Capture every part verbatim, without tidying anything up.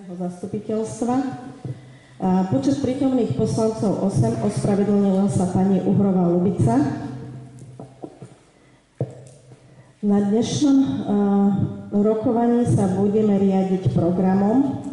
obecného zastupiteľstva. Počet prítomných poslancov osem, ospravedlnila sa pani Uhrová Ľubica. Na dnešnom uh, rokovaní sa budeme riadiť programom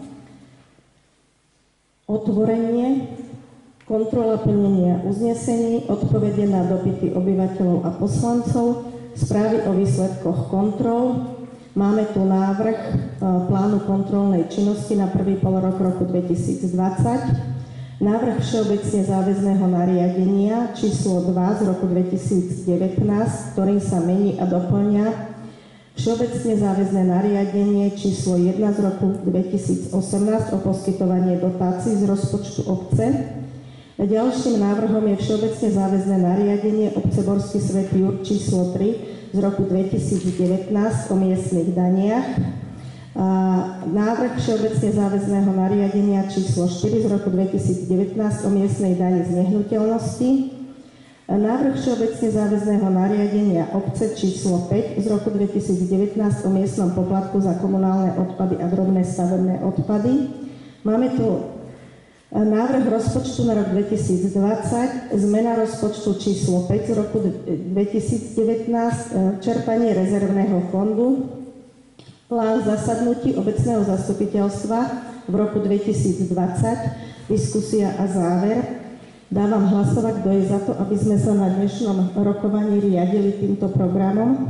otvorenie, kontrola plnenia uznesení, odpovede na dopyty obyvateľov a poslancov, správy o výsledkoch kontrol. Máme tu návrh uh, plánu kontrolnej činnosti na prvý polrok roku dvetisícdvadsať. Návrh všeobecne záväzného nariadenia číslo dva z roku dvetisícdevätnásť, ktorým sa mení a doplňa všeobecne záväzné nariadenie číslo jeden z roku dvetisícosemnásť o poskytovanie dotácií z rozpočtu obce. Ďalším návrhom je všeobecne záväzné nariadenie obce Borský Svätý Jurg číslo tri z roku dvetisícdevätnásť o miestnych daniach. A návrh všeobecne záväzného nariadenia číslo štyri z roku dvetisícdevätnásť o miestnej dani z nehnuteľnosti. A návrh všeobecne záväzného nariadenia obce číslo päť z roku dvetisícdevätnásť o miestnom poplatku za komunálne odpady a drobné stavebné odpady. Máme tu návrh rozpočtu na rok dvetisícdvadsať, zmena rozpočtu číslo päť z roku dvetisícdevätnásť, čerpanie rezervného fondu, plán zasadnutí obecného zastupiteľstva v roku dvetisícdvadsať, diskusia a záver. Dávam hlasovať, kto je za to, aby sme sa na dnešnom rokovaní riadili týmto programom.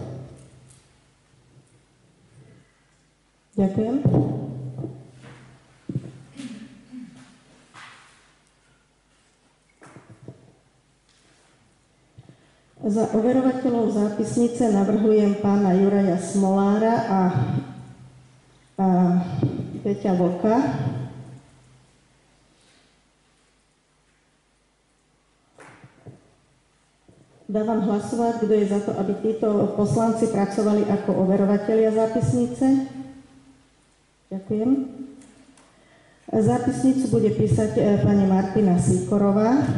Ďakujem. Za overovateľov zápisnice navrhujem pána Juraja Smolára a, a Peťa Vlka. Dávam hlasovať, kto je za to, aby títo poslanci pracovali ako overovatelia zápisnice. Ďakujem. Zápisnicu bude písať pani Martina Sýkorová.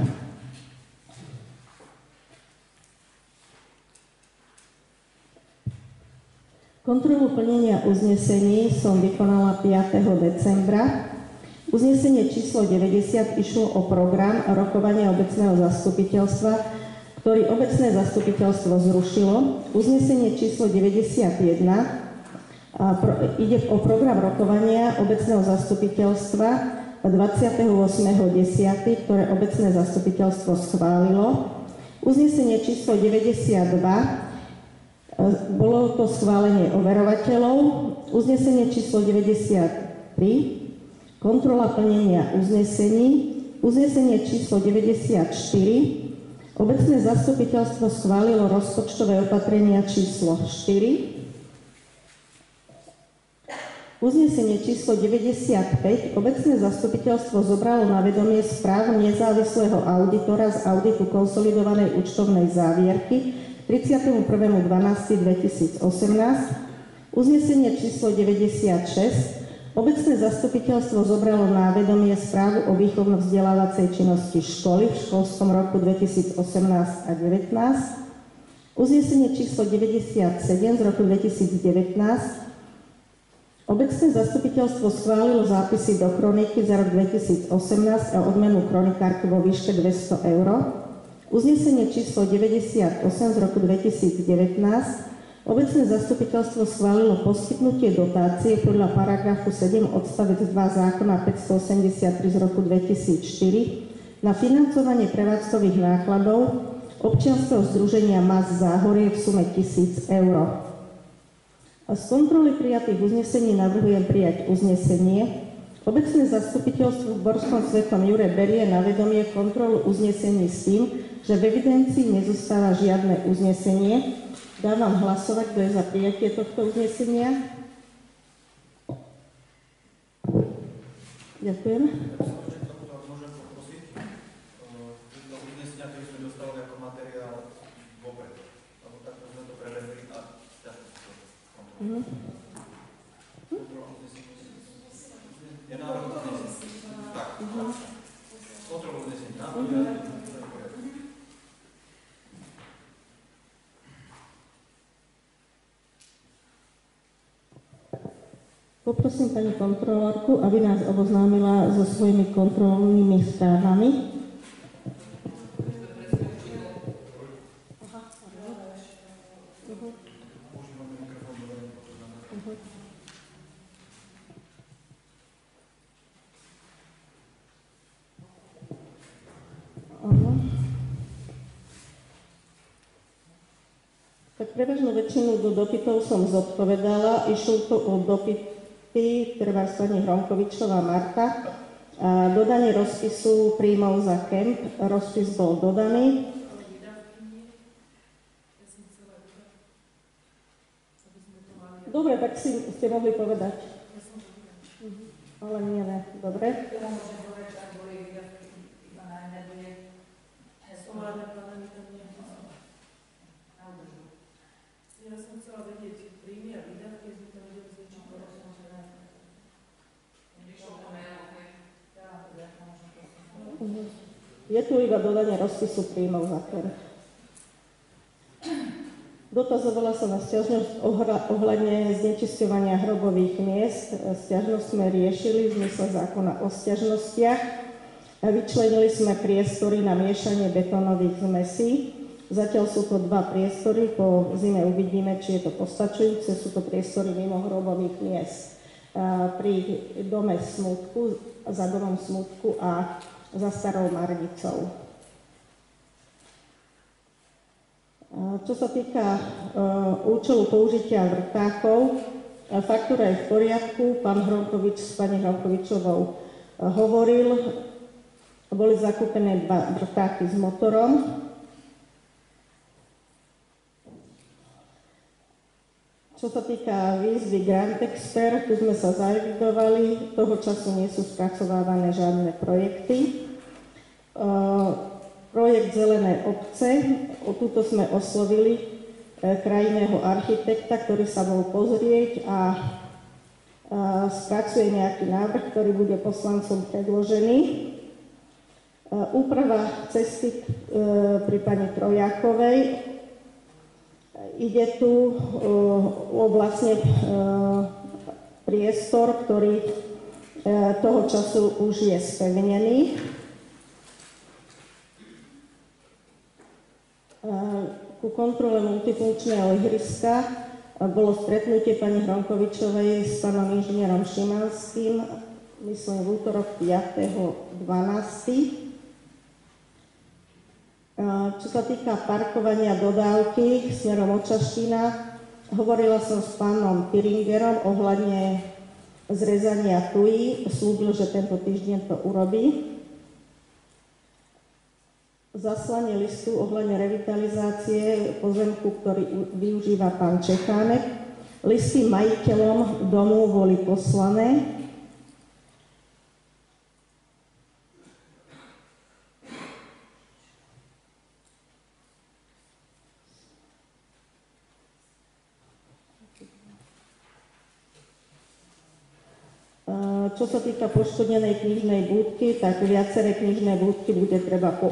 Kontrolu plnenia uznesení som vykonala piateho decembra. Uznesenie číslo deväťdesiat išlo o program rokovania obecného zastupiteľstva, ktorý obecné zastupiteľstvo zrušilo. Uznesenie číslo deväťdesiatjeden a pro, ide o program rokovania obecného zastupiteľstva dvadsiateho ôsmeho októbra, ktoré obecné zastupiteľstvo schválilo. Uznesenie číslo deväťdesiatdva, bolo to schválenie overovateľov. Uznesenie číslo deväťdesiattri, kontrola plnenia uznesení. Uznesenie číslo deväťdesiatštyri, obecné zastupiteľstvo schválilo rozpočtové opatrenia číslo štyri. Uznesenie číslo deväťdesiatpäť, obecné zastupiteľstvo zobralo na vedomie správu nezávislého auditora z auditu konsolidovanej účtovnej závierky tridsiateho prvého decembra dvetisícosemnásť. Uznesenie číslo deväťdesiatšesť. Obecné zastupiteľstvo zobralo na vedomie správu o výchovno-vzdelávacej činnosti školy v školskom roku dvetisícosemnásť a devätnásť. Uznesenie číslo deväťdesiatsedem z roku dvetisícdevätnásť. Obecné zastupiteľstvo schválilo zápisy do kroniky za rok dvetisícosemnásť a odmenu kronikárky vo výške dvesto eur. Uznesenie číslo deväťdesiatosem z roku dvetisícdevätnásť. Obecné zastupiteľstvo schválilo poskytnutie dotácie podľa paragrafu sedem odstavec dva zákona päťstoosemdesiattri z roku dvetisícštyri na financovanie prevádzkových nákladov občianskeho združenia em á es Záhorie v sume tisíc eur. Z kontroly prijatých uznesení navrhujem prijať uznesenie. Obecné zastupiteľstvo v Borskom Svätom Jure berie na vedomie kontrolu uznesení s tým, že v evidencii nezostáva žiadne uznesenie. Dávam hlasovať, kto je za prijatie tohto uznesenia. Ďakujem. Môžem poprosiť, tieto uznesenia, ktoré sme dostali ako materiál vopred, lebo takto sme to prevedli a ťažko to kontrolovať. Je návrh uznesenia. Tak, kontrolu uznesenia. Poprosím pani kontrolórku, aby nás oboznámila so svojimi kontrolnými správami. Tak prevažnú väčšinu do dopytov som zodpovedala. Išlo to o dopyty, treba pani Hromkovičová Marta. A dodanie rozpisu príjmov za kemp. Rozpis bol dodaný. Dobre, tak si ste mohli povedať. Ale nie, ne. Dobre. Ja som chcela vedieť príjmy a výdavky, sme to vedeli zväčšiť porozumieť. Je tu iba dodanie rozpisu príjmov za kemp. Dotazovala sa na sťažnosť ohľadne znečisťovania hrobových miest. Sťažnosť sme riešili v zmysle zákona o sťažnostiach. Vyčlenili sme priestory na miešanie betónových zmesí. Zatiaľ sú to dva priestory, po zime uvidíme, či je to postačujúce. Sú to priestory mimo hrobových miest. Pri dome Smutku, za domom Smutku a za Starou Marnicou. Čo sa týka účelu použitia vrtákov, faktúra je v poriadku. Pán Hromkovič s pani Hromkovičovou hovoril, boli zakúpené dva vrtáky s motorom. Čo sa týka výzvy Grant Expert, tu sme sa zaevidovali, toho času nie sú spracovávané žiadne projekty. Uh, projekt Zelené obce, o túto sme oslovili eh, krajinného architekta, ktorý sa bol pozrieť a uh, spracuje nejaký návrh, ktorý bude poslancom predložený. Uh, úprava cesty uh, pri pani Trojákovej. Ide tu o vlastne priestor, ktorý toho času už je spevnený. Ku kontrole multifunkčného ihriska bolo stretnutie pani Hromkovičovej s pánom inžinierom Šimanským, myslím v útorok piateho dvanásteho Čo sa týka parkovania dodávky smerom od Čaštína, hovorila som s pánom Piringerom ohľadne zrezania tují. Slúbil, že tento týždeň to urobí. Zaslanie listu ohľadne revitalizácie pozemku, ktorý využíva pán Čechánek. Listy majiteľom domu boli poslané. Čo sa týka poškodenej knižnej búdky, tak viaceré knižné búdky bude treba po...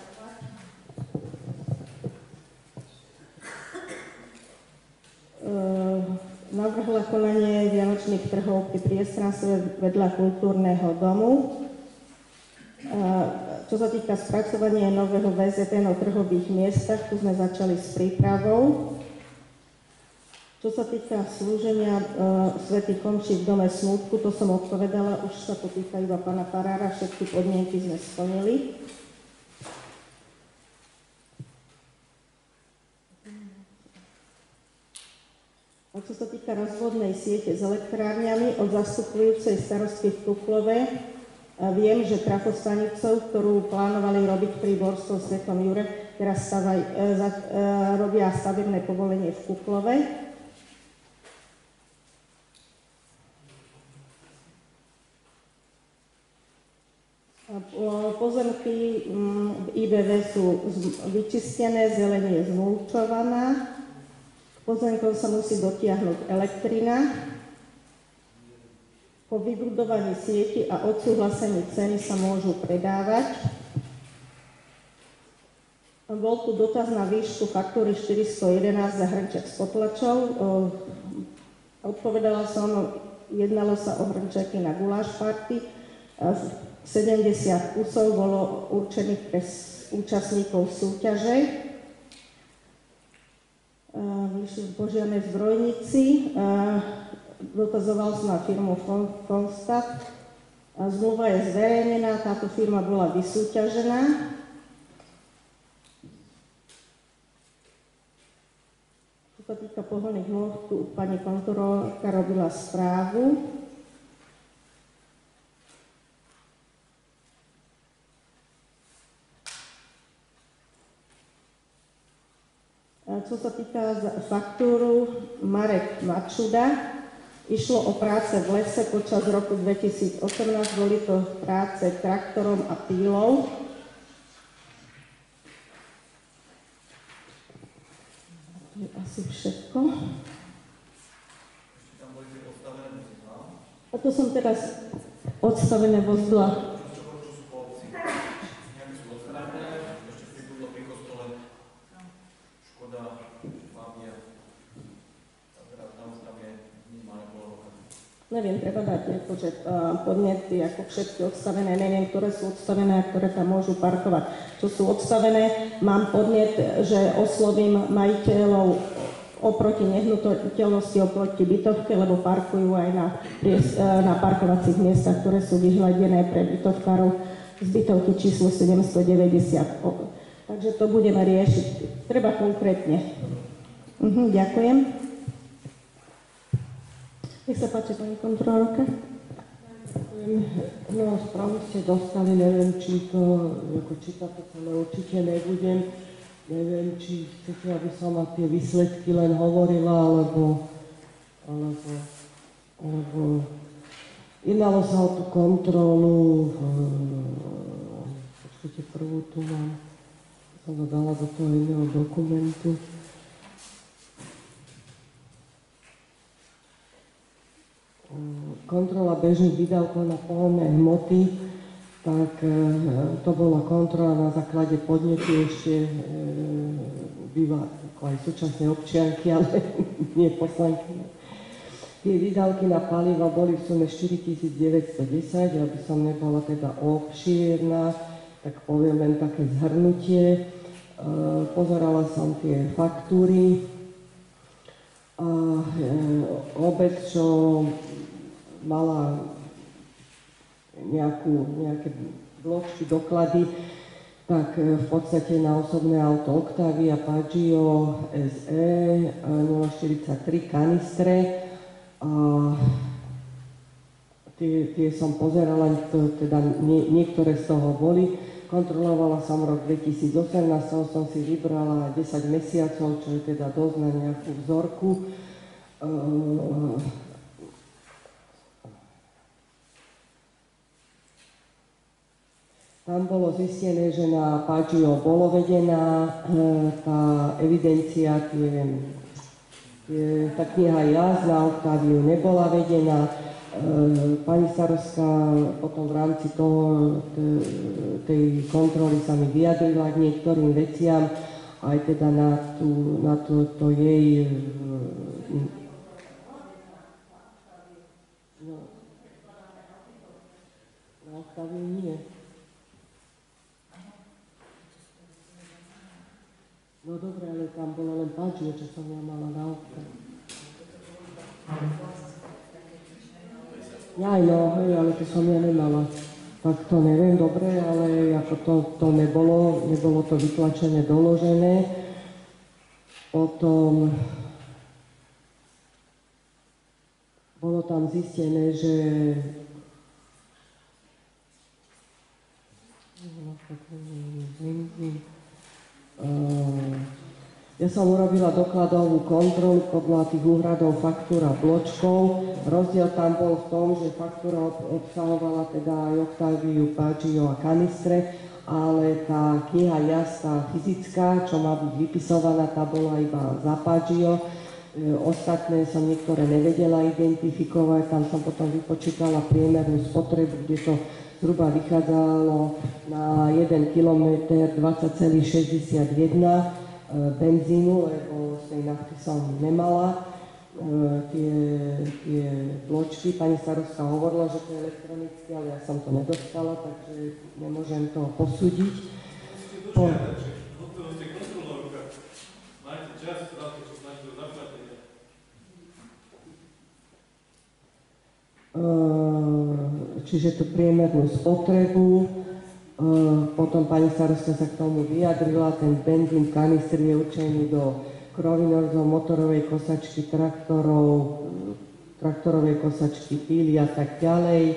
Navrhla konanie vianočných trhov pri priestranstve vedľa kultúrneho domu. Čo sa týka spracovania nového vé zet en o trhových miestach, tu sme začali s prípravou. Čo sa týka slúženia e, svätých omší v dome Smútku, to som odpovedala, už sa to týka iba pána Farára, všetky podmienky sme splnili. A čo sa týka rozvodnej siete s elektrárňami od zastupujúcej starostky v Tuklove, e, viem, že trafostanicou, ktorú plánovali robiť pri Borskom Svetom Jure, teraz stavaj, e, za, e, robia stavebné povolenie v Kuklove. Pozemky v í bé vé sú vyčistené, zeleň je zmulčovaná. Pozemkom sa musí dotiahnuť elektrina. Po vybudovaní sieti a odsúhlasení ceny sa môžu predávať. Bol tu dotaz na výšku faktúry štyristo jedenásť za hrnček s potlačou. Odpovedala som, jednalo sa o hrnčeky na guláš party. sedemdesiat kusov bolo určených pre účastníkov súťaže. Vyšli v Božianej zbrojnici. Dotazoval som na firmu Fonstat. Zmluva je zverejnená, táto firma bola vysúťažená. Čo sa týka pohonných hmôt, tu pani kontrolórka robila správu. Čo sa týka faktúru Marek Mačuda, išlo o práce v lese počas roku dvetisícosemnásť, boli to práce traktorom a pílou. To je asi všetko. Tam boli tie odstavené vozidlá. A to som teraz odstavené vozidlá. Neviem, treba dať akože, uh, podnety ako všetky odstavené, neviem, ktoré sú odstavené a ktoré tam môžu parkovať. Čo sú odstavené, mám podnet, že oslovím majiteľov oproti nehnuteľnosti, oproti bytovke, lebo parkujú aj na, na parkovacích miestach, ktoré sú vyhľadené pre bytovkárov z bytovky číslo sedemstodeväťdesiat. Takže to budeme riešiť. Treba konkrétne. Uh-huh, ďakujem. Nech sa páči, pani kontrolórka. No, správu ste dostali, neviem, či to, ako čítať to celé určite nebudem. Neviem, či chcete, aby som na tie výsledky len hovorila, alebo, alebo, alebo jednalo sa o tú kontrolu, počkajte, prvú tu mám, som to dala do toho iného dokumentu. Kontrola bežných výdavkov na pohonné hmoty, tak to bola kontrola na základe podnetu ešte býva ako aj súčasné občianky, ale nie poslanky. Tie výdavky na paliva boli v sume štyritisícdeväťstodesať, aby som nebola teda obšírna, tak poviem len také zhrnutie. Pozerala som tie faktúry a obec, čo mala nejakú, nejaké bločky, doklady, tak v podstate na osobné auto Octavia Pagio es é nula štyridsaťtri kanistre. A tie, tie som pozerala, to, teda nie, niektoré z toho boli. Kontrolovala som rok dvetisícosemnásť, som si vybrala desať mesiacov, čo je teda dosť na nejakú vzorku. Uh, Tam bolo zistené, že na Pagio bolo vedená tá evidencia, tie, tie, tá kniha jazd na Octaviu nebola vedená. Pani starostka potom v rámci toho, tej kontroly sa mi vyjadrila k niektorým veciam, aj teda na, tú, na to, to jej... No, na Octaviu nie. No dobre, ale tam bolo len Pagio, čo som ja mala na okne. Jaj, no, hej, ale to som ja nemala. Tak to neviem, dobre, ale ako to, to nebolo, nebolo to vytlačené, doložené. Potom bolo tam zistené, že Uh, ja som urobila dokladovú kontrolu podľa tých úhradov faktúra bločkov. Rozdiel tam bol v tom, že faktúra obsahovala teda aj Octaviu, Pagio a kanistre, ale tá kniha jazd, tá fyzická, čo má byť vypisovaná, tá bola iba za Pagio. E, ostatné som niektoré nevedela identifikovať, tam som potom vypočítala priemernú spotrebu, kde to zhruba vychádzalo na jeden kilometer dvadsať celá šesťdesiatjeden benzínu, lebo z tej nafty som nemala. tie, tie bločky. Pani starostka hovorila, že to je elektronické, ale ja som to nedostala, takže nemôžem to posúdiť. Po... Čiže tú priemernú spotrebu, potom pani starostka sa k tomu vyjadrila, ten benzín v kanistri je určený do krovinorezov, motorovej kosačky, traktorov, traktorovej kosačky, píly a tak ďalej.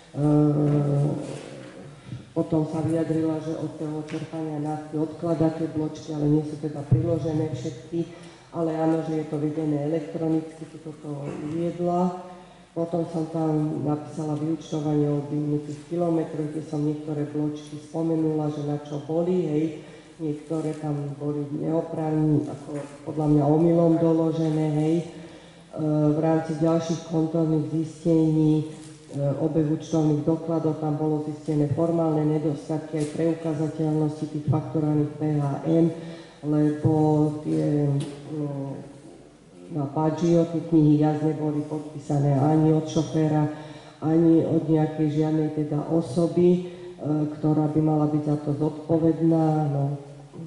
Potom sa vyjadrila, že od toho čerpania nafty odkladá tie bločky, ale nie sú teda priložené všetky, ale áno, že je to vedené elektronicky, tu toto uviedla. Potom som tam napísala vyúčtovanie o vyvinutých kilometroch, kde som niektoré bločky spomenula, že na čo boli, hej. Niektoré tam boli neoprávne, ako podľa mňa omylom doložené, hej. E, v rámci ďalších kontrolných zistení e, obeh účtovných dokladov tam bolo zistené formálne nedostatky aj preukazateľnosti tých fakturovaných pé há em, lebo tie... E, na Pagio, tie knihy jazd neboli podpísané ani od šoféra, ani od nejakej žiadnej teda osoby, e, ktorá by mala byť za to zodpovedná. No.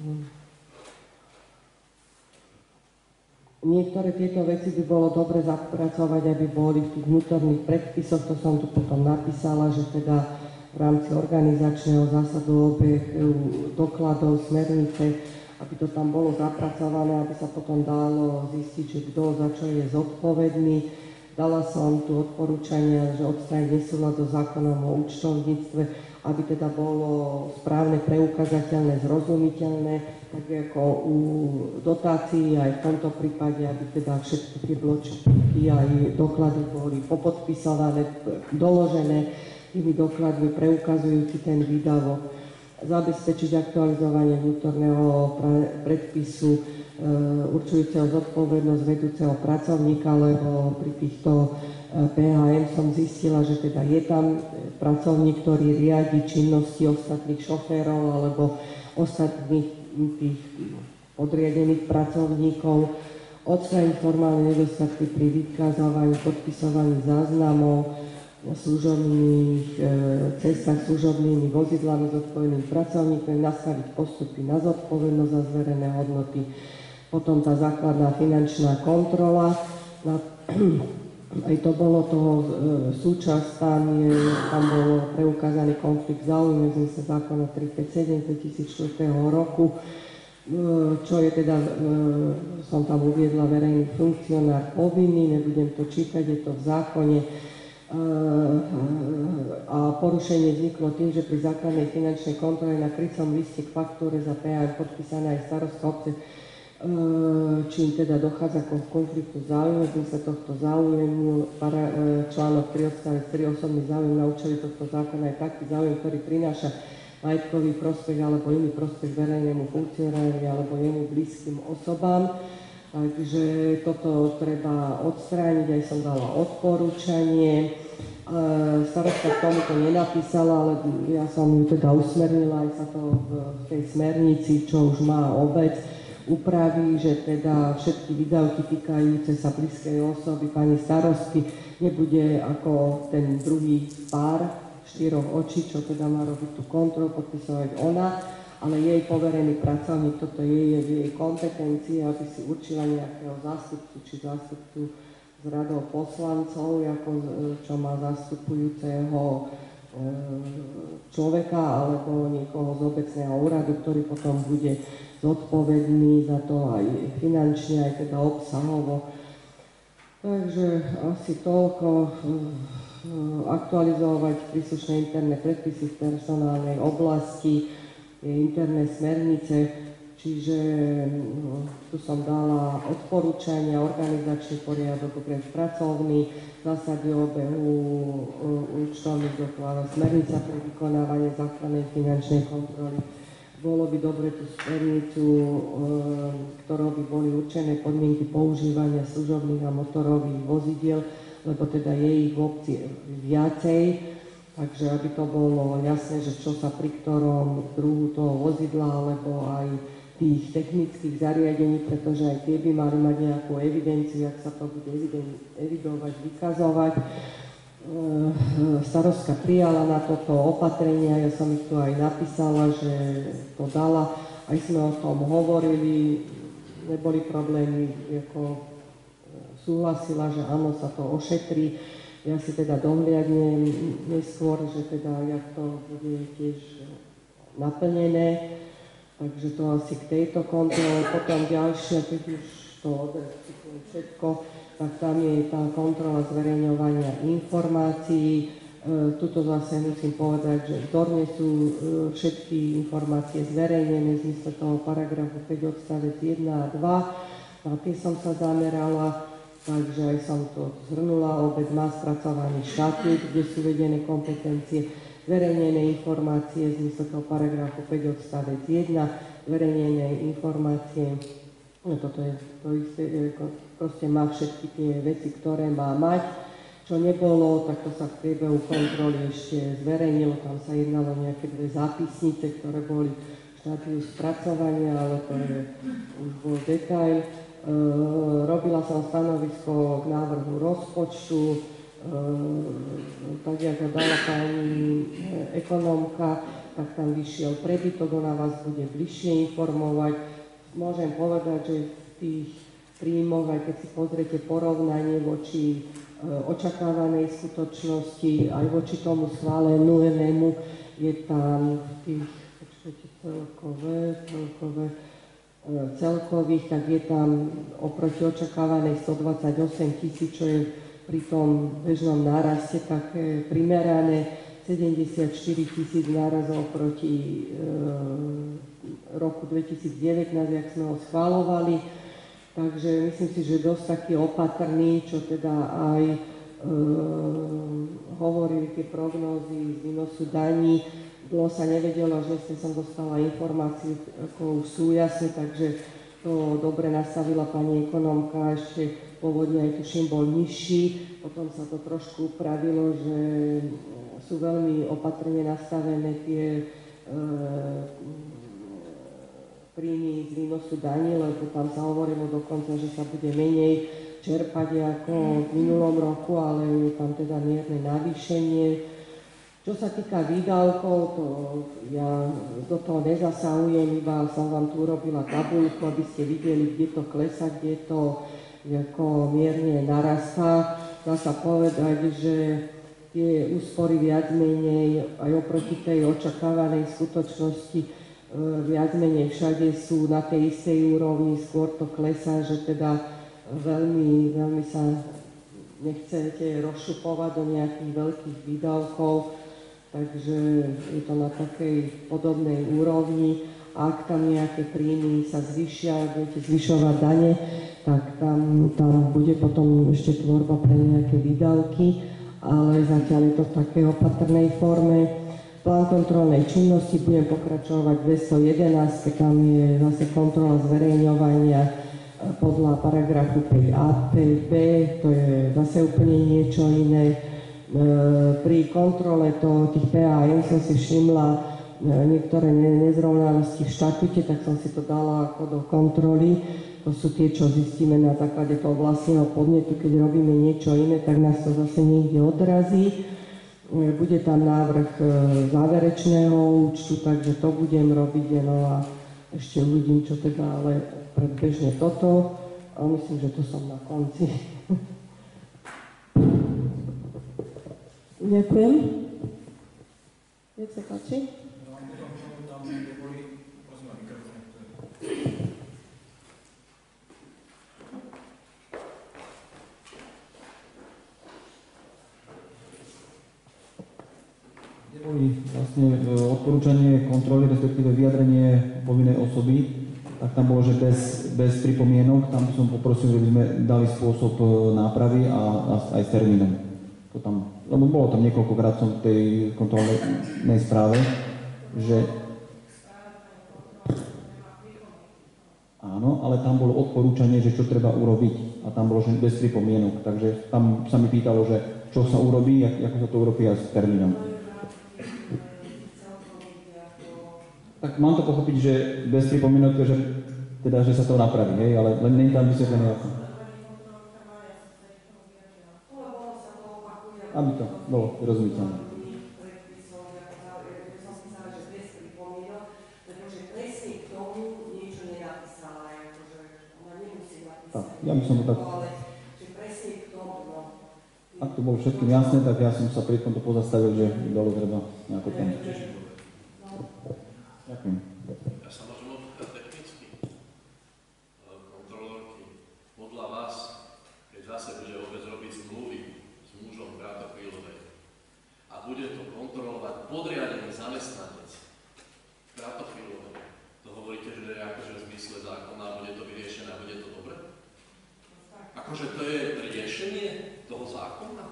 Niektoré tieto veci by bolo dobre zapracovať, aby boli v tých vnútorných predpisoch, to som tu potom napísala, že teda v rámci organizačného zásadu obeh dokladov, smernice, aby to tam bolo zapracované, aby sa potom dalo zistiť, že kto za čo je zodpovedný. Dala som tu odporúčania, že odstrániť nesúlad so zákonom o účtovníctve, aby teda bolo správne, preukazateľné, zrozumiteľné, tak ako u dotácií aj v tomto prípade, aby teda všetky tie bločky aj doklady boli popodpisované, doložené tými dokladmi preukazujúci ten výdavok. Zabezpečiť aktualizovanie vnútorného predpisu e, určujúceho zodpovednosť vedúceho pracovníka, lebo pri týchto e, pé há em som zistila, že teda je tam pracovník, ktorý riadi činnosti ostatných šoférov alebo ostatných tých podriadených pracovníkov, odstrániť formálne nedostatky pri vykazovaní, podpisovaní záznamov, na služobných e, cestách, služobnými vozidlami zodpovedným pracovníkom, nastaviť postupy na zodpovednosť za zverené hodnoty. Potom tá základná finančná kontrola. Na, aj to bolo toho e, súčasť, tam, je, tam bol preukázaný konflikt záujmov v zmysle zákona tristopäťdesiatsedem dvetisícštyri roku, e, čo je teda, e, som tam uviedla, verejný funkcionár povinný, nebudem to čítať, je to v zákone. A porušenie vzniklo tým, že pri základnej finančnej kontrole na krycom liste k faktúre za pé há em podpísaná aj starostka obce, čím teda dochádza k konfliktu záujmu, v zmysle tohto záujmu, článok tri odstavec tri, osobný záujem na účely tohto zákona je taký záujem, ktorý prináša majetkový prospech alebo iný prospech verejnému funkcionárovi alebo jemu blízkym osobám. Takže toto treba odstrániť, aj som dala odporúčanie. Starostka k tomuto nenapísala, ale ja som ju teda usmernila, aj sa to v tej smernici, čo už má obec, upraví, že teda všetky výdavky týkajúce sa blízkej osoby pani starostky nebude ako ten druhý pár štyroch očí, čo teda má robiť tú kontrolu, podpisovať ona, ale jej poverený pracovník, toto je v jej kompetencii, aby si určila nejakého zástupcu či zástupcu z radou poslancov, ako, čo má zastupujúceho človeka alebo niekoho z obecného úradu, ktorý potom bude zodpovedný za to aj finančne, aj teda obsahovo. Takže asi toľko. Aktualizovať príslušné interné predpisy v personálnej oblasti, interné smernice, čiže no, tu som dala odporúčania, organizačný poriadok, okrem pracovný, zásady obehu účtovných dokladov, smernica pre vykonávanie základnej finančnej kontroly. Bolo by dobre tú smernicu, ktorou by boli určené podmienky používania služobných a motorových vozidiel, lebo teda je ich v obci viacej. Takže aby to bolo jasné, že čo sa pri ktorom druhu toho vozidla alebo aj tých technických zariadení, pretože aj tie by mali mať nejakú evidenciu, ak sa to bude evidovať, vykazovať. Starostka prijala na toto opatrenia, ja som ich tu aj napísala, že to dala, aj sme o tom hovorili, neboli problémy, ako súhlasila, že áno, sa to ošetrí. Ja si teda dohliadnem neskôr, že teda jak to bude tiež naplnené. Takže to asi k tejto kontrole. Potom ďalšia, keď už to odrecitujem všetko, tak tam je tá kontrola zverejňovania informácií. E, tuto zase musím povedať, že vzorne sú e, všetky informácie zverejnené v zmysle toho paragrafu päť odstavec jeden a dva. Na tie som sa zamerala, takže aj som to zhrnula. Obec má spracovaný štatút, kde sú vedené kompetencie, zverejnené informácie v zmysle toho paragrafu päť odstavec jeden, zverejnené informácie. No toto je to isté, proste má všetky tie veci, ktoré má mať. Čo nebolo, tak to sa v priebehu kontroly ešte zverejnilo. Tam sa jednalo nejaké dve zápisnice, ktoré boli v štádiu spracovania, ale to je už bol detail. E, robila som stanovisko k návrhu rozpočtu, e, tak ako dala pani ekonomka, tak tam vyšiel prebytok, ona vás bude bližšie informovať. Môžem povedať, že v tých príjmoch, aj keď si pozriete porovnanie voči e, očakávanej skutočnosti, aj voči tomu schválenému, je tam v tých počkajte, celkové, celkové, e, celkových, tak je tam oproti očakávanej stodvadsaťosem tisíc, čo je pri tom bežnom náraste také primerané, sedemdesiatštyri tisíc nárazov proti e, roku dvetisícdevätnásť, jak sme ho schvalovali. Takže myslím si, že dosť taký opatrný, čo teda aj e, hovorili tie prognózy z výnosu daní. Dlho sa nevedelo, že som dostala informáciu, ako už sú jasné, takže to dobre nastavila pani ekonomka, ešte pôvodne aj tuším bol nižší, potom sa to trošku upravilo, že sú veľmi opatrne nastavené tie e, príjmy z výnosu daní, lebo tam sa hovorilo dokonca, že sa bude menej čerpať ako v minulom roku, ale je tam teda mierne navýšenie. Čo sa týka výdavkov, to ja do toho nezasahujem, iba som vám tu urobila tabuľku, aby ste videli, kde to klesá, kde to ako mierne narastá. Dá sa povedať, že tie úspory viac menej aj oproti tej očakávanej skutočnosti viac menej všade sú na tej istej úrovni, skôr to klesá, že teda veľmi, veľmi sa nechcete rozšupovať do nejakých veľkých výdavkov, takže je to na takej podobnej úrovni. Ak tam nejaké príjmy sa zvyšia, budete zvyšovať dane, tak tam, tam bude potom ešte tvorba pre nejaké výdavky, ale zatiaľ je to v takej opatrnej forme. Plán kontrolnej činnosti budem pokračovať dvesto jedenásť, tam je zase kontrola zverejňovania podľa paragrafu päť a, päť b, to je zase úplne niečo iné. Pri kontrole to, tých pé á em som si všimla niektoré nezrovnalosti v štatúte, tak som si to dala ako do kontroly. To sú tie, čo zistíme na základe toho vlastného podnetu, keď robíme niečo iné, tak nás to zase niekde odrazí. Bude tam návrh záverečného účtu, takže to budem robiť, no a ešte uvidím, čo teda, ale predbežne toto, a myslím, že to som na konci. Ďakujem. Nech sa páči. Boli vlastne odporúčanie kontroly, respektíve vyjadrenie povinnej osoby, tak tam bolo, že bez, bez pripomienok, tam som poprosil, že by sme dali spôsob nápravy a, a aj s termínom. To tam, lebo bolo tam niekoľkokrát som v tej kontrolnej správe, že áno, ale tam bolo odporúčanie, že čo treba urobiť a tam bolo, že bez pripomienok, takže tam sa mi pýtalo, že čo sa urobí, ako sa to urobí aj s termínom. Tak mám to pochopiť, že bez pripomienok, že, teda, že sa to napraví, hej, ale len nie je tam vysvetlené ako. Aby to bolo rozumiteľné. Tak, ja by som to tak... Ak to bolo všetkým jasné, tak ja som sa pri tomto pozastavil, že bolo treba nejako tam. Ďakujem. Ja sa môžem opýtať technicky. Kontrolórky, podľa vás, keď zase bude obec robiť zmluvy s mužom Kratochvíľovej a bude to kontrolovať podriadený zamestnanec Kratochvíľovej, to hovoríte, že je akože v zmysle zákona a bude to vyriešené a bude to dobre? Akože to je riešenie toho zákona?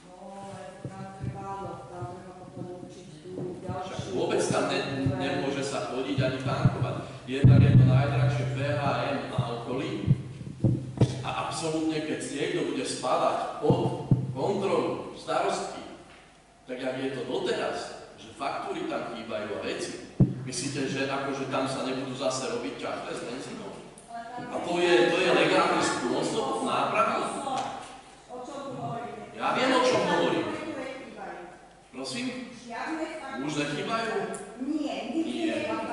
Však vôbec tam ne, nemôže sa chodiť ani tankovať. Jednak je to najdrahšie pé há em na okolí a absolútne, keď niekto bude spadať pod kontrolu starostky, tak jak je to doteraz, že faktúry tam chýbajú a veci, myslíte, že akože tam sa nebudú zase robiť ťažké s benzínom? A to je, to je legálny spôsob nápravy? Ja viem, o čom hovorím. Prosím? Už nechýbajú? Nie, Nie.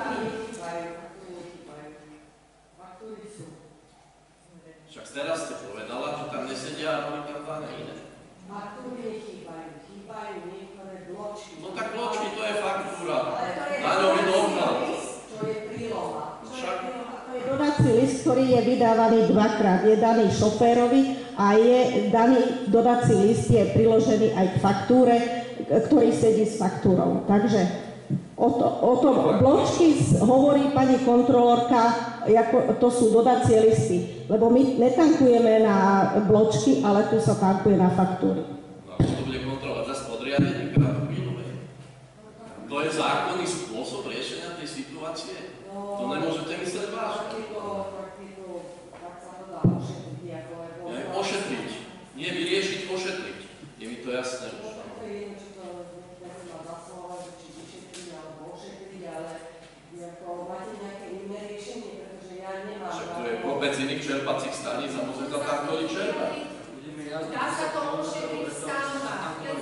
Však teraz ste povedala, že tam nesedia a boli tam dva iné. Faktúry nechýbajú, chýbajú niektoré bločky. No tak bločky, to je faktúra. Ale Daňový dohľad. to je príloha. Však To je dodací list, ktorý je vydávaný dvakrát. Je daný šoférovi a je daný dodací list je priložený aj k faktúre, ktorý sedí s faktúrou. Takže o, to, o tom bločky hovorí pani kontrolórka, ako, to sú dodacie listy. Lebo my netankujeme na bločky, ale tu sa tankuje na faktúry. no, to bude kontrolovať zase podriadenie Kratochvíľovej. To je zákonný spôsob riešenia tej situácie? To nemôžete mysleť vážne. Nie, ošetriť. Nie vyriešiť, ošetriť. Je mi to jasné už. Však to je kopec iných čerpacích staníc a môžeme tam takto čerpať. Dá sa to ošetriť v stánach.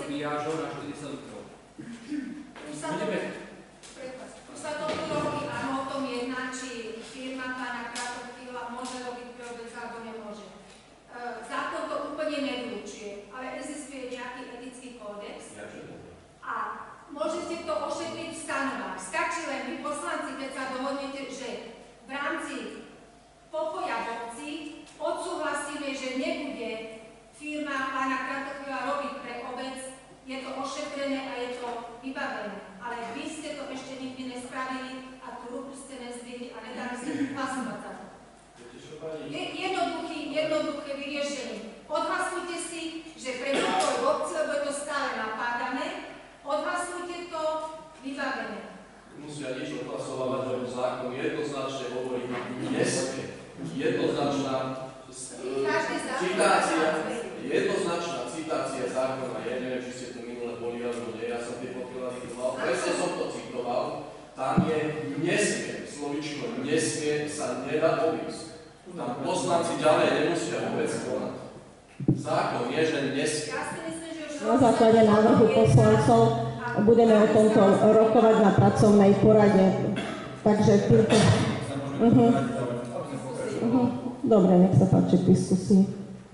Tu sa to, tu sa to robí, áno, o tom jedná, či firma pána Kratochvíľa môže robiť pre obec alebo nemôže. E, zákon to úplne nevylučuje, ale existuje nejaký etický kódex a môžete to ošetriť v stanovách. Stačí len vy poslanci, keď sa dohodnete, že v rámci pokoja v obci odsúhlasíme, že nebude firma pána Kratochvíľa robiť pre obec, je to ošetrené a je to vybavené. Ale vy ste to ešte nikdy nespravili a tú ruku ste nezdvihli a nedali ste hlasovať za to. Je jednoduché, jednoduché vyriešenie. Odhlasujte si, že pre pokoj v obci, lebo je to stále napádané, odhlasujte to, vybavené. Musia nič odhlasovať, lebo zákon jednoznačne hovorí nesmie. Jednoznačná citácia, jednoznačná citácia zákona, ja neviem, či ste tu minule boli alebo nie, ja som tie podklady dával, presne som to citoval, tam je nesmie, slovičko nesmie sa nedá obísť. Tam poslanci ďalej nemusia vôbec konať. Zákon je, že nesmie. Na základe návrhu poslancov budeme o tomto rokovať na pracovnej porade. Takže týmto... Uh-huh. Uh-huh. Dobre, nech sa páči k diskusii.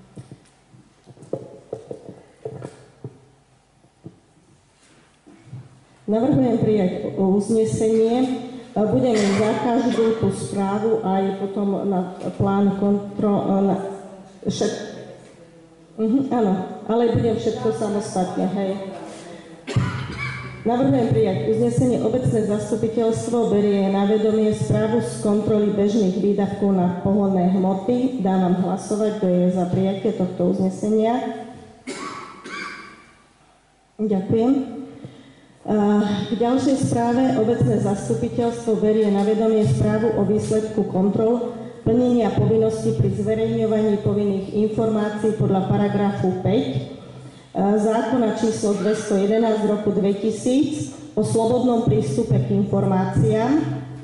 Navrhujem prijať uznesenie. Budeme za každú tú správu aj potom na plán kontrol... Na... Všet... Uh-huh, áno, ale budem všetko samostatne, hej. Navrhujem prijať uznesenie. Obecné zastupiteľstvo berie na vedomie správu z kontroly bežných výdavkov na pohonné hmoty. Dávam hlasovať, kto je za prijatie tohto uznesenia. Ďakujem. K ďalšej správe obecné zastupiteľstvo berie na vedomie správu o výsledku kontrol plnenia povinností pri zverejňovaní povinných informácií podľa paragrafu päť zákona číslo dvestojedenásť z roku dvetisíc o slobodnom prístupe k informáciám.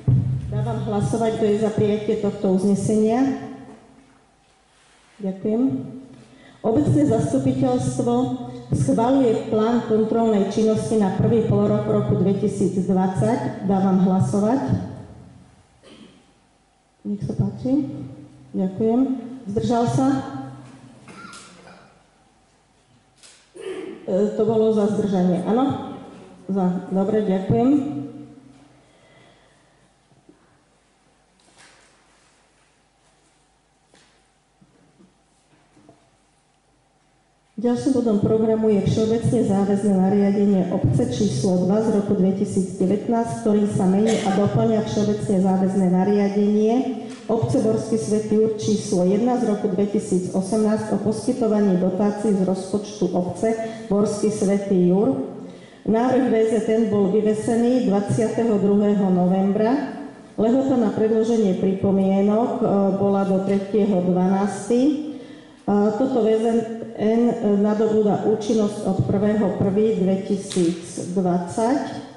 Dávam hlasovať, kto je za prijatie tohto uznesenia. Ďakujem. Obecné zastupiteľstvo schvaľuje plán kontrolnej činnosti na prvý polrok roku dvetisícdvadsať. Dávam hlasovať. Nech sa páči. Ďakujem. Zdržal sa? E, to bolo za zdržanie, áno? Za. Dobre, ďakujem. Ďalším bodom programu je všeobecne záväzné nariadenie obce číslo dva z roku dvetisícdevätnásť, ktorým sa mení a doplňa všeobecne záväzné nariadenie obce Borský Svätý Jur číslo jeden z roku dvetisícosemnásť o poskytovaní dotácií z rozpočtu obce Borský Svätý Jur. Návrh vé zet en bol vyvesený dvadsiateho druhého novembra. Lehota na predloženie pripomienok bola do tretieho dvanásteho Toto vé zet en nadobúda účinnosť od prvého prvého dvetisícdvadsať.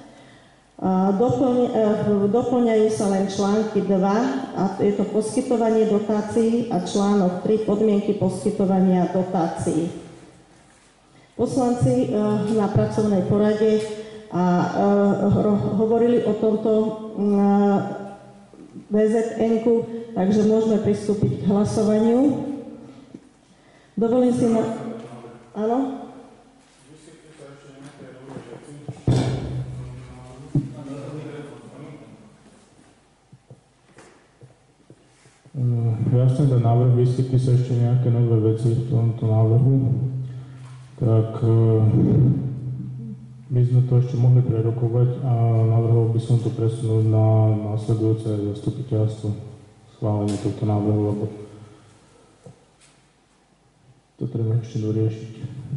Doplňajú sa len články dva, a je to poskytovanie dotácií, a článok tri, podmienky poskytovania dotácií. Poslanci na pracovnej porade a hovorili o tomto vé zet en-ku, takže môžeme pristúpiť k hlasovaniu. Dovolím si na... Áno? Ja chcem ten návrh, vyskytli sa ešte nejaké nové veci v tomto návrhu, tak my sme to ešte mohli prerokovať a navrhol by som to presunúť na následujúce zastupiteľstvo schválenie tohto návrhu, lebo to treba ešte doriešiť.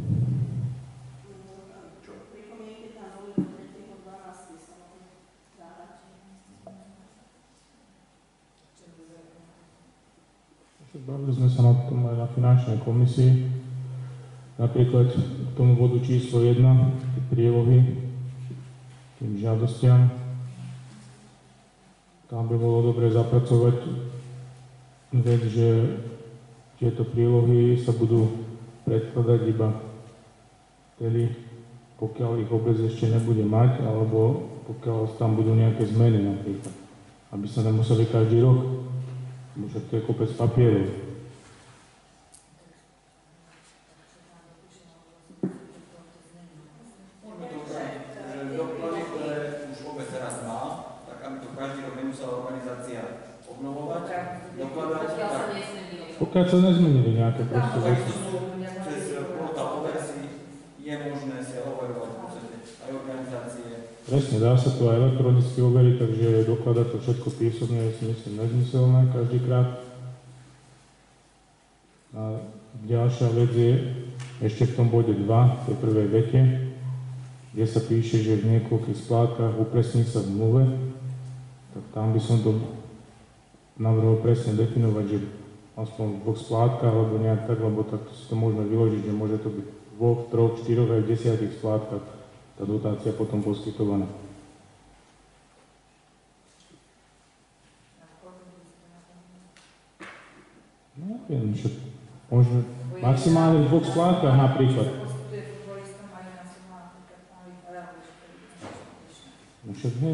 Bavili sme sa na tom aj na finančnej komisii. Napríklad k tomu bodu číslo jeden, tie prílohy, tým žiadostiam. Tam by bolo dobre zapracovať vec, že tieto prílohy sa budú predkladať iba vtedy, pokiaľ ich obec ešte nebude mať, alebo pokiaľ tam budú nejaké zmeny napríklad. Aby sa nemuseli každý rok, lebo však to je kopec papierov. Môžeme to upraviť, že doklady, ktoré už obec teraz má, tak aby to každý rok nemusela organizácia obnovovať, dokladať, tak pokiaľ sa nezmenili nejaké proste veci. Cez portál Oversi je možné si overovať v podstate aj organizácie. Presne, dá sa to aj elektronicky overiť, takže dokladať to všetko písomne je si myslím nezmyselné každýkrát. A ďalšia vec je ešte v tom bode dva, v tej prvej vete, kde sa píše, že v niekoľkých splátkach upresní sa v zmluve, tak tam by som to navrhol presne definovať, že aspoň v dvoch splátkach, alebo nejak tak, lebo tak si to môžeme vyložiť, že môže to byť v dvoch, troch, štyroch aj v desiatich splátkach tá dotácia potom poskytovaná. No, neviem, že môžeme maximálne v dvoch splátkach napríklad. No však hej.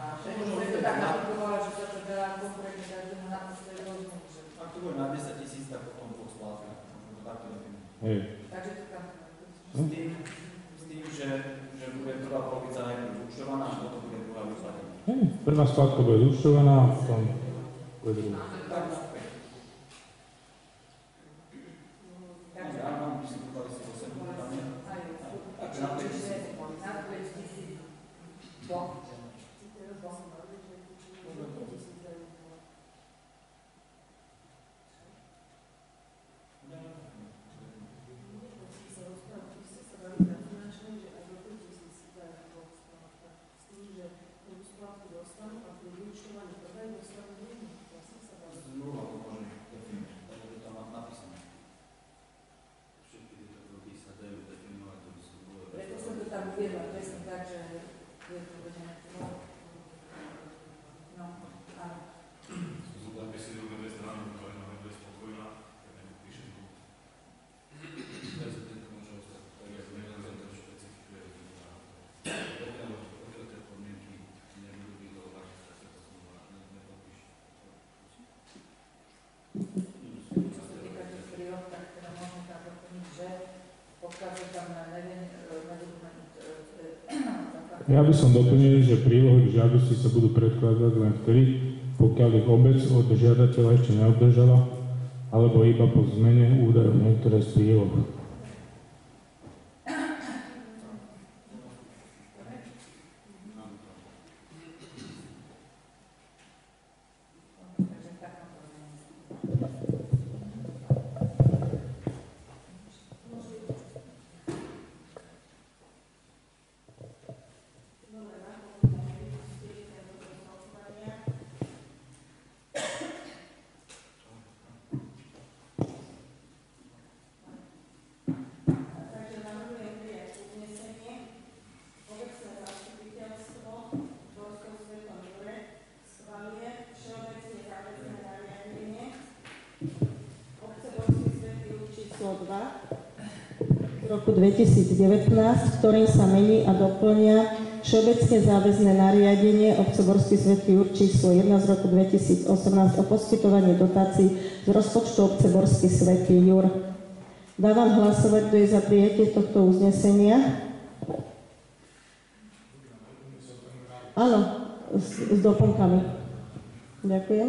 Ak to bude na desať tisíc, tak potom v dvoch splátkach. Možno to takto definovať. Hej. S tým, s tým že, že bude prvá polovica najprv zúčtovaná a potom bude druhá vyplatená. Hej, prvá splátka bude zúčtovaná a potom bude druhá. No, áno. odkazuje tam na neviem, nebudú mať Ja by som doplnil, že prílohy k žiadosti sa budú predkladať len vtedy, pokiaľ ich obec od žiadateľa ešte neobdržala, alebo iba po zmene údajov niektoré z príloh. Roku dvetisícdevätnásť, ktorým sa mení a doplňa všeobecne záväzné nariadenie Obce-Borský Svätý Jur číslo jeden z roku dvetisícosemnásť o poskytovaní dotácií z rozpočtu Obce-Borský Svätý Jur. Dávam hlasovať, kto je za prijatie tohto uznesenia. Áno, s, s doplnkami. Ďakujem.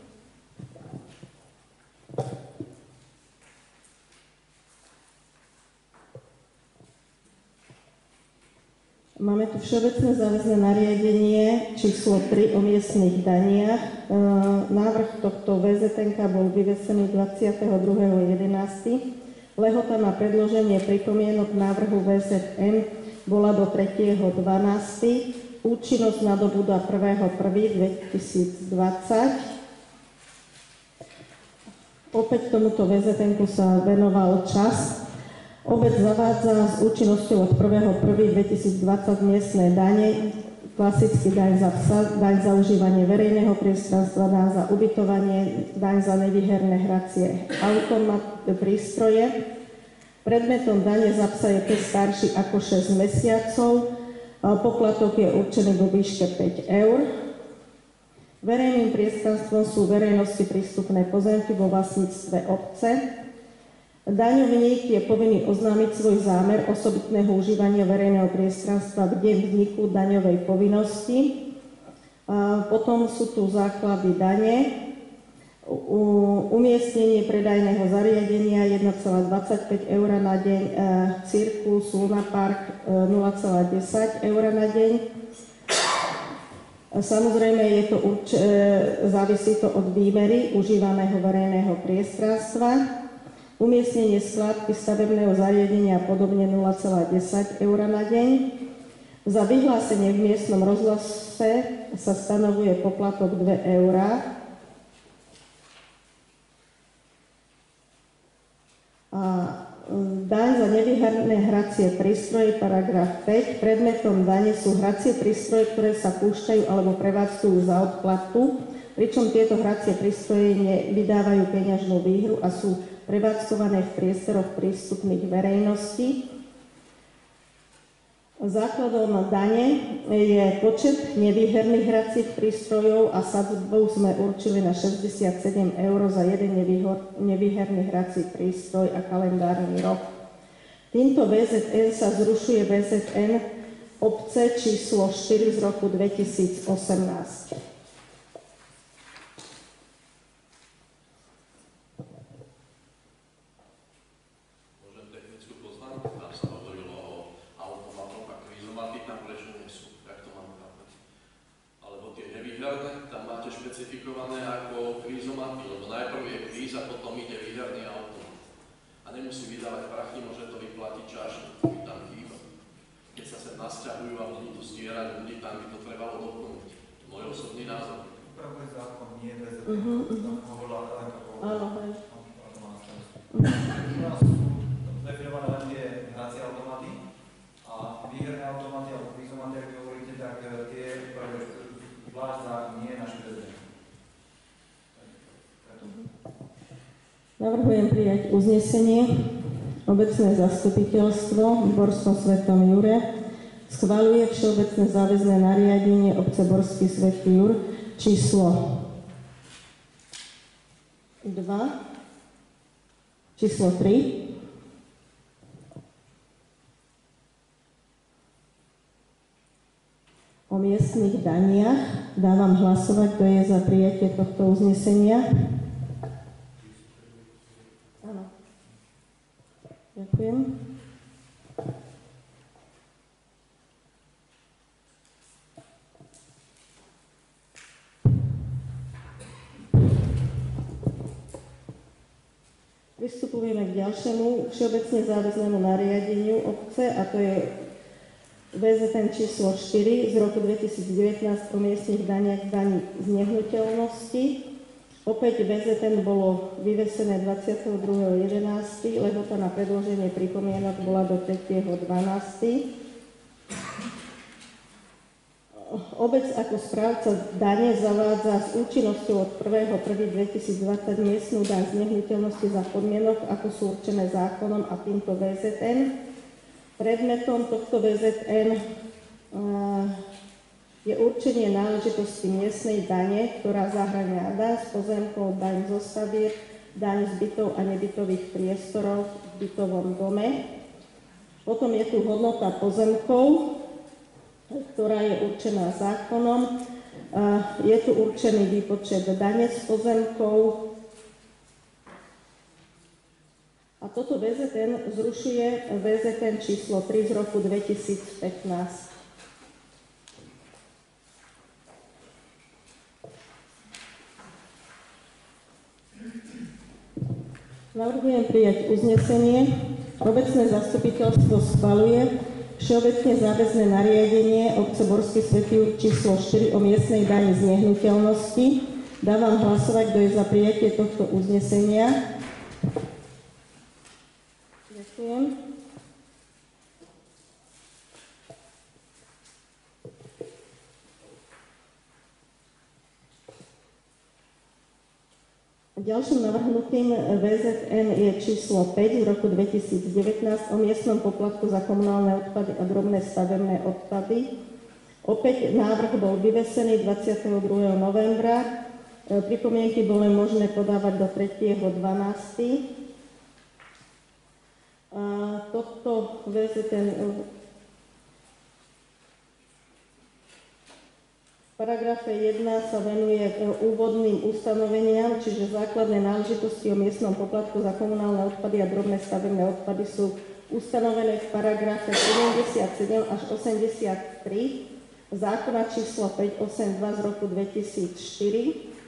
Máme tu všeobecné záväzné nariadenie číslo tri o miestnych daniach. Návrh tohto vé zet en ká bol vyvesený dvadsiateho druhého jedenásteho Lehota na predloženie pripomienok návrhu vé zet en bola do tretieho dvanásteho Účinnosť nadobúda prvého prvého dvetisícdvadsať. Opäť tomuto vé zet en ku sa venoval čas. Obec zavádza s účinnosťou od prvého prvého dvetisícdvadsať miestne dane, klasický daň za psa, daň za užívanie verejného priestranstva, daň za ubytovanie, daň za nevyherné hracie automat, prístroje. Predmetom dane za psa je pes starší ako šesť mesiacov, poplatok je určený vo výške päť eur. Verejným priestranstvom sú verejnosti prístupné pozemky vo vlastníctve obce. Daňovník je povinný oznámiť svoj zámer osobitného užívania verejného priestranstva v deň vzniku daňovej povinnosti. A potom sú tu základy dane. U, umiestnenie predajného zariadenia jeden celá dvadsaťpäť eur na deň, e, cirkus, Luna Park e, nula celá desať eur na deň. Samozrejme, je to urč- e, závisí to od výmery užívaného verejného priestranstva. Umiestnenie skládky stavebného zariadenia a podobne nula celá desať eur na deň. Za vyhlásenie v miestnom rozhlase sa stanovuje poplatok dve eurá. A daň za nevyherné hracie prístroje, paragraf päť. Predmetom dane sú hracie prístroje, ktoré sa púšťajú alebo prevádzkujú za odplatu, pričom tieto hracie prístroje nevydávajú peňažnú výhru a sú prevádzkované v priestoroch prístupných verejnosti. Základom dane je počet nevýherných hracích prístrojov a sadzbu sme určili na šesťdesiatsedem eur za jeden nevýherný hrací prístroj a kalendárny rok. Týmto vé zet en sa zrušuje vé zet en obce číslo štyri z roku dvetisícosemnásť. Tam máte špecifikované ako kvízomaty, lebo najprv je kvíz a potom ide výherný automat. A nemusí vydávať prachy, môže to vyplatiť čašník, ktorý tam chýba. Keď sa sem nasťahujú a budú tu stierať ľudí, tam by to trebalo doplniť. To je môj osobný názor. Upravuje zákon, nie vé zet en. Hovorila len ako... Áno, hej. U nás sú definované len tie hracie automaty a výherné automaty alebo kvízomaty, ak vy hovoríte, tak tie upravuje zvlášť zákon, nie je náš vé zet en. Navrhujem prijať uznesenie. Obecné zastupiteľstvo v Borskom Svätom Jure schvaľuje všeobecné záväzné nariadenie obce Borský Svätý Jur číslo dva, číslo tri, miestnych daniach. Dávam hlasovať, kto je za prijatie tohto uznesenia. Áno. Ďakujem. Pristupujeme k ďalšiemu všeobecne záväznému nariadeniu obce, a to je vé zet en číslo štyri z roku dvetisícdevätnásť o miestnych daniach daní z nehnuteľnosti. Opäť vé zet en bolo vyvesené dvadsiateho druhého jedenásteho lehota na predloženie pripomienok bola do tretieho decembra. Obec ako správca dane zavádza s účinnosťou od prvého prvého dvetisícdvadsať miestnu daň z nehnuteľnosti za podmienok, ako sú určené zákonom a týmto vé zet en. Predmetom tohto vé zet en je určenie náležitosti miestnej dane, ktorá zahŕňa daň z pozemkov, daň zo stavieb, daň z bytov a nebytových priestorov v bytovom dome. Potom je tu hodnota pozemkov, ktorá je určená zákonom. Je tu určený výpočet dane z pozemkov. A toto vé zet en zrušuje vé zet en číslo tri z roku dvetisícpätnásť. Navrhujem prijať uznesenie. Obecné zastupiteľstvo schvaľuje všeobecne záväzné nariadenie obce Borský Svätý Jurg číslo štyri o miestnej dani z nehnuteľnosti. Dávam hlasovať, kto je za prijatie tohto uznesenia. Ďakujem. Ďalším navrhnutým vé zet en je číslo päť z roku dvetisícdevätnásť o miestnom poplatku za komunálne odpady a drobné stavebné odpady. Opäť návrh bol vyvesený dvadsiateho druhého novembra. Pripomienky boli možné podávať do tretieho decembra. Toto vé zet en v paragrafe jeden sa venuje úvodným ustanoveniam, čiže základné náležitosti o miestnom poplatku za komunálne odpady a drobné stavebné odpady sú ustanovené v paragrafe sedemdesiatsedem až osemdesiattri zákona číslo päťstoosemdesiatdva z roku dvetisícštyri.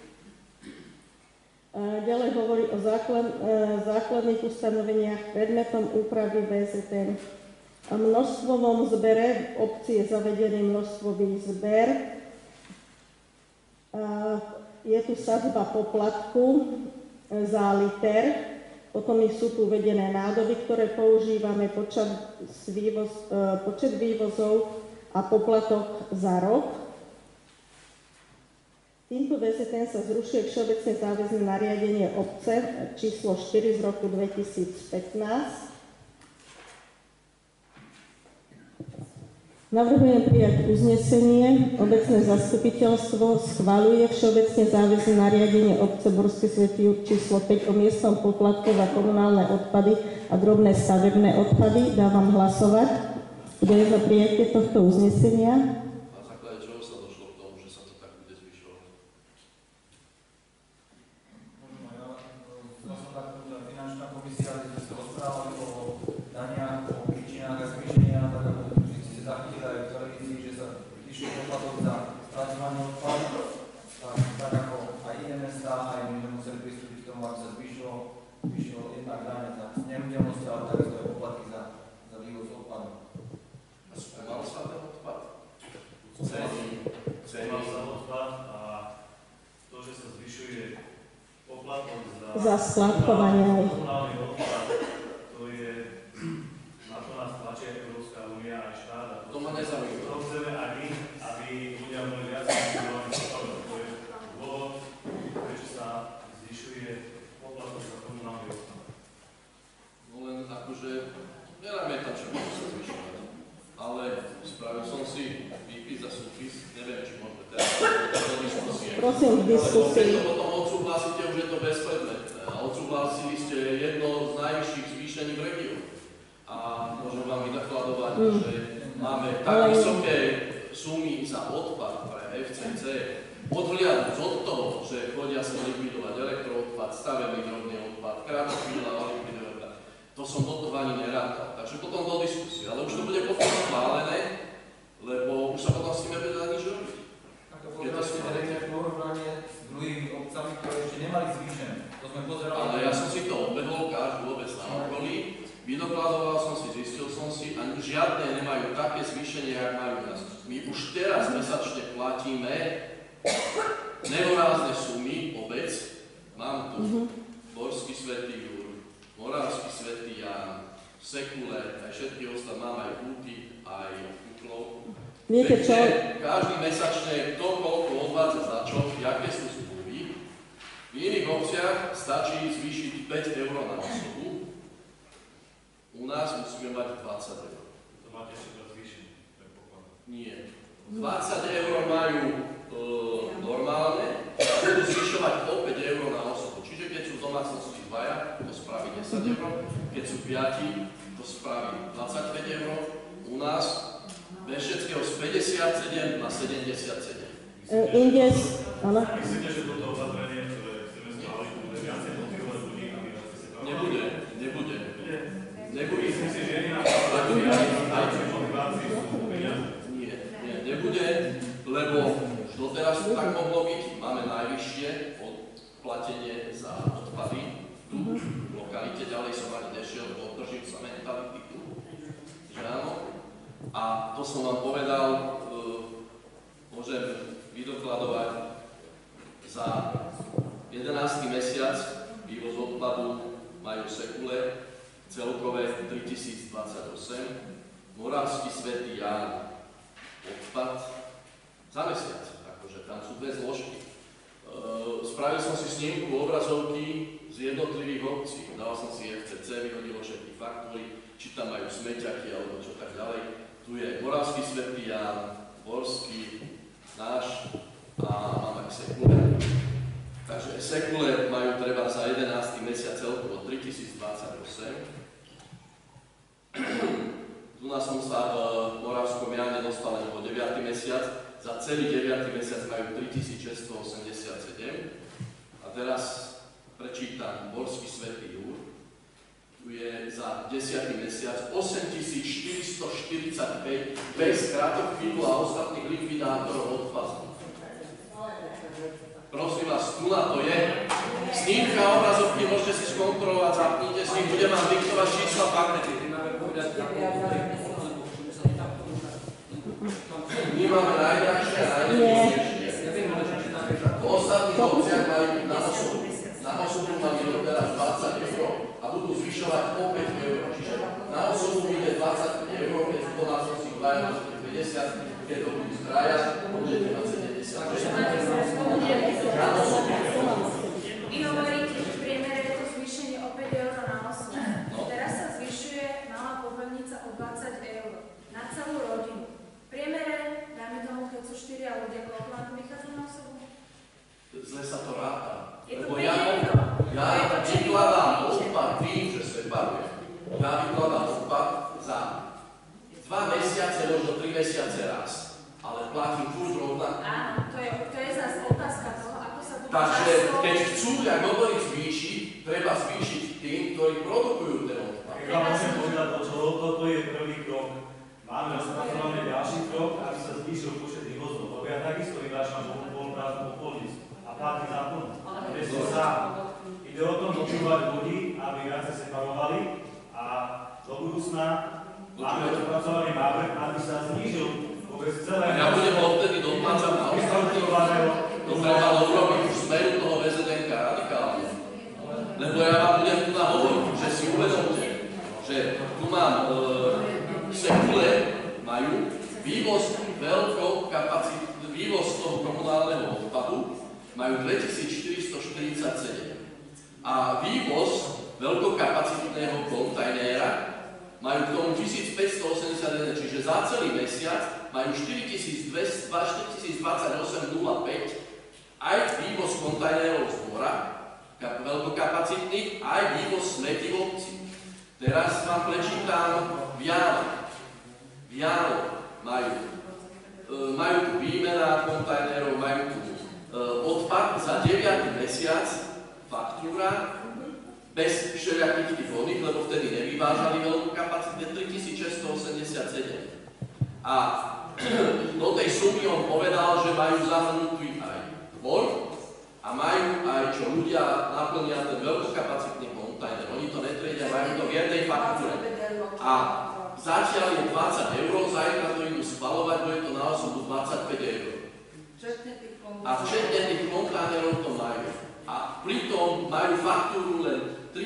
Ďalej hovorí o základ, základných ustanoveniach predmetom úpravy vé zet en. V množstvovom zbere v obci je zavedený množstvový zber. Je tu sadzba poplatku za liter, potom sú tu uvedené nádoby, ktoré používame, počet, vývoz, počet vývozov a poplatok za rok. Týmto vé zet en sa zrušuje všeobecne záväzné nariadenie obce číslo štyri z roku dvetisícpätnásť. Navrhujem prijať uznesenie. Obecné zastupiteľstvo schvaľuje všeobecne záväzné nariadenie obce Borský Svätý Jurg číslo päť o miestnom poplatku za komunálne odpady a drobné stavebné odpady. Dávam hlasovať. Kto je za prijatie tohto uznesenia? Na základe čoho sa došlo k tomu, že sa to tak bude zvyšovať? Možno ja, zase tak finančná komisia, kde sme sa rozprávali o daniach, o príčinách a zvýšeniach, tak ako si zachytili aj v televízii, že sa vyšlo poplatok za spracovanie odpadu, tak ako aj iné mestá, aj my sme museli pristúpiť k tomu, aby sa zvýšilo, zvýšilo jednak dane za nehnuteľnosť, ale takisto aj poplatky za, za vývoz odpadu. A skúmal sa ten odpad? Skúmal sa odpad a to, že sa zvyšuje poplatok za, za skladkovanie. komunálny odpad, to je, na to nás tlačí Európska únia aj štát. A To ma nezaujíma. To chceme aj my, aby ľudia boli viac motivovaní odpadov. To je dôvod, prečo sa zvyšuje poplatok za komunálny odpad. No len akože, nenamietam, čo môže sa zvyšovať. Ale spravil som si výpis a súpis, neviem, či môžeme teraz do diskusie. Prosím, v diskusii. Lebo potom odsúhlasíte, už je to bezpredmetné. A odsúhlasili ste jedno z najvyšších zvýšení v regióne. A môžem vám vynakladovať, mm. že máme tak Ale... vysoké sumy za odpad pre ef cé cé, odhliadnúť od toho, že chodia sa likvidovať elektroodpad, stavebný drobný odpad, krátofíla, likvidovať, to som potom ani nerátal. Takže potom do diskusie, ale už to bude potom schválené, lebo už sa potom s tým nebude nič robiť. Je to skôr porovnanie s druhými obcami, ktoré ešte nemali zvýšené. To sme pozerali. Ale ja som si to obehol, každú obec na okolí, vydokladoval som si, zistil som si, a žiadne nemajú také zvýšenie, jak majú nás. My už teraz mesačne platíme nehorázne sumy, obec, mám tu Borský Svätý Jur, Moravský Svätý Ján, Sekule, aj všetky ostatné, mám aj Úty, aj Kuklov. Viete čo? Každý mesačne kto koľko odvádza za čo, jaké sú zmluvy. V iných obciach stačí zvýšiť päť eur na osobu. U nás musíme mať dvadsať eur. To máte ešte to zvýšenie, predpokladám. Nie. dvadsať eur majú e, normálne, budú zvyšovať o päť eur na osobu. Čiže keď sú v domácnosti dvaja, to spraví desať eur, keď sú piati, to spraví dvadsaťpäť eur. U nás Benšeckého z päťdesiatsedem na sedemdesiatsedem. Inde, áno. Myslíte, že toto opatrenie, ktoré chceme schváliť, bude viacej motivovať ľudí, aby viacej sa bavili? Nebude, nebude. Nebude. Myslím si, že jediná motivácia sú peniaze. Nie, nie, nebude, lebo doteraz to tak mohlo byť. Máme najvyššie platenie za odpady tu, v lokalite, ďalej som ani nešiel, lebo držím sa mentality tu, že áno. A to som vám povedal, uh, môžem vydokladovať za jedenásty mesiac vývoz odpadu majú Sekule celkové tritisícdvadsaťosem, Moravský Svätý Ján odpad za mesiac, akože tam sú dve zložky. Uh, spravil som si snímku obrazovky z jednotlivých obcí, dal som si ef cé cé, vyhodilo všetky faktúry, či tam majú smeťaky alebo čo tak ďalej. Tu je Moravský Svätý Ján, Borský, náš a máme Sekule. Takže Sekule majú treba za jedenásty mesiac celkovo tritisícdvadsaťosem. Tu nás som sa v Moravskom Jáne dostal len po deviaty mesiac. Za celý deviaty mesiac majú tritisícšesťstoosemdesiatsedem. A teraz prečítam Borský Svätý Júr. Tu je za desiaty mesiac osemtisícštyristoštyridsaťpäť bez krátokvílu a ostatných likvidátorov odpadu. Prosím vás, tu na to je. Snímka obrazovky môžete si skontrolovať, zapnite si, budem vám diktovať čísla pamäti. My máme najdrahšie a najdrahšie. V ostatných obciach majú na osobu. Na osobu máme doteraz dvadsať eur a budú zvyšovať o päť eur. Čiže na osobu ide dvadsaťpäť eur, keď to na si dvaja päťdesiat, keď to budú traja, budete mať sedemdesiat. Na osobu. Vy hovoríte, že v priemere je to zvýšenie o päť eur na osobu. Teraz sa zvyšuje malá popelnica o dvadsať eur na celú rodinu. V priemere, dáme tomu, keď sú štyria ľudia, koľko vám to vychádza na osobu? Zle sa to ráta. Je to Lebo ja, ja vykladám odpad tým, že separujem. Ja vykladám odpad za dva mesiace, možno tri mesiace raz. Ale platím furt rovnako. Áno, to je, to je zase otázka toho, ako sa budú Takže často... keď chcú, jak hovorí zvýšiť, treba zvýšiť tým, ktorí produkujú ten odpad. Ja môžem povedať, čo toto je prvý krok. Máme rozpracovaný ďalší krok, aby sa zvýšil počet vývozov. Lebo ja takisto vyvážam polprázdnu popolnicu a platím za plnú. Presne sám. Ide o tom motivovať ľudí, aby viac sa separovali a do budúcna máme rozpracovaný návrh, aby sa znížil vôbec celé... Ja budem odtedy doplácať na ostatní. To treba urobiť už smeru toho vé zet en ká radikálne. Lebo ja vám budem tu nahovoriť, že si uvedomte, že tu mám e, Sekule, majú vývoz veľkou kapacitu, vývoz toho komunálneho odpadu majú dvetisícštyristoštyridsaťsedem. A vývoz veľkokapacitného kontajnera majú k tomu tisícpäťstoosemdesiatjeden, čiže za celý mesiac majú štyritisícdvadsaťosem nula päť aj vývoz kontajnerov z dvora, veľkokapacitných, aj vývoz smeti v obci. Teraz vám prečítam Viano. Viano majú e, majú tu výmena kontajnerov, majú tu e, odpad za deviaty mesiac, faktúra, bez všelijakých tých oných, lebo vtedy nevyvážali veľkú kapacitu, tritisícšesťstoosemdesiatsedem. A do tej sumy on povedal, že majú zahrnutý aj dvor a majú aj, čo ľudia naplnia ten veľkokapacitný kontajner. Oni to netriedia, majú to v jednej faktúre. A zatiaľ je dvadsať eur, zajtra to idú spalovať, bude to na osobu dvadsaťpäť eur. A včetne tých kontajnerov to majú. A pritom majú faktúru len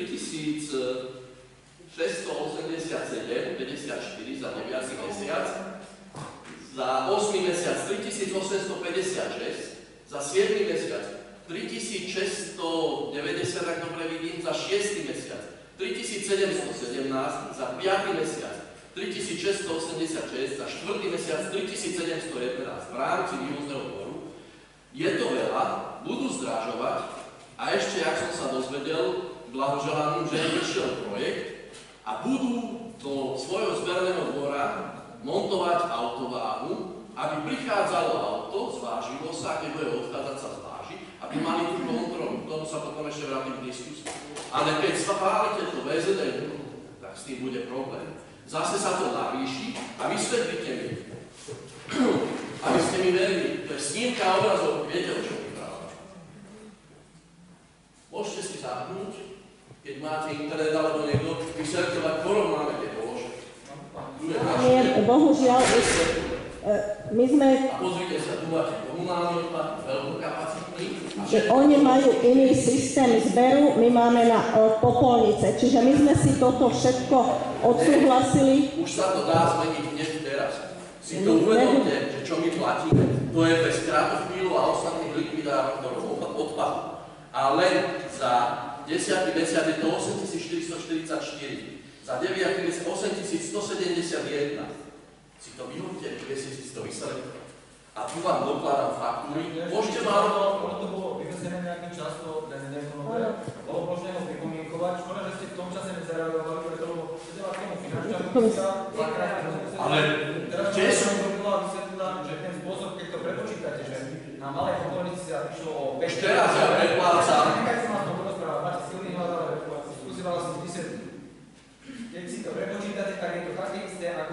tritisícšesťstoosemdesiatsedem päťdesiatštyri za deviaty mesiac, za ôsmy mesiac tritisícosemstopäťdesiatšesť, za siedmy mesiac tritisícšesťstodeväťdesiat, ak dobre vidím, za šiesty mesiac tritisícsedemstosedemnásť, za piaty mesiac tritisícšesťstoosemdesiatšesť, za štvrtý mesiac tritisícsedemstojedenásť v rámci vývozného dvoru. Je to veľa, budú zdražovať a ešte, ak som sa dozvedel, blahoželám, že vyšiel projekt a budú do svojho zberného dvora montovať autováhu, aby prichádzalo auto, zvážilo sa, keď bude odchádzať, sa zváži, aby mali tú kontrolu. K tomu sa potom ešte vrátim k diskusii. Ale keď schválite to vé zet en, tak s tým bude problém. Zase sa to navýši a vysvetlite mi, aby ste mi verili, to je snímka obrazov, viete, o čom vyprávam. Môžete si zapnúť, keď máte internet alebo niekto, vysvetľovať, porovnáme tie položky. Nie, bohužiaľ, my sme... A pozrite sa, tu máte komunálny odpad, veľkokapacitný. Že oni majú iný systém zberu, my máme na o, popolnice. Čiže my sme si toto všetko odsúhlasili. Už sa to dá zmeniť hneď teraz. Si to uvedomte, že čo my platíme, to je bez kratochvíľu a ostatných likvidátorov odpadu. A len za desiaty mesiac je to osemtisícštyristoštyridsaťštyri. Za deviaty mesiac osemtisícstosedemdesiatjeden. Si to vyhodíte, kde si si to vysledovať. A tu vám dokladám faktúry. Môžete málo... Ono to bolo vyvesené nejakým časom prezidentom, bolo možné ho pripomienkovať. Škoda, že ste v tom čase nezareagovali, preto lebo sedela k tomu finančná komisia, dvakrát ale teraz čo som hovorila a vysvetlila, že ten spôsob, keď to prepočítate, že na malej popolnici sa prišlo o... Už teraz ja preplácam. Nechaj sa ma to rozprávať, máte silný hľad, ale skúsivala som vysvetliť. Keď si to prepočítate, tak je to také isté ako...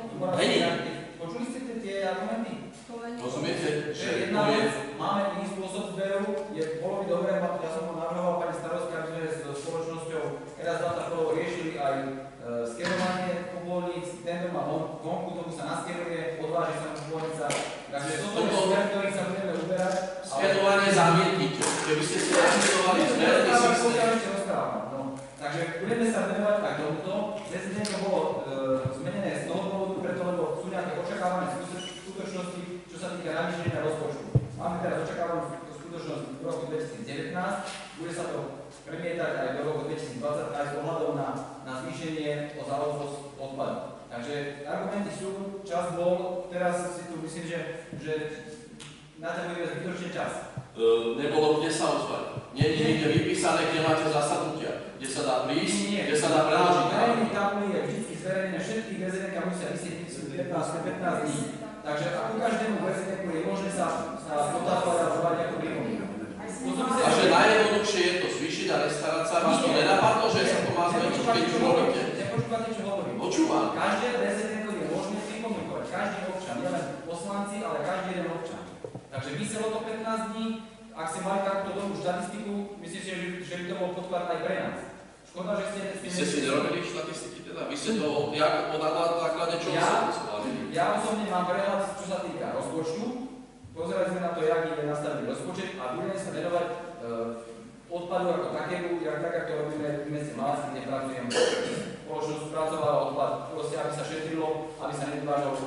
Počuli ste tie argumenty? Rozumiete, že jedna vec, máme iný spôsob zberu, je, bolo by dobré, ja som ho navrhoval pani starostka, aby sme s spoločnosťou Eras Data Flow riešili aj e, skenovanie popolníc, tento má vonku, tomu sa naskenuje, odváži sa popolnica, takže toto je smer, ktorý sa budeme uberať. Skenovanie zamietnite, keby ste si naskenovali zberný systém. Takže budeme sa venovať aj tomuto, dnes to bolo e, zmenené z toho dôvodu, preto lebo sú nejaké očakávané skutočnosti, čo sa týka navýšenia rozpočtu. Máme teraz očakávanú skutočnosť v roku dvetisícdevätnásť, bude sa to premietať aj do roku dvetisícdvadsať aj s ohľadom na, na zvýšenie o záležitosť odpadu. Takže argumenty sú, čas bol, teraz si tu myslím, že, že na to budeme zbytočne čas. Uh, nebolo kde sa ozvať. Nie je nikde vypísané, kde máte zasadnutia, kde sa dá prísť, kde sa dá predložiť. Verejný tabulí je vždy zverejnené, všetkých väzenek musia vysieť pätnásť dní. Takže ako každému väzeneku je možné sa dotazovať a zhovať nejakú pripomienku. A že najjednoduchšie je to zvýšiť a nestarať sa, vás to nenapadlo, že sa to má zmeniť, keď už robíte? Nepočúvate, čo hovorím. Počúvam. Každé väzeneko je možné pripomienkovať, každý občan, nielen poslanci, ale každý jeden občan. Takže vyselo to pätnásť dní, ak ste mali takúto dobrú štatistiku, myslím si, že by to bol podklad aj pre nás. Škoda, že ste... Vy ste si nerobili štatistiky teda? Vy ste to, jak podľa základe čo ja, sa schválili? Ja osobne mám prehľad, čo sa týka rozpočtu. Pozerali sme na to, jak je nastavený rozpočet a budeme sa venovať e, odpadu ako takému, jak tak, ako to robíme v meste Malacky, kde pracujem. Spoločnosť spracovala odpad, proste, aby sa šetrilo, aby sa nevyvážalo.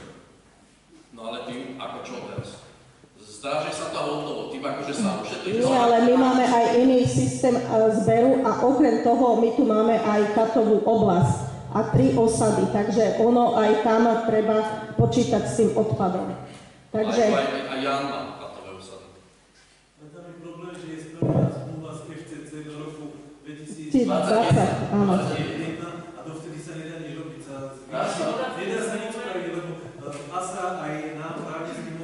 No ale tým, ako čo teraz? Zdá, že sa to hotovo, tým akože sa ušetrí. Nie, ale my máme aj iný systém zberu a okrem toho my tu máme aj katovú oblasť a tri osady, takže ono aj tam treba počítať s tým odpadom. Takže... Aj, aj, aj Jan má katové osady. A tam je problém, že je splnená zmluva z ef cé cé do roku dvetisícdvadsať, áno. A dovtedy sa nedá nič robiť. Nedá sa nič spraviť, lebo á es á aj nám právnickým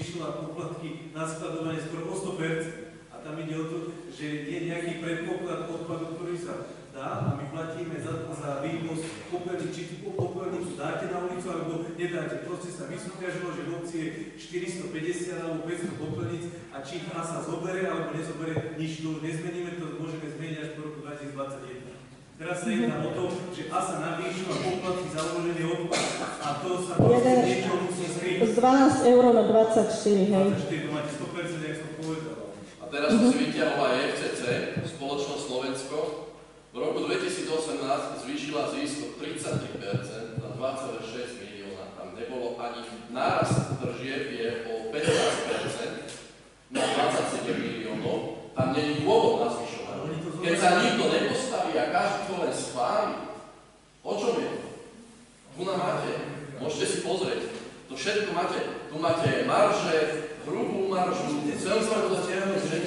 zvýšila poplatky na skladovanie skoro o sto percent. A tam ide o to, že je nejaký predpoklad odpadu, ktorý sa dá a my platíme za, za vývoz popelníc, či tú popelnicu dáte na ulicu alebo nedáte. Proste sa vysúťažilo, že v obci je štyristopäťdesiat alebo päťsto popelníc a či ich sa zoberie alebo nezobere, nič tu nezmeníme, to môžeme zmeniť až po roku dvetisícdvadsaťjeden. Teraz sa jedná o to, že á es á navýšila poplatky za uložený odpad a to sa proste niečo musí skryť. Z dvanásť eur na dvadsaťštyri, hej. dvadsaťštyri, to máte sto percent, jak som povedal. A teraz som si vyťahol aj ef cé cé, spoločnosť Slovensko. V roku dvetisícosemnásť zvýšila zisk o tridsaťtri percent na dva celé šesť milióna. Tam nebolo ani nárast tržieb je o pätnásť percent na dvadsaťsedem miliónov. Tam nie je dôvod na zvyšovanie. Keď sa nikto nepostaví a každý to len schváli, o čom je to? Tu nám máte, môžete si pozrieť. To všetko máte, tu máte marže, hrubú maržu, celkovú zatiaľnosť, že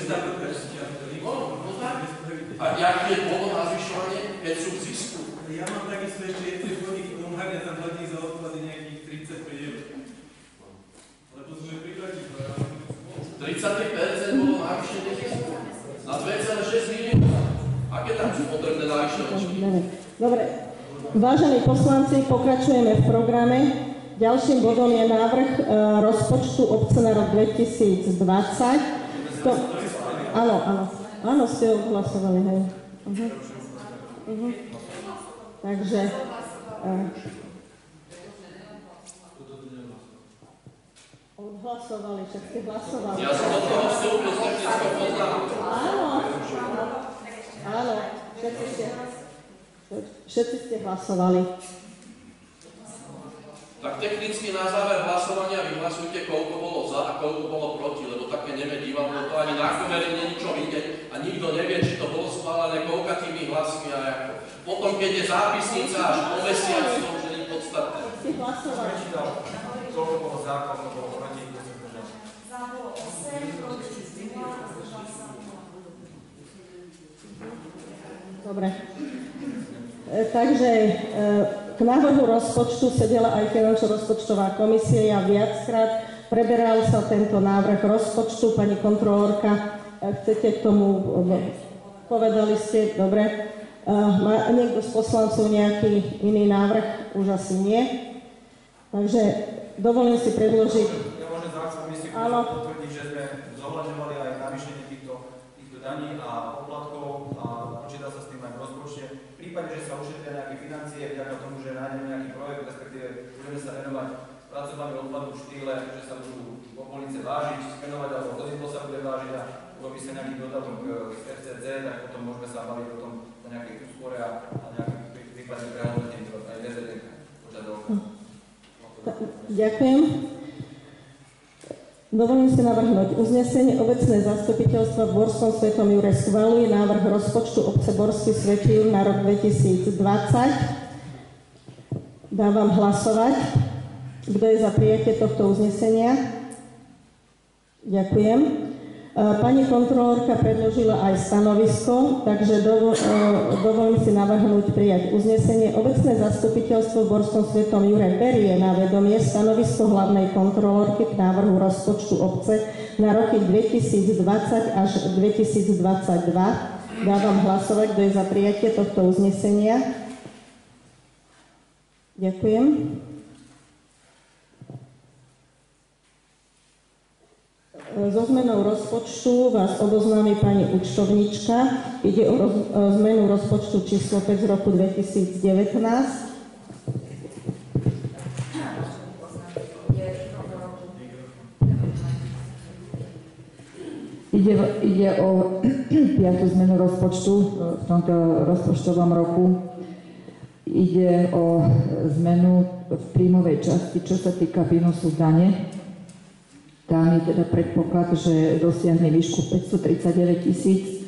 a jaký je dôvod na zvyšovanie, keď sú v zisku? Ja mám takisto ešte jedný podnik, Lonharnia tam platí za odpady nejakých tridsaťpäť eur. Ale to sme priplatili. tridsaťtri percent bolo navýšenie zisku na dva celé šesť milióna. Aké tam sú potrebné navýšenie? Dobre, vážení poslanci, pokračujeme v programe. Ďalším bodom je návrh e, rozpočtu obce na rok dvetisícdvadsať. To, áno, áno. Áno, ste odhlasovali, hej. Uh-huh. Uh-huh. Takže... Uh, odhlasovali, všetci hlasovali. Ja som do toho vstúpil z technického poznámku. Áno, áno, všetci ste, všetci ste hlasovali. Tak technicky na záver hlasovania vyhlasujte, koľko bolo za a koľko bolo proti, lebo také nevie divadlo, to ani na kamere nie ničo vidieť a nikto nevie, či to bolo schválené koľkatými hlasmi a ako. Potom, keď je zápisnica až po mesiaci, to už nie je podstatné. Ste hlasovali. Koľko bolo za, koľko bolo proti, kto sa zdržal? Za bolo osem, proti nula a zdržal sa. Dobre. E, takže e, k návrhu rozpočtu sedela aj finančno-rozpočtová komisia. Ja viackrát preberal sa tento návrh rozpočtu. Pani kontrolórka, chcete k tomu, povedali ste, dobre. Má niekto z poslancov nejaký iný návrh? Už asi nie. Takže dovolím si predložiť. Ja môžem za komisiu potvrdiť, že sme zohľadňovali aj navýšenie týchto, týchto daní a poplatkov a počíta sa s tým aj v rozpočte. V prípade, že sa ušetria nejaké financie, vďaka tomu, že nájdeme nejaký projekt, respektíve budeme sa venovať spracovaní odpadu v štýle, že sa budú popolnice vážiť, skenovať, alebo vozidlo sa bude vážiť a urobí sa nejaký dodatok z ef cé cé, tak potom môžeme sa baviť o tom o nejakej úspore a, a nejakým prípadne prehodnotení aj bez jedného požiadavka. Ďakujem. Dovolím si navrhnúť uznesenie. Obecné zastupiteľstva v Borskom Svetom Jure schvaľuje návrh rozpočtu obce Borský Svätý Jur na rok dvetisícdvadsať. Dávam hlasovať. Kto je za prijatie tohto uznesenia? Ďakujem. Pani kontrolórka predložila aj stanovisko, takže dovolím si navrhnúť prijať uznesenie. Obecné zastupiteľstvo v Borskom Svetom Jure berie na vedomie stanovisko hlavnej kontrolórky k návrhu rozpočtu obce na roky dvetisícdvadsať až dvetisícdvadsaťdva. Dávam hlasovať, kto je za prijatie tohto uznesenia. Ďakujem. So zmenou rozpočtu vás oboznámi pani účtovníčka. Ide o roz, zmenu rozpočtu číslo päť z roku dvetisícdevätnásť. Ide, ide o piatu zmenu rozpočtu v tomto rozpočtovom roku. Ide o zmenu v príjmovej časti, čo sa týka výnosu dane. Tam je teda predpoklad, že dosiahne výšku päťstotridsaťdeväť tisíc.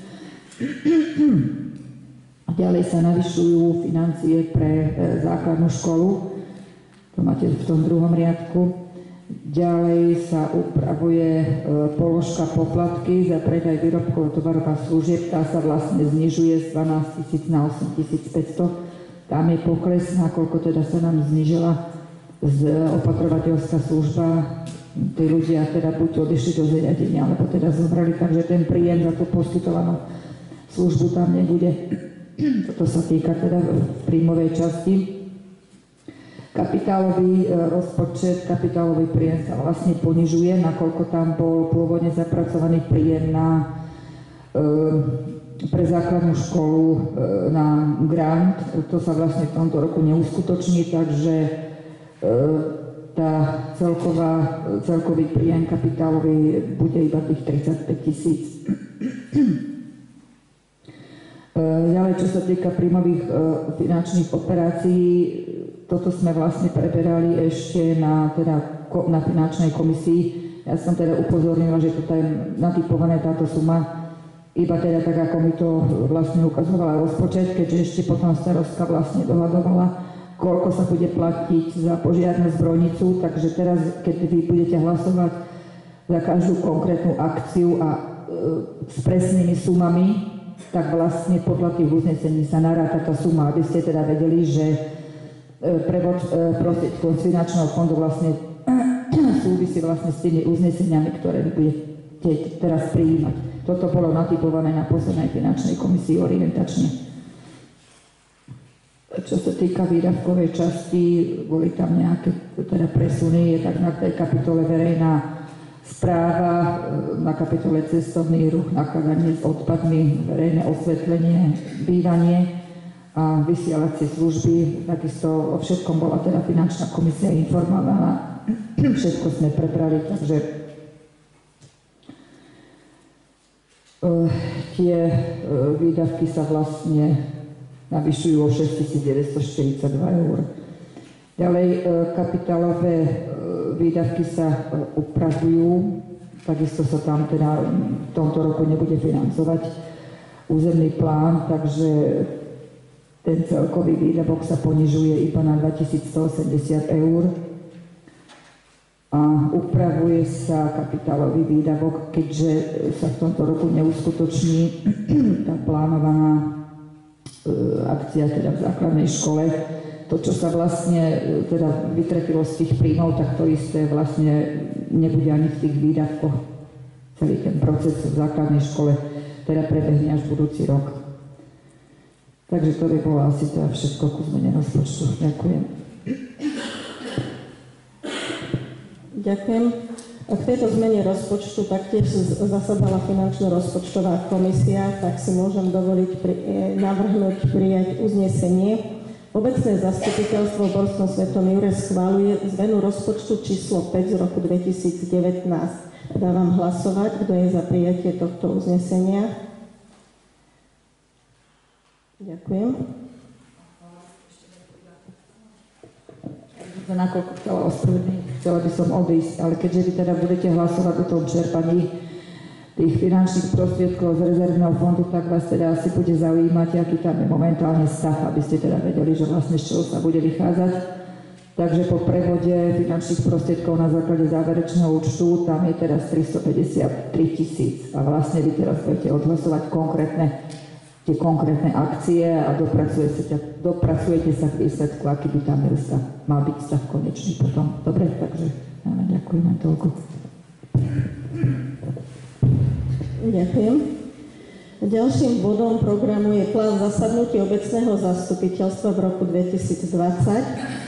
Ďalej sa navyšujú financie pre základnú školu. To máte v tom druhom riadku. Ďalej sa upravuje položka poplatky za predaj výrobkov, tovarov a služieb. Tá sa vlastne znižuje z dvanásť tisíc na osem tisíc päťsto. Tam je pokles, nakoľko teda sa nám znižila opatrovateľská služba tí ľudia teda buď odišli do zariadenia, alebo teda zobrali, takže ten príjem za tú poskytovanú službu tam nebude. Toto sa týka teda príjmovej časti. Kapitálový rozpočet, kapitálový príjem sa vlastne ponižuje, nakoľko tam bol pôvodne zapracovaný príjem na, e, pre základnú školu e, na grant. To sa vlastne v tomto roku neuskutoční, takže e, tá celková, celkový príjem kapitálový bude iba tých tridsaťpäť tisíc. Ďalej, čo sa týka príjmových finančných operácií, toto sme vlastne preberali ešte na, teda, na finančnej komisii. Ja som teda upozornila, že toto je natypované táto suma, iba teda tak, ako mi to vlastne ukazovala rozpočet, keďže ešte potom starostka vlastne dohadovala, koľko sa bude platiť za požiarnu zbrojnicu, takže teraz, keď vy budete hlasovať za každú konkrétnu akciu a e, s presnými sumami, tak vlastne podľa tých uznesení sa naráta tá suma, aby ste teda vedeli, že prevod prostriedkov z finančného fondu vlastne súvisí vlastne s tými uzneseniami, ktoré vy budete teraz prijímať. Toto bolo natypované na poslednej finančnej komisii orientačne. Čo sa týka výdavkovej časti, boli tam nejaké teda presuny, je tak na tej kapitole verejná správa, na kapitole cestovný ruch, nakladanie s odpadmi, verejné osvetlenie, bývanie a vysielacie služby. Takisto o všetkom bola teda finančná komisia informovaná. Všetko sme prebrali, takže uh, tie uh, výdavky sa vlastne navyšujú o šesťtisícdeväťstoštyridsaťdva eur. Ďalej uh, kapitálové uh, výdavky sa uh, upravujú, takisto sa tam teda v tomto roku nebude financovať územný plán, takže ten celkový výdavok sa ponižuje iba na dvetisícstoosemdesiat eur a upravuje sa kapitálový výdavok, keďže sa v tomto roku neuskutoční tá plánovaná e, akcia teda v základnej škole. To, čo sa vlastne e, teda vytratilo z tých príjmov, tak to isté vlastne nebude ani v tých výdavkoch. Celý ten proces v základnej škole teda prebehne až budúci rok. Takže to by bolo asi teda všetko ku zmene rozpočtu. Ďakujem. Ďakujem. A k tejto zmene rozpočtu taktiež zasadala finančno-rozpočtová komisia, tak si môžem dovoliť pri, navrhnúť prijať uznesenie. Obecné zastupiteľstvo v Borskom Svetom Jure schvaľuje zmenu rozpočtu číslo päť z roku dvetisícdevätnásť. Dávam hlasovať, kto je za prijatie tohto uznesenia. Ďakujem. Nakoľko chcela ospravedlniť, chcela by som odísť, ale keďže vy teda budete hlasovať o tom čerpaní tých finančných prostriedkov z rezervného fondu, tak vás teda asi bude zaujímať, aký tam je momentálne stav, aby ste teda vedeli, že vlastne z čoho sa bude vychádzať. Takže po prevode finančných prostriedkov na základe záverečného účtu tam je teraz tristopäťdesiattri tisíc a vlastne vy teraz budete odhlasovať konkrétne tie konkrétne akcie a dopracujete sa, dopracujete sa k výsledku, aký by tam mal, stav, mal byť stav konečný potom. Dobre, takže áno, ďakujem aj toľko. Ďakujem. Ďalším bodom programu je plán zasadnutí obecného zastupiteľstva v roku dvetisícdvadsať.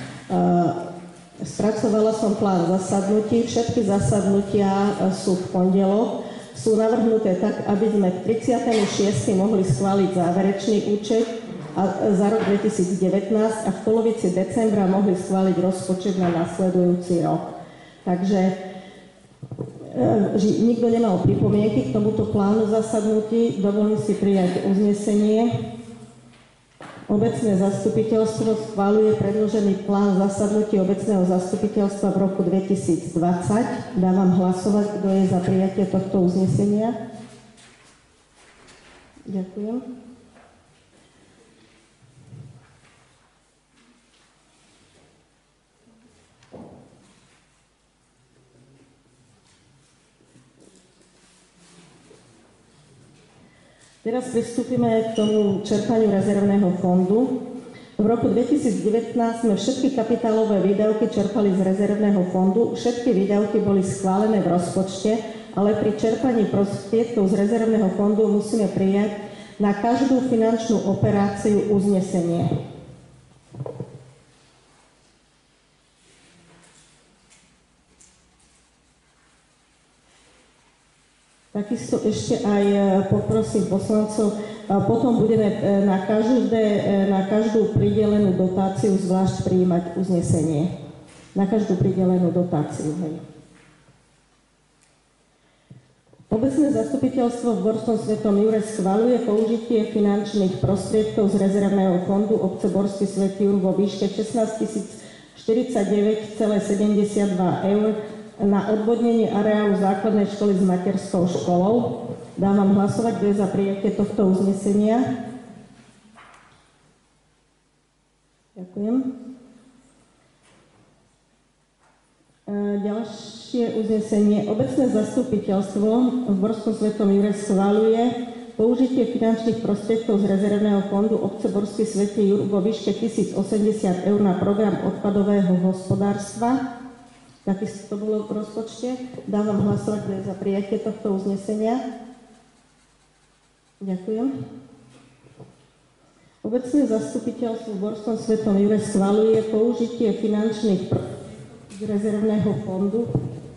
Spracovala som plán zasadnutí. Všetky zasadnutia sú v pondelok. Sú navrhnuté tak, aby sme k tridsiatemu šiestemu mohli schváliť záverečný účet a za rok dvetisícdevätnásť a v polovici decembra mohli schváliť rozpočet na nasledujúci rok. Takže e, nikto nemal pripomienky k tomuto plánu zasadnutí. Dovolím si prijať uznesenie. Obecné zastupiteľstvo schvaľuje predložený plán zasadnutí obecného zastupiteľstva v roku dvetisícdvadsať. Dávam hlasovať, kto je za prijatie tohto uznesenia. Ďakujem. Teraz pristúpime k tomu čerpaniu rezervného fondu. V roku dvetisícdevätnásť sme všetky kapitálové výdavky čerpali z rezervného fondu, všetky výdavky boli schválené v rozpočte, ale pri čerpaní prostriedkov z rezervného fondu musíme prijať na každú finančnú operáciu uznesenie. Takisto ešte aj poprosím poslancov, potom budeme na, každé, na každú pridelenú dotáciu zvlášť prijímať uznesenie. Na každú pridelenú dotáciu. Hej. Obecné zastupiteľstvo v Borskom Svetom Jure schvaľuje použitie finančných prostriedkov z rezervného fondu obce Borský Svätý Jur vo výške šestnásťtisíc štyridsaťdeväť celá sedemdesiatdva eur na odvodnenie areálu základnej školy s materskou školou. Dávam hlasovať, kto je za prijatie tohto uznesenia. Ďakujem. Ďalšie uznesenie. Obecné zastupiteľstvo v Borskom Svetom Jure schvaľuje použitie finančných prostriedkov z rezervného fondu obce Borský Svätý Jur vo výške tisíc osemdesiat eur na program odpadového hospodárstva. Takisto to bolo v rozpočte. Dávam hlasovať, kto je za prijatie tohto uznesenia. Ďakujem. Obecné zastupiteľstvo v Borskom Svetom Jure schvaľuje použitie finančných pr- z rezervného fondu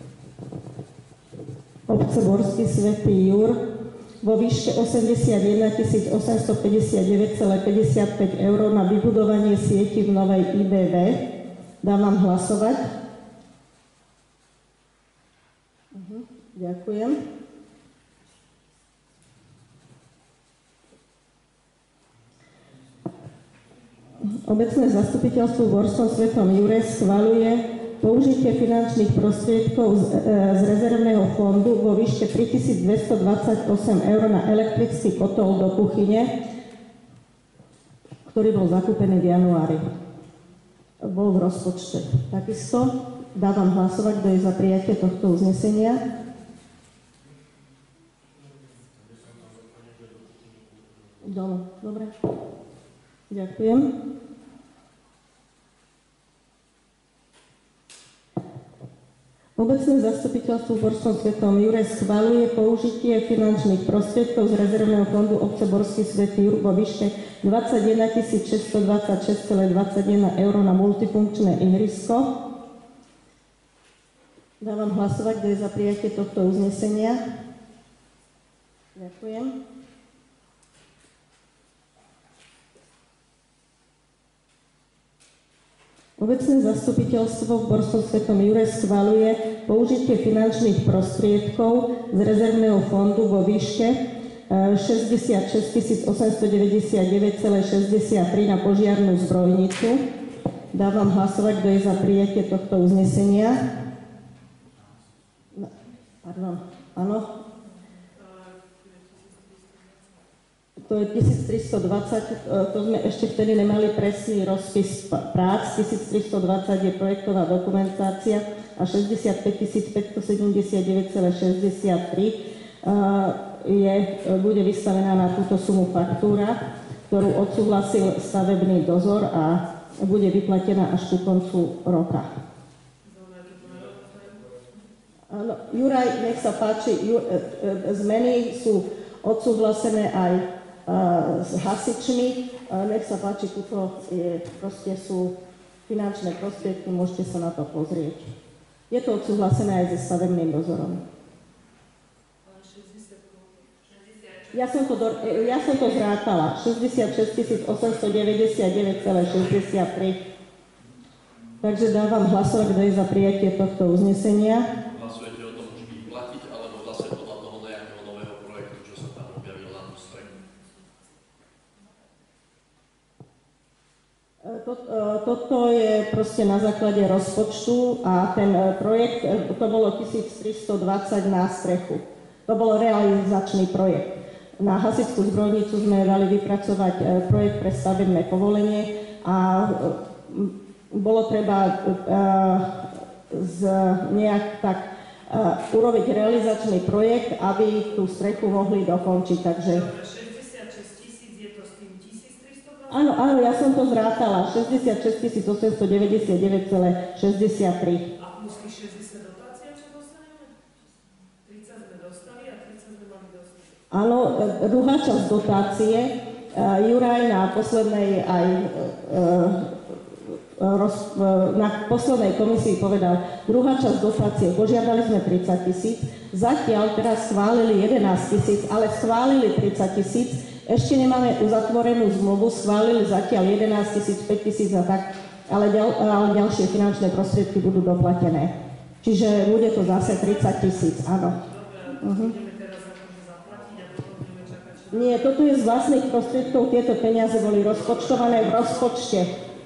obce Borský Svätý Jur vo výške osemdesiatjeden tisíc osemstopäťdesiatdeväť celá päťdesiatpäť eur na vybudovanie sieti v novej í bé vé. Dávam hlasovať. Uh-huh. Ďakujem. Obecné zastupiteľstvo v Borskom Svetom Jure schvaľuje použitie finančných prostriedkov z, e, z rezervného fondu vo výške tritisícdvestodvadsaťosem eur na elektrický kotol do kuchyne, ktorý bol zakúpený v januári. Bol v rozpočte. Takisto dávam hlasovať, kto je za prijatie tohto uznesenia. Dolu. Dobre. Ďakujem. Obecné zastupiteľstvo v Borskom Svetom Jure schvaľuje použitie finančných prostriedkov z rezervného fondu obce Borský Svätý Jur vo výške dvadsaťjeden tisíc šesťstodvadsaťšesť celá dvadsaťjeden eur na multifunkčné ihrisko. Dávam hlasovať, kto je za prijatie tohto uznesenia. Ďakujem. Obecné zastupiteľstvo v Borskom Svetom Jure schvaľuje použitie finančných prostriedkov z rezervného fondu vo výške šesťdesiatšesť tisíc osemstodeväťdesiatdeväť celá šesťdesiattri na požiarnu zbrojnicu. Dávam hlasovať, kto je za prijatie tohto uznesenia. Pardon, áno. To je tisíctristodvadsať, to sme ešte vtedy nemali presný rozpis prác, tisíctristodvadsať je projektová dokumentácia a šesťdesiatpäť tisíc päťstosedemdesiatdeväť celá šesťdesiattri je, bude vystavená na túto sumu faktúra, ktorú odsúhlasil stavebný dozor a bude vyplatená až ku koncu roka. Áno, Juraj, nech sa páči, ju, e, e, zmeny sú odsúhlasené aj s hasičmi. Nech sa páči, tuto je, proste sú finančné prostriedky, môžete sa na to pozrieť. Je to odsúhlasené aj so stavebným dozorom. Ja som to, do, ja som to zrátala. šesťdesiatšesť tisíc osemstodeväťdesiatdeväť celá šesťdesiattri. Takže dávam hlasovať, kto je za prijatie tohto uznesenia. Hlasujete o tom, či vyplatiť, alebo zase podľa toho nejakého nového projektu, čo sa tam objavil na tú strechu. Toto je proste na základe rozpočtu a ten projekt, to bolo tisíctristodvadsať na strechu. To bol realizačný projekt. Na hasičskú zbrojnicu sme dali vypracovať projekt pre stavebné povolenie a bolo treba z nejak tak urobiť realizačný projekt, aby tú strechu mohli dokončiť. Takže Áno, áno, ja som to zrátala. šesťdesiatšesť tisíc osemstodeväťdesiatdeväť celá šesťdesiattri. A plus tých šesťdesiat dotácia, čo dostaneme? tridsať sme dostali a tridsať sme mali dostať. Áno, druhá časť dotácie, Juraj na poslednej aj roz, na poslednej komisii povedal, druhá časť dotácie, požiadali sme tridsať tisíc, zatiaľ teraz schválili jedenásť tisíc, ale schválili tridsať tisíc, ešte nemáme uzatvorenú zmluvu, schválili zatiaľ jedenásť tisíc, päť tisíc a tak, ale, ďal, ale ďalšie finančné prostriedky budú doplatené. Čiže bude to zase tridsať tisíc, áno. Uh-huh. Nie, toto je z vlastných prostriedkov, tieto peniaze boli rozpočtované v rozpočte.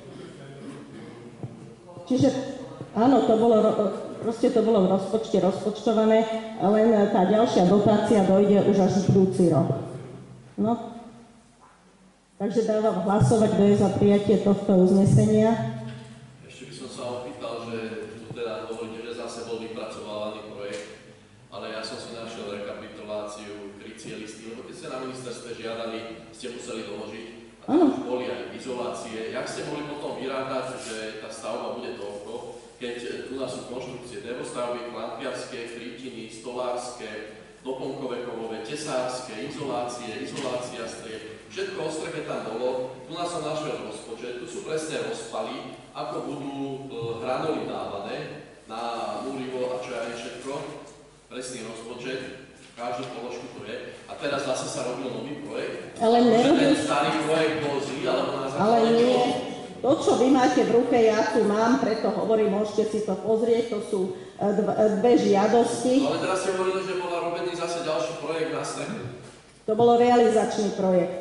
Čiže áno, to bolo, proste to bolo v rozpočte rozpočtované, len tá ďalšia dotácia dojde už až v budúci rok. No. Takže dávam hlasovať, kto je za prijatie tohto uznesenia. Ešte by som sa opýtal, že tu teda hovoríte, že zase bol vypracovávaný projekt, ale ja som si našiel rekapituláciu krycie listy, lebo keď ste na ministerstve žiadali, ste museli doložiť, a tam už boli aj izolácie. Jak ste mohli potom vyrátať, že tá stavba bude toľko, keď tu nás sú konštrukcie devostavby, klampiarské, krytiny, stolárske, doplnkové kovové, tesárske, izolácie, izolácia striech, všetko o streche tam bolo. Tu nás som našiel rozpočet, tu sú presné rozpaly, ako budú e, hranoly dávané na múrivo a čo ja všetko, presný rozpočet. Každú položku to je. A teraz zase sa robil nový projekt. Ale nerobil... Ten starý projekt bol zlý, alebo na základe... Ale nie. To, čo vy máte v ruke, ja tu mám, preto hovorím, môžete si to pozrieť, to sú dve žiadosti. Ale teraz ste hovorili, že bola robený zase ďalší projekt na streche. To bolo realizačný projekt.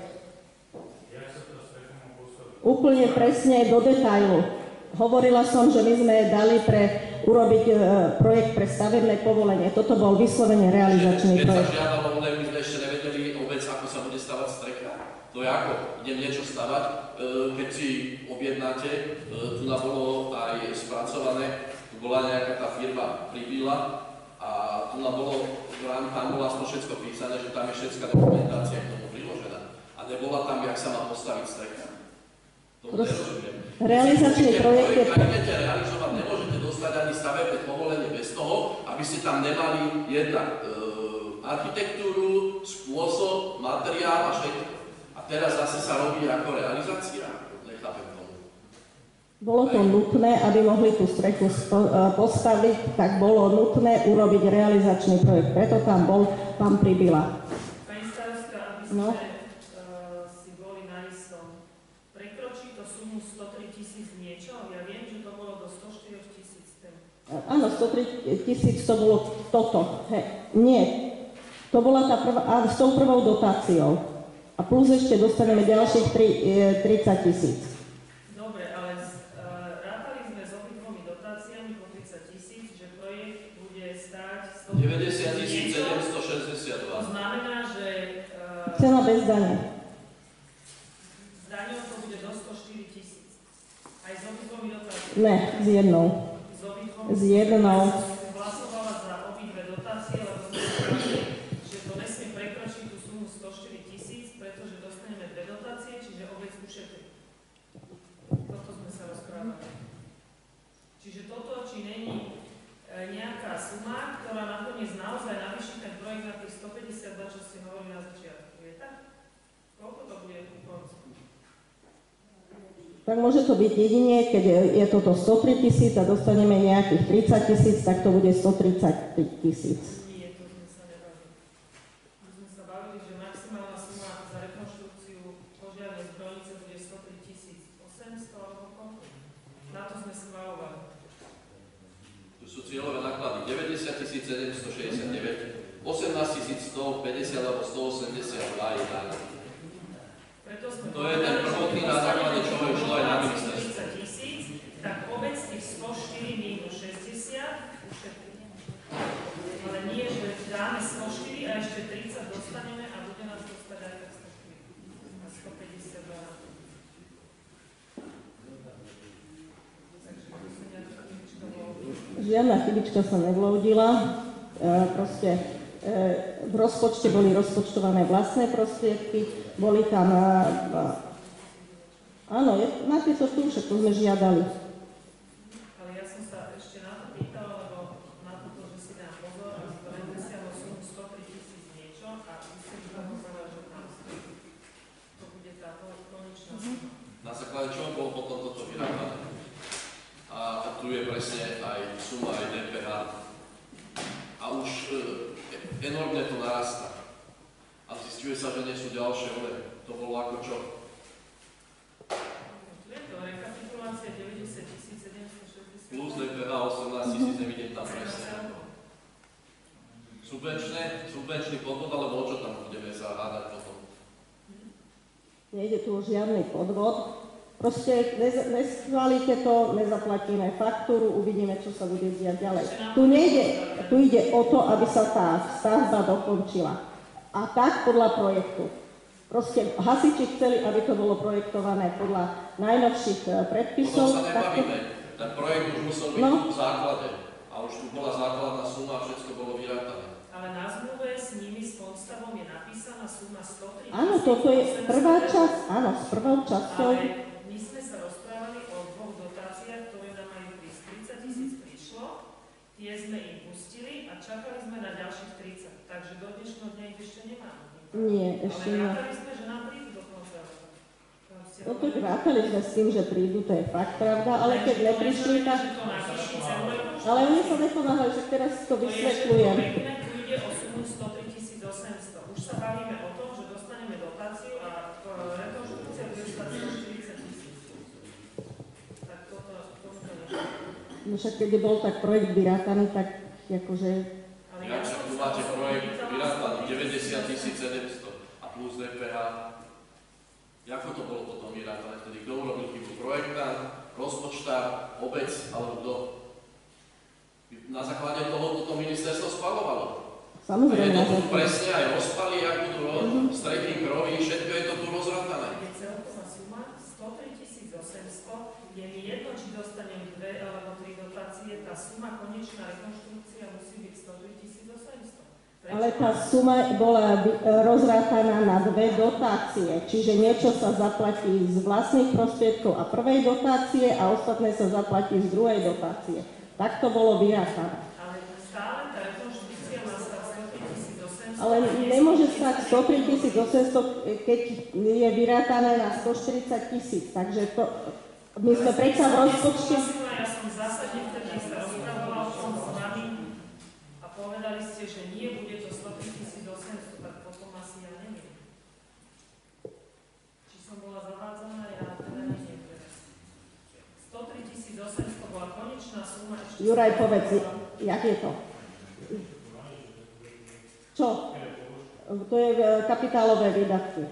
Úplne presne do detailu. Hovorila som, že my sme dali pre urobiť e, projekt pre stavebné povolenie. Toto bol vyslovene realizačný Keď projekt. Keď sa žiadalo, my sme ešte nevedeli vôbec, ako sa bude stavať strecha. To je ako, idem niečo stavať, e, keď si objednáte, e, tu na bolo aj spracované, tu bola nejaká tá firma Pribila a tu na bolo, tam bolo aspoň všetko písané, že tam je všetká dokumentácia k tomu priložená. A nebola tam, jak sa má postaviť strecha. Tomu nerozumiem. Realizačný projekt je... Keď idete realizovať, nemôžete dostať ani stavebné povolenie bez toho, aby ste tam nemali jednak e, architektúru, spôsob, materiál a všetko. A teraz zase sa robí ako realizácia. Nechápem tomu. Bolo to nutné, aby mohli tú strechu postaviť, tak bolo nutné urobiť realizačný projekt. Preto tam bol pán Pribila. Pani starostka, aby ste no. uh, si boli na istom, prekročí to sumu stotri tisíc niečo? Ja viem, že to bolo do stoštyri tisíc. Áno, stotri tisíc to bolo toto. He, nie, to bola tá prvá, a s tou prvou dotáciou. A plus ešte dostaneme ďalších tridsať tisíc. Dobre, ale uh, rátali sme s obidvomi dotáciami po tridsať tisíc, že projekt bude stáť deväťdesiat tisíc sedemstošesťdesiatdva. To znamená, že... Uh, Cena bez dane. S daňou to bude do stoštyri tisíc. Aj s obidvomi dotáciami? Ne, s jednou. S obidvomi? S jednou. Hlasovala za obidve dotácie, lebo sme povedali, že to nesmie prekročiť tú sumu stoštyri tisíc, pretože dostaneme dve dotácie, čiže obec ušetrí. Toto sme sa rozprávali. Čiže toto, či není nejaká suma, ktorá nakoniec naozaj navýši ten projekt na tých stopäťdesiatdva, čo ste hovorili na začiatku. Je tak? Koľko to bude ku koncu? Tak môže to byť jedine, keď je toto stotri tisíc a dostaneme nejakých tridsať tisíc, tak to bude stotridsať tisíc. Nie, to sme sa nebavili. My sme sa bavili, že maximálna suma za rekonštrukciu požiarnej zbrojnice bude stotri tisíc osemsto alebo koľko? Na to sme sa bavovali. Tu sú cieľové náklady deväťdesiat tisíc sedemstošesťdesiatdeväť, osemnásť tisíc stopäťdesiat alebo stoosemdesiatdva je daň. To je ten prvotný na základe, čo ho išlo aj na ministerstve. tridsať tisíc, tak obec tých stoštyri mínus šesťdesiat ušetrí. Ale nie, že dáme stoštyri a ešte tridsať dostaneme a bude nás dostať aj tak stoštyri. A stopäťdesiatdva. Takže to sa nejaká chybička vloudila. Žiadna chybička sa nevloudila. E, proste e, v rozpočte boli rozpočtované vlastné prostriedky, boli tam e, Áno, je, na tieto tu všetko sme žiadali. Ale ja som sa ešte na to pýtala, lebo na to, že si dám pozor, aby to nedosiahlo sumu stotri tisíc niečo a vy ste mi to povedali, že tam to bude tá konečná suma. Na základe čoho bolo potom toto vyrábané? A tu je presne aj suma, aj D P H. A už e, enormne to narastá. A zistuje sa, že nie sú ďalšie one. To bolo ako čo? Tu je to rekapitulácia deväťdesiat tisíc sedemstošesťdesiat. Plus D P H osemnásť tisíc, nevidím tam presne. Subvenčné, subvenčný podvod, alebo o čo tam budeme sa hádať potom? Nejde tu o žiadny podvod. Proste nez, neschválite to, nezaplatíme faktúru, uvidíme, čo sa bude diať ďalej. Tu nejde, tu ide o to, aby sa tá stavba dokončila. A tak podľa projektu. Proste hasiči chceli, aby to bolo projektované podľa najnovších predpisov. O tom sa nebavíme. Ten projekt už musel byť no. v základe. A už tu bola základná suma a všetko bolo vyrátané. Ale na zmluve s nimi, s Podstavom je napísaná suma stotri tisíc. Áno, toto je prvá časť, áno, s prvou časťou. Ale my sme sa rozprávali o dvoch dotáciách, ktoré nám majú prísť. tridsať tisíc prišlo, tie sme im pustili a čakali sme na ďalších tridsať. Takže do dnešného dňa ich ešte nemáme. Nie, ešte nie. Ale rátali sme, že nám prídu do konca roka. No to rátali sme s tým, že prídu, to je fakt pravda, ale keď neprišli, tak... Ale oni sa neponáhľajú, že teraz to vysvetľujem. Tu ide o sumu stotri tisíc osemsto. Už sa bavíme o tom, že dostaneme dotáciu a rekonštrukcia bude stať stoštyridsať tisíc. Tak toto, toto nie. No však keď bol tak projekt vyrátaný, tak akože... Ja však tu máte projekt vyrátaný deväťdesiat tisíc sedemsto a plus D P H. Ako to bolo potom vyrátané vtedy? Kto urobil chybu? Projektant, rozpočtár, obec alebo kto? Na základe toho toto ministerstvo schvaľovalo. Samozrejme. A je to tu presne aj rozpaly, ak budú uh-huh. stretí krovy, všetko je to tu rozrátané. Je celková suma stotri tisíc osemsto, je mi jedno, či dostanem dve alebo tri dotácie, tá suma konečná rekonštrukcia musí byť stotri tisíc osemsto. Ale tá suma bola rozrátaná na dve dotácie, čiže niečo sa zaplatí z vlastných prostriedkov a prvej dotácie a ostatné sa zaplatí z druhej dotácie. Tak to bolo vyrátané. Ale stále tá rekonštrukcia má stať stotri tisíc osemsto. Ale nemôže stať stotri tisíc osemsto, keď je vyrátané na stoštyridsať tisíc. Takže to, my sme predsa v rozpočte... Ja som zásadne vtedy sa rozprávala o tom s vami a povedali ste, že nie, bude to stotri tisíc osemsto, tak potom asi ja neviem. Či som bola zavádzaná, ja teda neviem teraz. stotri tisíc osemsto bola konečná suma. Juraj, povedz, jak je to? Čo? To je kapitálové výdavky.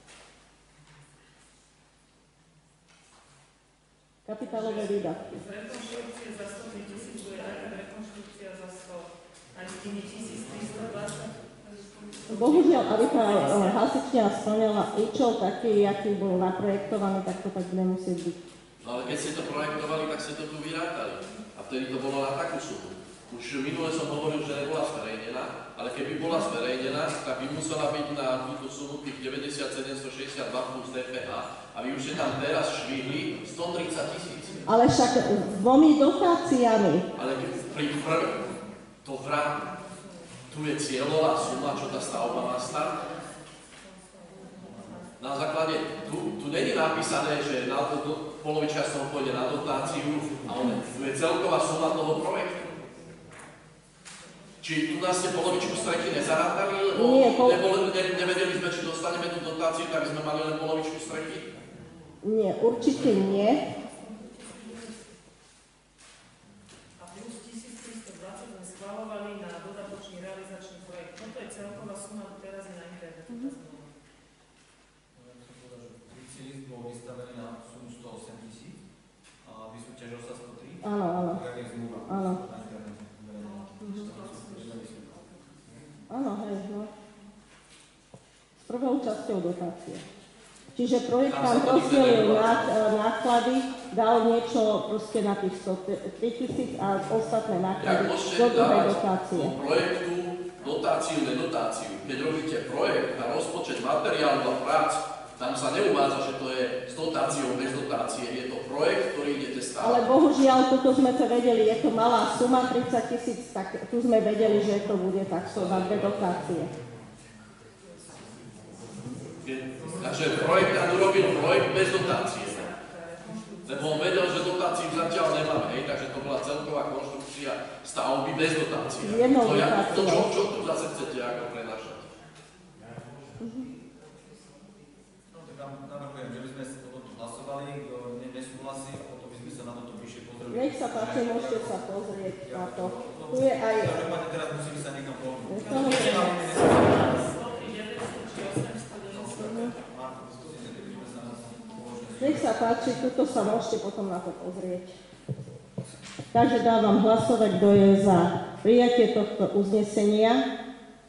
Kapitálové výdavky. Rekonštrukcia za stotri tisíc bude aj rekonštrukcia za sto, aj s tými tisíc tristodvadsať. Bohužiaľ, aby tá hasičňa splňala účel taký, aký bol naprojektovaný, tak to tak nemusí byť. No ale keď ste to projektovali, tak ste to tu vyrátali. A vtedy to bolo na takú sumu. Už minule som hovoril, že nebola zverejnená, ale keby bola zverejnená, tak by musela byť na túto sumu tých deväťdesiat sedem stošesťdesiatdva plus D P H a vy už ste tam teraz švihli stotridsať tisíc. Ale však dvomi dotáciami. Ale pri prv, to vrát, tu je cieľová suma, čo tá stavba má stať. Na základe, tu, tu není napísané, že na to, do, polovička z toho pôjde na dotáciu, ale tu je celková suma toho projektu. Či tu nás ste polovičku streky nezarátali, lebo Nie, pol... nebol, ne, nevedeli sme, či dostaneme tú dotáciu, tak sme mali len polovičku streky? Nie, určite nie. A plus tisíc tristodvadsať sme schvaľovali na dodatočný realizačný projekt. Toto je celková suma, teraz je na internete. Mm-hmm. List bol vystavený na sumu sto osem tisíc a vysúťažil sa sto tri. Áno, áno. Áno. Áno, hej, no. S prvou časťou dotácie. Čiže projektant rozdielil náklady, dal niečo proste na tých sto tri tisíc a ostatné náklady do druhej dotácie. Do projektu dotáciu, nedotáciu. Keď robíte projekt a rozpočet materiálu a prác, Tam sa neuvádza, že to je s dotáciou, bez dotácie. Je to projekt, ktorý idete stavať. Ale bohužiaľ, tuto sme to vedeli, je to malá suma, tridsať tisíc, tak tu sme vedeli, že to bude takto na dve dotácie. Takže projektant urobil projekt bez dotácie. Lebo on vedel, že dotáciu zatiaľ nemáme, hej, takže to bola celková konštrukcia stavby bez dotácie. Jednou to, ja, to čo, dotáciou. čo tu zase chcete ako prenašať? No tak navrhujem, že by sme o tomto hlasovali, kto ne- nesúhlasí, a potom by sme sa na toto bližšie pozreli. Nech sa páči, môžete sa pozrieť na to. Tu je aj... Každopádne teraz musíme sa niekam pohnúť. Samozrejme. Nech sa páči, tuto sa môžete potom na to pozrieť. Takže dávam hlasovať, kto je za prijatie tohto uznesenia.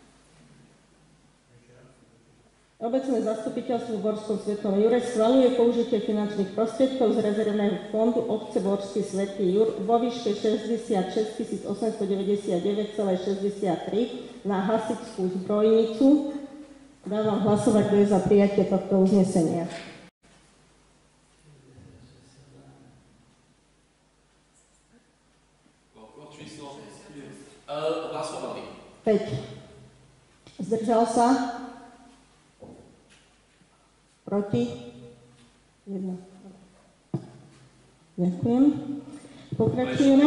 Obecné zastupiteľstvo v Borskom Svetom Jure schvaľuje použitie finančných prostriedkov z rezervného fondu obce Borský Svätý Jur vo výške šesťdesiatšesť tisíc osemstodeväťdesiatdeväť celá šesťdesiattri na hasičskú zbrojnicu. Dávam hlasovať, kto je za prijatie tohto uznesenia. Hlasovali. päť. Zdržal sa? Proti? jedna. Ďakujem. Pokračujeme.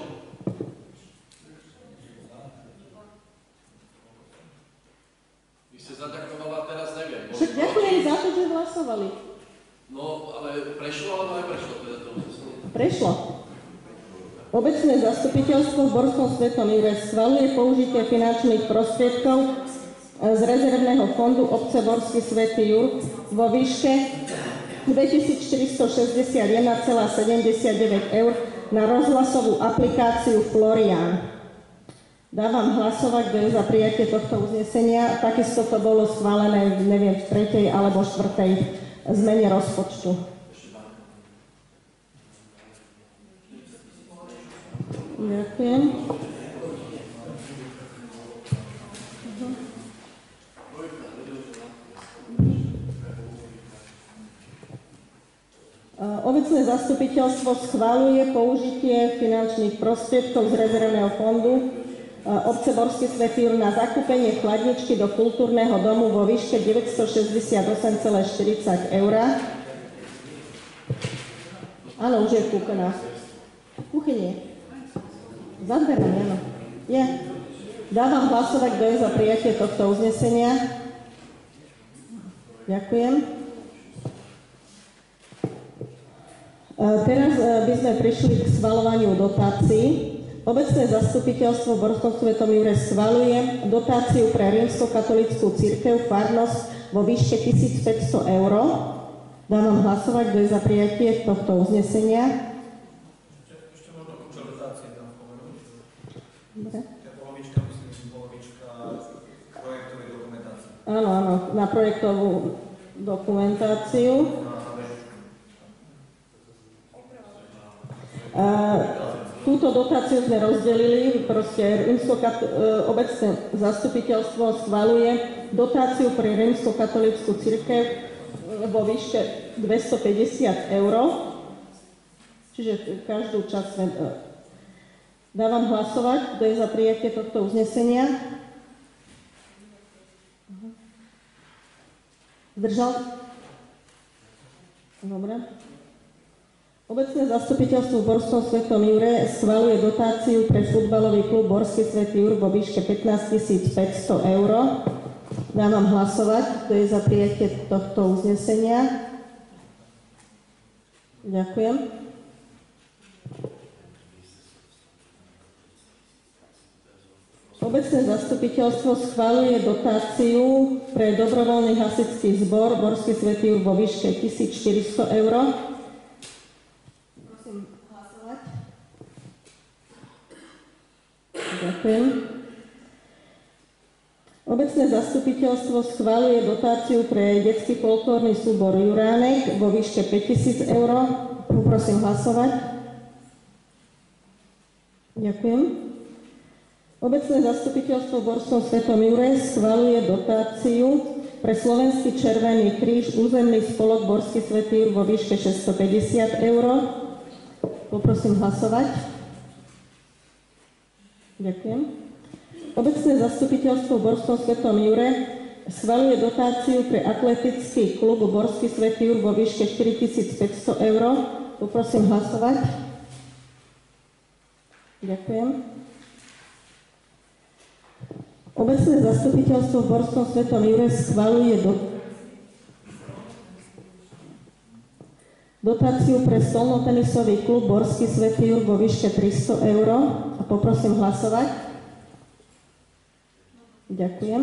Vy ste zaďakovala, teraz neviem. Však ďakujem za to, že hlasovali. No, ale prešlo, alebo neprešlo teda to uznesenie? Prešlo. Obecné zastupiteľstvo v Borskom Svetom Jure schvaľuje použitie finančných prostriedkov z rezervného fondu obce Borský Svätý Jur vo výške dvetisícštyristošesťdesiatjeden celá sedemdesiatdeväť eur na rozhlasovú aplikáciu Florian. Dávam hlasovať, kto je za prijatie tohto uznesenia. Takisto to bolo schválené, neviem, v tretej alebo štvrtej zmene rozpočtu. Ďakujem. Obecné zastupiteľstvo schvaľuje použitie finančných prostriedkov z rezervného fondu obce Borský Svätý Jur na zakúpenie chladničky do kultúrneho domu vo výške deväťstošesťdesiatosem celá štyridsať eur. Áno, už je kúpená. Kuchynie. Za dverami, áno. Je. Dávam hlasovať, kto je za prijatie tohto uznesenia. Ďakujem. Teraz by sme prišli k schvaľovaniu dotácií. Obecné zastupiteľstvo v Borskom Svetom Jure schvaľuje dotáciu pre rímskokatolícku cirkev farnosť vo výške tisícpäťsto eur. Dávam hlasovať, kto je za prijatie tohto uznesenia. Ešte možno účel dotácie tam spomenúť. Dobre. Tá polovička, myslím, polovička projektovej dokumentácie. Áno, áno, na projektovú dokumentáciu. A túto dotáciu sme rozdelili, proste rímskokat- obecné zastupiteľstvo schvaľuje dotáciu pre rímskokatolícku cirkev vo výške dvestopäťdesiat eur. Čiže každú časť sme... Dávam hlasovať, kto je za prijatie tohto uznesenia. Zdržal? Dobre. Obecné zastupiteľstvo v Borskom Svetom Jure schvaľuje dotáciu pre futbalový klub Borský Svätý Jur vo výške pätnásť tisíc päťsto eur. Dávam hlasovať, kto je za prijatie tohto uznesenia. Ďakujem. Obecné zastupiteľstvo schvaľuje dotáciu pre dobrovoľný hasičský zbor Borský Svätý Jur vo výške tisícštyristo eur. Prosím hlasovať. Ďakujem. Obecné zastupiteľstvo schvaľuje dotáciu pre detský folklórny súbor Juránek vo výške päťtisíc eur. Poprosím hlasovať. Ďakujem. Obecné zastupiteľstvo v Borskom Svetom Jure schvaľuje dotáciu pre Slovenský Červený kríž územný spolok Borský Svätý Jur vo výške šesťstopäťdesiat eur. Poprosím hlasovať. Ďakujem. Obecné zastupiteľstvo v Borskom Svätom Jure schvaľuje dotáciu pre atletický klub Borský Svätý Jur vo výške štyritisícpäťsto eur. Poprosím hlasovať. Ďakujem. Obecné zastupiteľstvo v Borskom Svätom Jure schvaľuje do... dotáciu pre stolnotenisový klub Borský Svätý Jur vo výške tristo eur. A poprosím hlasovať. Ďakujem.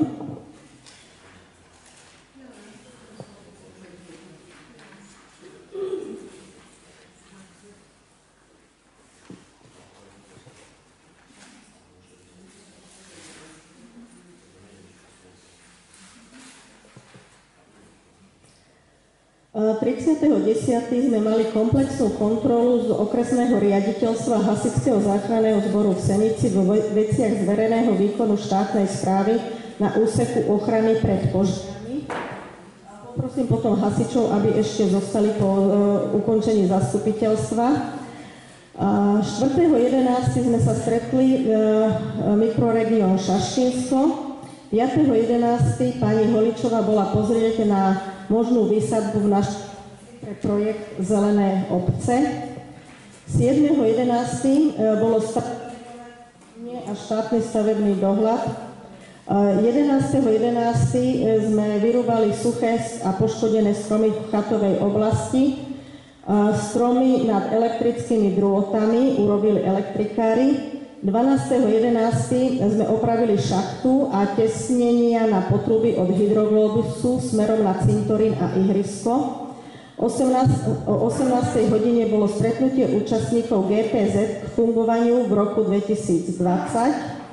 tridsiateho desiateho sme mali komplexnú kontrolu z okresného riaditeľstva hasičského záchranného zboru v Senici vo veciach zvereného výkonu štátnej správy na úseku ochrany pred požiarmi. Poprosím potom hasičov, aby ešte zostali po uh, ukončení zastupiteľstva. Uh, štvrtého jedenásteho sme sa stretli uh, mikroregión Šaščínsko. piateho jedenásteho pani Holičová bola pozrieť na možnú výsadbu v našom pre projekt Zelené obce. siedmeho jedenásteho bolo stavebné a štátny stavebný dohľad. jedenásteho jedenásteho sme vyrúbali suché a poškodené stromy v chatovej oblasti. Stromy nad elektrickými drôtami urobili elektrikári. dvanásteho jedenásteho sme opravili šachtu a tesnenia na potruby od hydroglobusu smerom na cintorín a ihrisko. O osemnástej hodine bolo stretnutie účastníkov gé pé zet k fungovaniu v roku dvetisícdvadsať.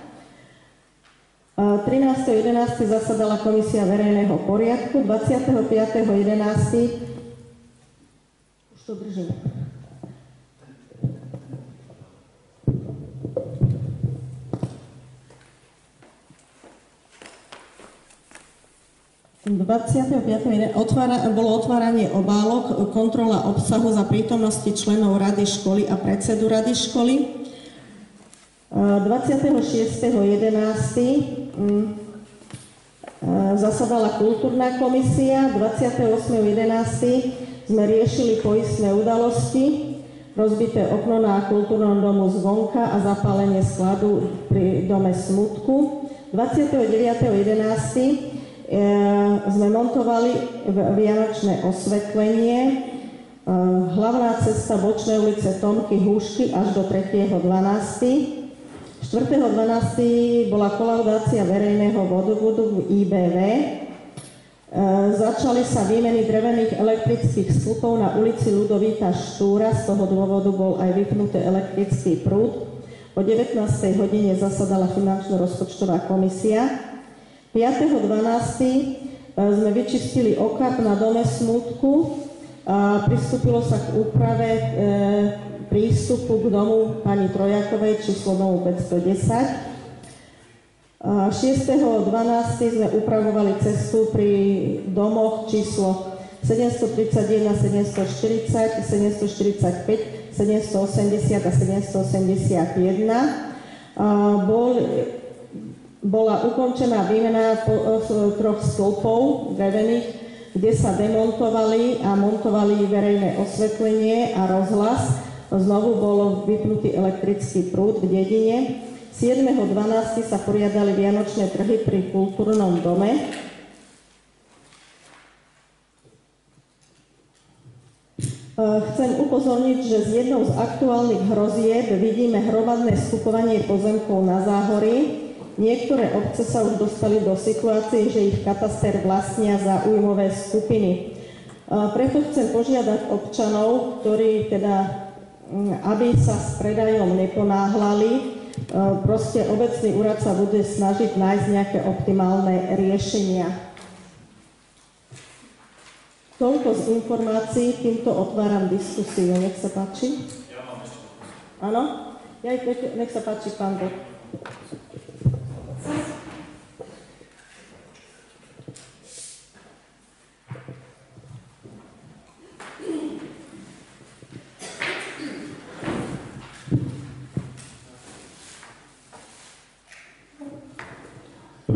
trinásteho jedenásteho zasadala Komisia verejného poriadku. dvadsiateho piateho jedenásteho už to držím. dvadsiateho piateho Otvára, bolo otváranie obálok, kontrola obsahu za prítomnosti členov rady školy a predsedu rady školy. dvadsiateho šiesteho jedenásteho zasadala kultúrna komisia. dvadsiateho ôsmeho jedenásteho sme riešili poistné udalosti, rozbité okno na kultúrnom domu zvonka a zapálenie skladu pri dome Smutku. dvadsiateho deviateho jedenásteho sme montovali vianočné osvetlenie. Hlavná cesta bočnej ulice Tomky Húšky až do tretieho dvanásteho štvrtého dvanásteho bola kolaudácia verejného vodovodu v í bé vé. Začali sa výmeny drevených elektrických stĺpov na ulici Ľudovíta Štúra, z toho dôvodu bol aj vypnutý elektrický prúd. O devätnástej hodine zasadala finančno-rozpočtová komisia. piateho dvanásteho sme vyčistili okap na dome Smutku a pristúpilo sa k úprave e, prístupu k domu pani Trojakovej, číslo domu päťstodesať. šiesteho dvanásteho sme upravovali cestu pri domoch číslo sedemstotridsaťjeden, sedemstoštyridsať, sedemstoštyridsaťpäť, sedemstoosemdesiat a sedemstoosemdesiatjeden. Bol Bola ukončená výmena troch stĺpov drevených, kde sa demontovali a montovali verejné osvetlenie a rozhlas. Znovu bol vypnutý elektrický prúd v dedine. siedmeho dvanásteho sa poriadali vianočné trhy pri kultúrnom dome. Chcem upozorniť, že z jednou z aktuálnych hrozieb vidíme hromadné skupovanie pozemkov na Záhorí. Niektoré obce sa už dostali do situácie, že ich kataster vlastnia záujmové skupiny. Preto chcem požiadať občanov, ktorí teda, aby sa s predajom neponáhľali, proste obecný úrad sa bude snažiť nájsť nejaké optimálne riešenia. Toľko z informácií, týmto otváram diskusiu. Nech sa páči. Ja mám ešte. Áno? Ja, nech sa páči, pán Boh.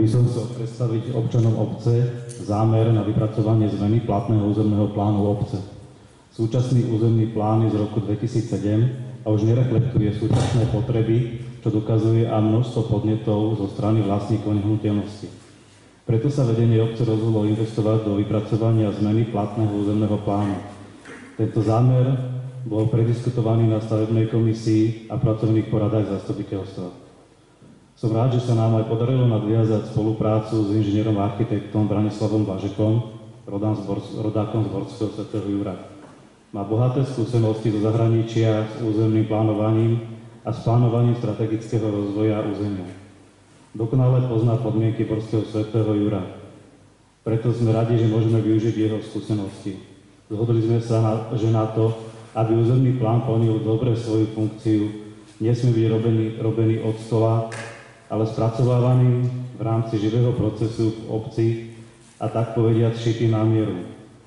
by som chcel predstaviť občanom obce zámer na vypracovanie zmeny platného územného plánu obce. Súčasný územný plán je z roku dvetisícsedem a už nereflektuje súčasné potreby, čo dokazuje aj množstvo podnetov zo strany vlastníkov nehnuteľnosti. Preto sa vedenie obce rozhodlo investovať do vypracovania zmeny platného územného plánu. Tento zámer bol prediskutovaný na stavebnej komisii a pracovných poradách zastupiteľstva. Som rád, že sa nám aj podarilo nadviazať spoluprácu s inžinierom a architektom Branislavom Blažekom, rodákom z Borského svätého Jura. Má bohaté skúsenosti zo zahraničia s územným plánovaním a s plánovaním strategického rozvoja územia. Dokonale pozná podmienky Borského svätého Jura. Preto sme radi, že môžeme využiť jeho skúsenosti. Zhodli sme sa, na, že na to, aby územný plán plnil dobre svoju funkciu, nesmie byť robený, robený od stola, ale spracovávaný v rámci živého procesu v obci a tak povediať šitý na mieru.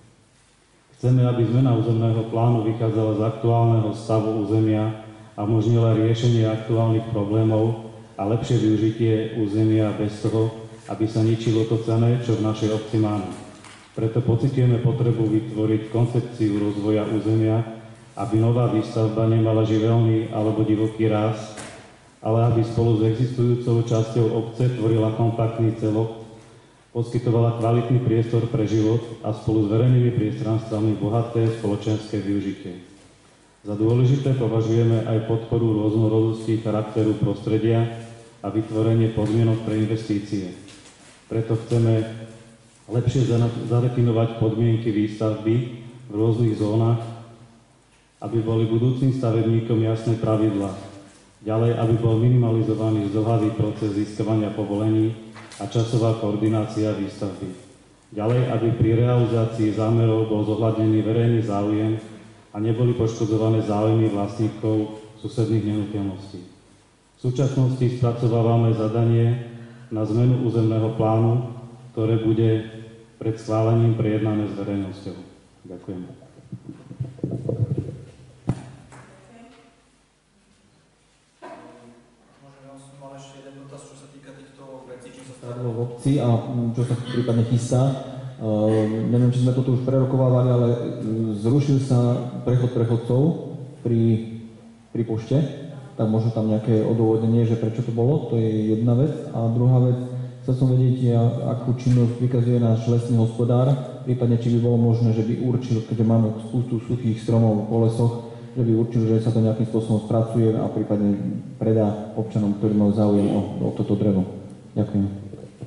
Chceme, aby zmena územného plánu vychádzala z aktuálneho stavu územia a umožnila riešenie aktuálnych problémov a lepšie využitie územia bez toho, aby sa ničilo to cenné, čo v našej obci máme. Preto pociťujeme potrebu vytvoriť koncepciu rozvoja územia, aby nová výstavba nemala živelný alebo divoký ráz, ale aby spolu s existujúcou časťou obce tvorila kompaktný celok, poskytovala kvalitný priestor pre život a spolu s verejnými priestranstvami bohaté spoločenské využitie. Za dôležité považujeme aj podporu rôznorodosti charakteru prostredia a vytvorenie podmienok pre investície. Preto chceme lepšie zadefinovať podmienky výstavby v rôznych zónach, aby boli budúcim stavebníkom jasné pravidlá. Ďalej, aby bol minimalizovaný zdĺhavý proces získavania povolení a časová koordinácia výstavby. Ďalej, aby pri realizácii zámerov bol zohľadnený verejný záujem a neboli poškodzované záujmy vlastníkov susedných nehnuteľností. V súčasnosti spracovávame zadanie na zmenu územného plánu, ktoré bude pred schválením prejednané s verejnosťou. Ďakujem. V obci a čo sa prípadne chystá. Uh, neviem, či sme to tu už prerokovávali, ale zrušil sa prechod prechodcov pri, pri pošte, tak možno tam nejaké odôvodnenie, že prečo to bolo, to je jedna vec. A druhá vec, chcel som vedieť, akú činnosť vykazuje náš lesný hospodár, prípadne či by bolo možné, že by určil, keďže máme spústu suchých stromov po lesoch, že by určil, že sa to nejakým spôsobom spracuje a prípadne predá občanom, ktorí majú záujem o, o toto drevo. Ďakujem.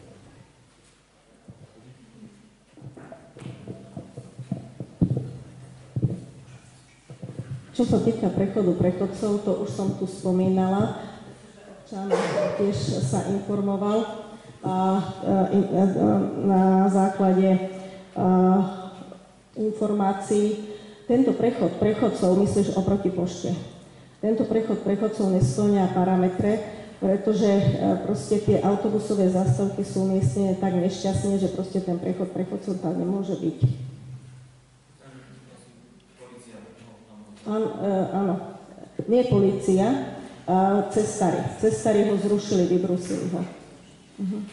Čo sa týka prechodu prechodcov, to už som tu spomínala. Čan tiež sa informoval a, a, na základe a, informácií. Tento prechod prechodcov, myslíš oproti pošte, tento prechod prechodcov nesplňa parametre, pretože proste tie autobusové zástavky sú umiestnené tak nešťastne, že proste ten prechod prechodcov tam nemôže byť. Áno, áno, nie polícia, cestári. Cestári ho zrušili, vybrusili ho. Uh-huh.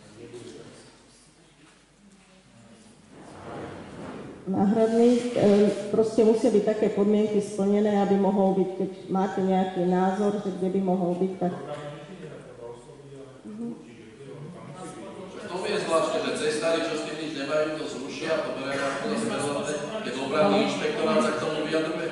Náhradný, proste musia byť také podmienky splnené, aby mohol byť, keď máte nejaký názor, že kde by mohol byť, tak... Uh-huh. To je zvláštne, že cestári, čo s tým nič nemajú, to zrušia, to beriem ako to smerované, keď obranný inšpektorát sa k tomu vyjadruje.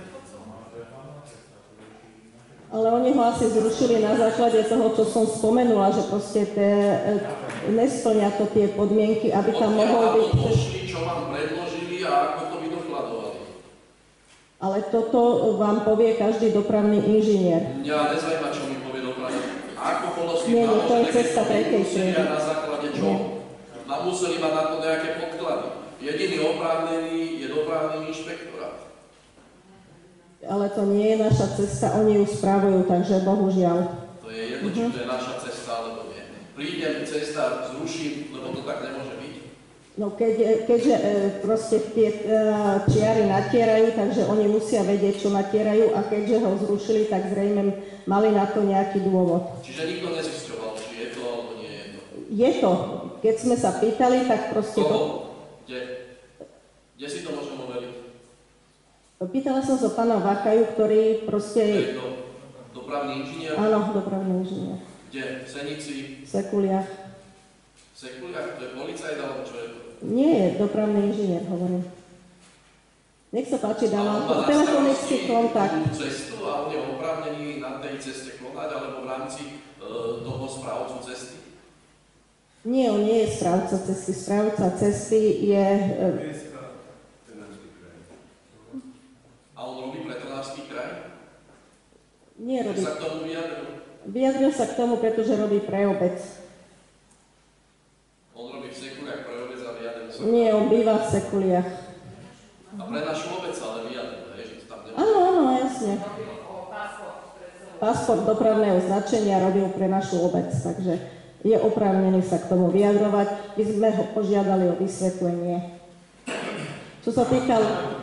Ale oni ho asi zrušili na základe toho, čo som spomenula, že proste te, nesplňa to tie podmienky, aby tam mohol byť... Pošli, čo vám predložili a ako to vy dokladovali. Ale toto vám povie každý dopravný inžinier. Mňa nezaujíma, čo mi povie dopravný. Ako bolo s tým nie, nie, to je naložené, cesta tretej triedy. Na základe čo? Nám museli mať na to nejaké podklady. Jediný oprávnený je dopravný inšpektorát. Ale to nie je naša cesta, oni ju správujú, takže bohužiaľ. To je jedno, či to je naša cesta, alebo nie. Prídem, cesta zruším, lebo to tak nemôže byť. No keď, keďže e, proste tie e, čiary natierajú, takže oni musia vedieť, čo natierajú a keďže ho zrušili, tak zrejme mali na to nejaký dôvod. Čiže nikto nezisťoval, či je to, alebo nie je to? Je to, keď sme sa pýtali, tak proste to... Kde? Kde si to môžem overiť? Pýtala som sa pána Vakaju, ktorý proste... To dopravný inžinier? Áno, dopravný inžinier. Kde? V Senici? V Sekuliach. V Sekuliach? To je policajt, alebo čo je to? Nie je dopravný inžinier, hovorím. Nech sa páči, dávam telefonický kontakt. Tú cestu a on je oprávnený na tej ceste konať, alebo v rámci e, toho správcu cesty? Nie, on nie je správca cesty. Správca cesty je... E, a on robí pre Trnavský kraj? Nie robí. Sa k tomu vyjadril? Vyjadril sa k tomu, pretože robí pre obec. On robí v Sekuliach pre obec a vyjadril sa? Nie, on býva v Sekuliach. A pre našu obec ale vyjadril, že to tam nemôže. Áno, áno, jasne. Pasport dopravného značenia robil pre našu obec, takže je oprávnený sa k tomu vyjadrovať. My sme ho požiadali o vysvetlenie. Čo sa týka...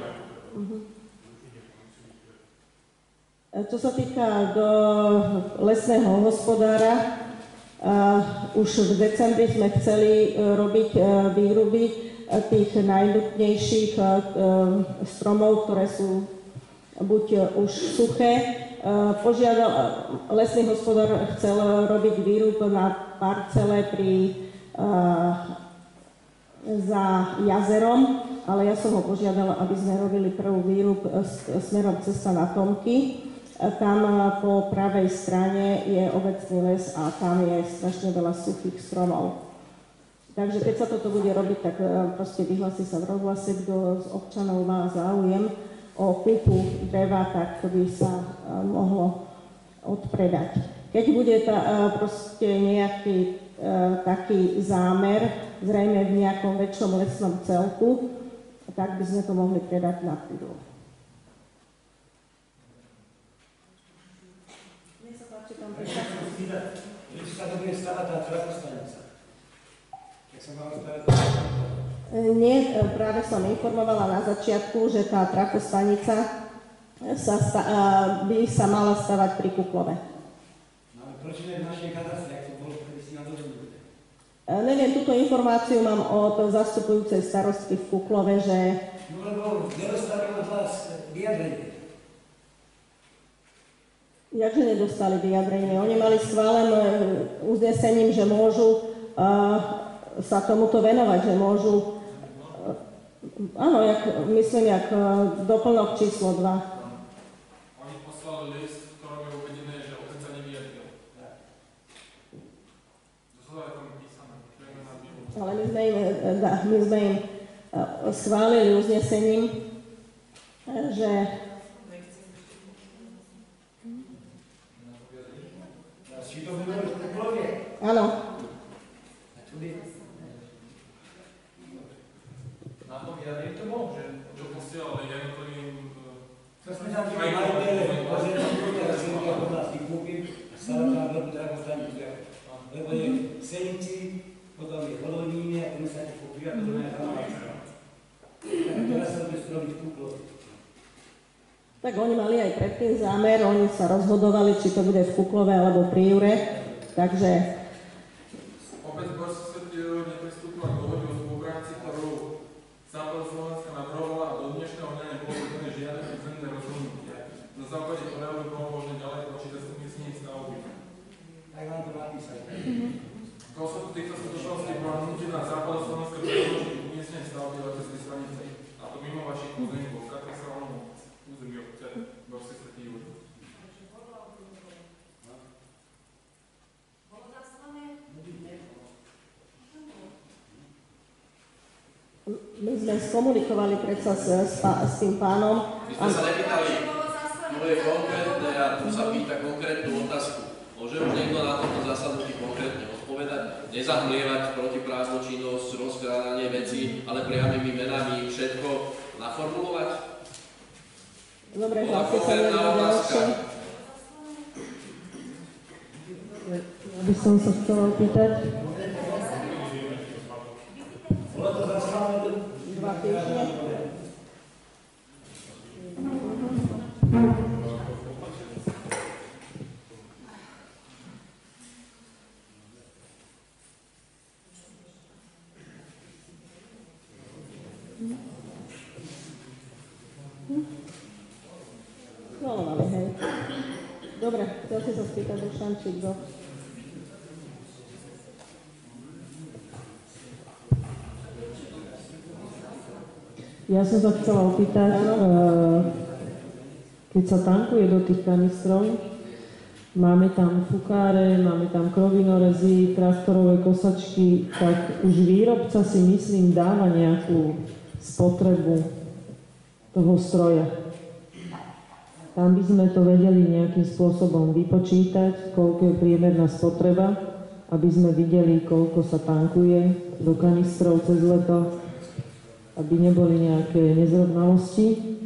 Čo sa týka do lesného hospodára, uh, už v decembri sme chceli uh, robiť uh, výruby uh, tých najnutnejších uh, stromov, ktoré sú buď uh, už suché. Uh, požiadal, uh, lesný hospodár chcel robiť výrub na parcele pri, uh, za jazerom, ale ja som ho požiadala, aby sme robili prvú výrub uh, smerom cesta na Tomky. Tam po pravej strane je obecný les a tam je strašne veľa suchých stromov. Takže keď sa toto bude robiť, tak proste vyhlási sa v rozhlase, kto z občanov má záujem o kúpu dreva, tak by sa mohlo odpredať. Keď bude tá, proste nejaký taký zámer, zrejme v nejakom väčšom lesnom celku, tak by sme to mohli predať na púdu. Či sa to bude stavať tá trafostanica? Jak som mal stavať? Nie, práve som informovala na začiatku, že tá trafostanica sa sta- by sa mala stavať pri Kuklove. No ale prečo nie v našej kadastre, ak to bolo kedysi na dožnúte? Neviem, túto informáciu mám od zastupujúcej starostky v Kuklove, že... No lebo nedostali od vás vyjadrenie. Jakže nedostali vyjadrenie? Oni mali schválené uznesením, že môžu uh, sa tomuto venovať, že môžu... Uh, áno, jak, myslím, jak uh, doplnok číslo dva. Oni poslali list, v ktorom je uvedené, že obec sa nevyjadril. To je tam písané. Ale my sme im, my sme im uh, schválili uznesením, že... Či to bude v Kuklove? Áno. Na to vyjadriť to bol, že čo posielali jednotlivým... To sme tam mali majiteľe, že tam bude teraz ľudia od nás vykúpim, stále tam veľmi drahú stanicu. Lebo je v Senici, potom je v Hodolíne, a potom sa ti kúpi, a potom je tam Máčka. Tak teraz sa bude strobiť v Kuklove. Tak oni mali aj predtým zámer, oni sa rozhodovali, či to bude v Kuklove alebo pri Jure, takže... Opäť Božská Svetý nepristúpila k dohode o spolupráci, ktorú Západ Slovenska navrhovala a do dnešného dňa nebolo vydané žiadne územné rozhodnutie. Na základe ktorého by bolo možné ďalej počítať s umiestnením stavby. Tak vám to napísať. V dôsledku týchto skutočností bola nútená na Západ Slovenska predložiť umiestnenie stavby leteckej stanice. A to mimo vašich území vo katastrálnom území obce Božskej Svetý Júr. My sme skomunikovali predsa s, s, s tým pánom. My sme sa nepýtali, to je konkrétne a tu sa pýta konkrétnu otázku. Môže už niekto na tomto zasadnutí konkrétne odpovedať? Nezahmlievať protiprávnu činnosť, rozkrádanie vecí, ale priamými menami všetko naformulovať? Dobre, hlasí sa niekto ďalšie. Ja by som sa chcela opýtať. Bolo to zaslané dva týždne. Dobre, chcel si sa spýtať do Šančík, do. Ja som sa chcela opýtať, keď sa tankuje do tých kanistrov, máme tam fukáre, máme tam krovinorezy, traktorové kosačky, tak už výrobca si myslím dáva nejakú spotrebu toho stroja. Tam by sme to vedeli nejakým spôsobom vypočítať, koľko je priemerná spotreba, aby sme videli, koľko sa tankuje do kanistrov cez leto, aby neboli nejaké nezrovnalosti.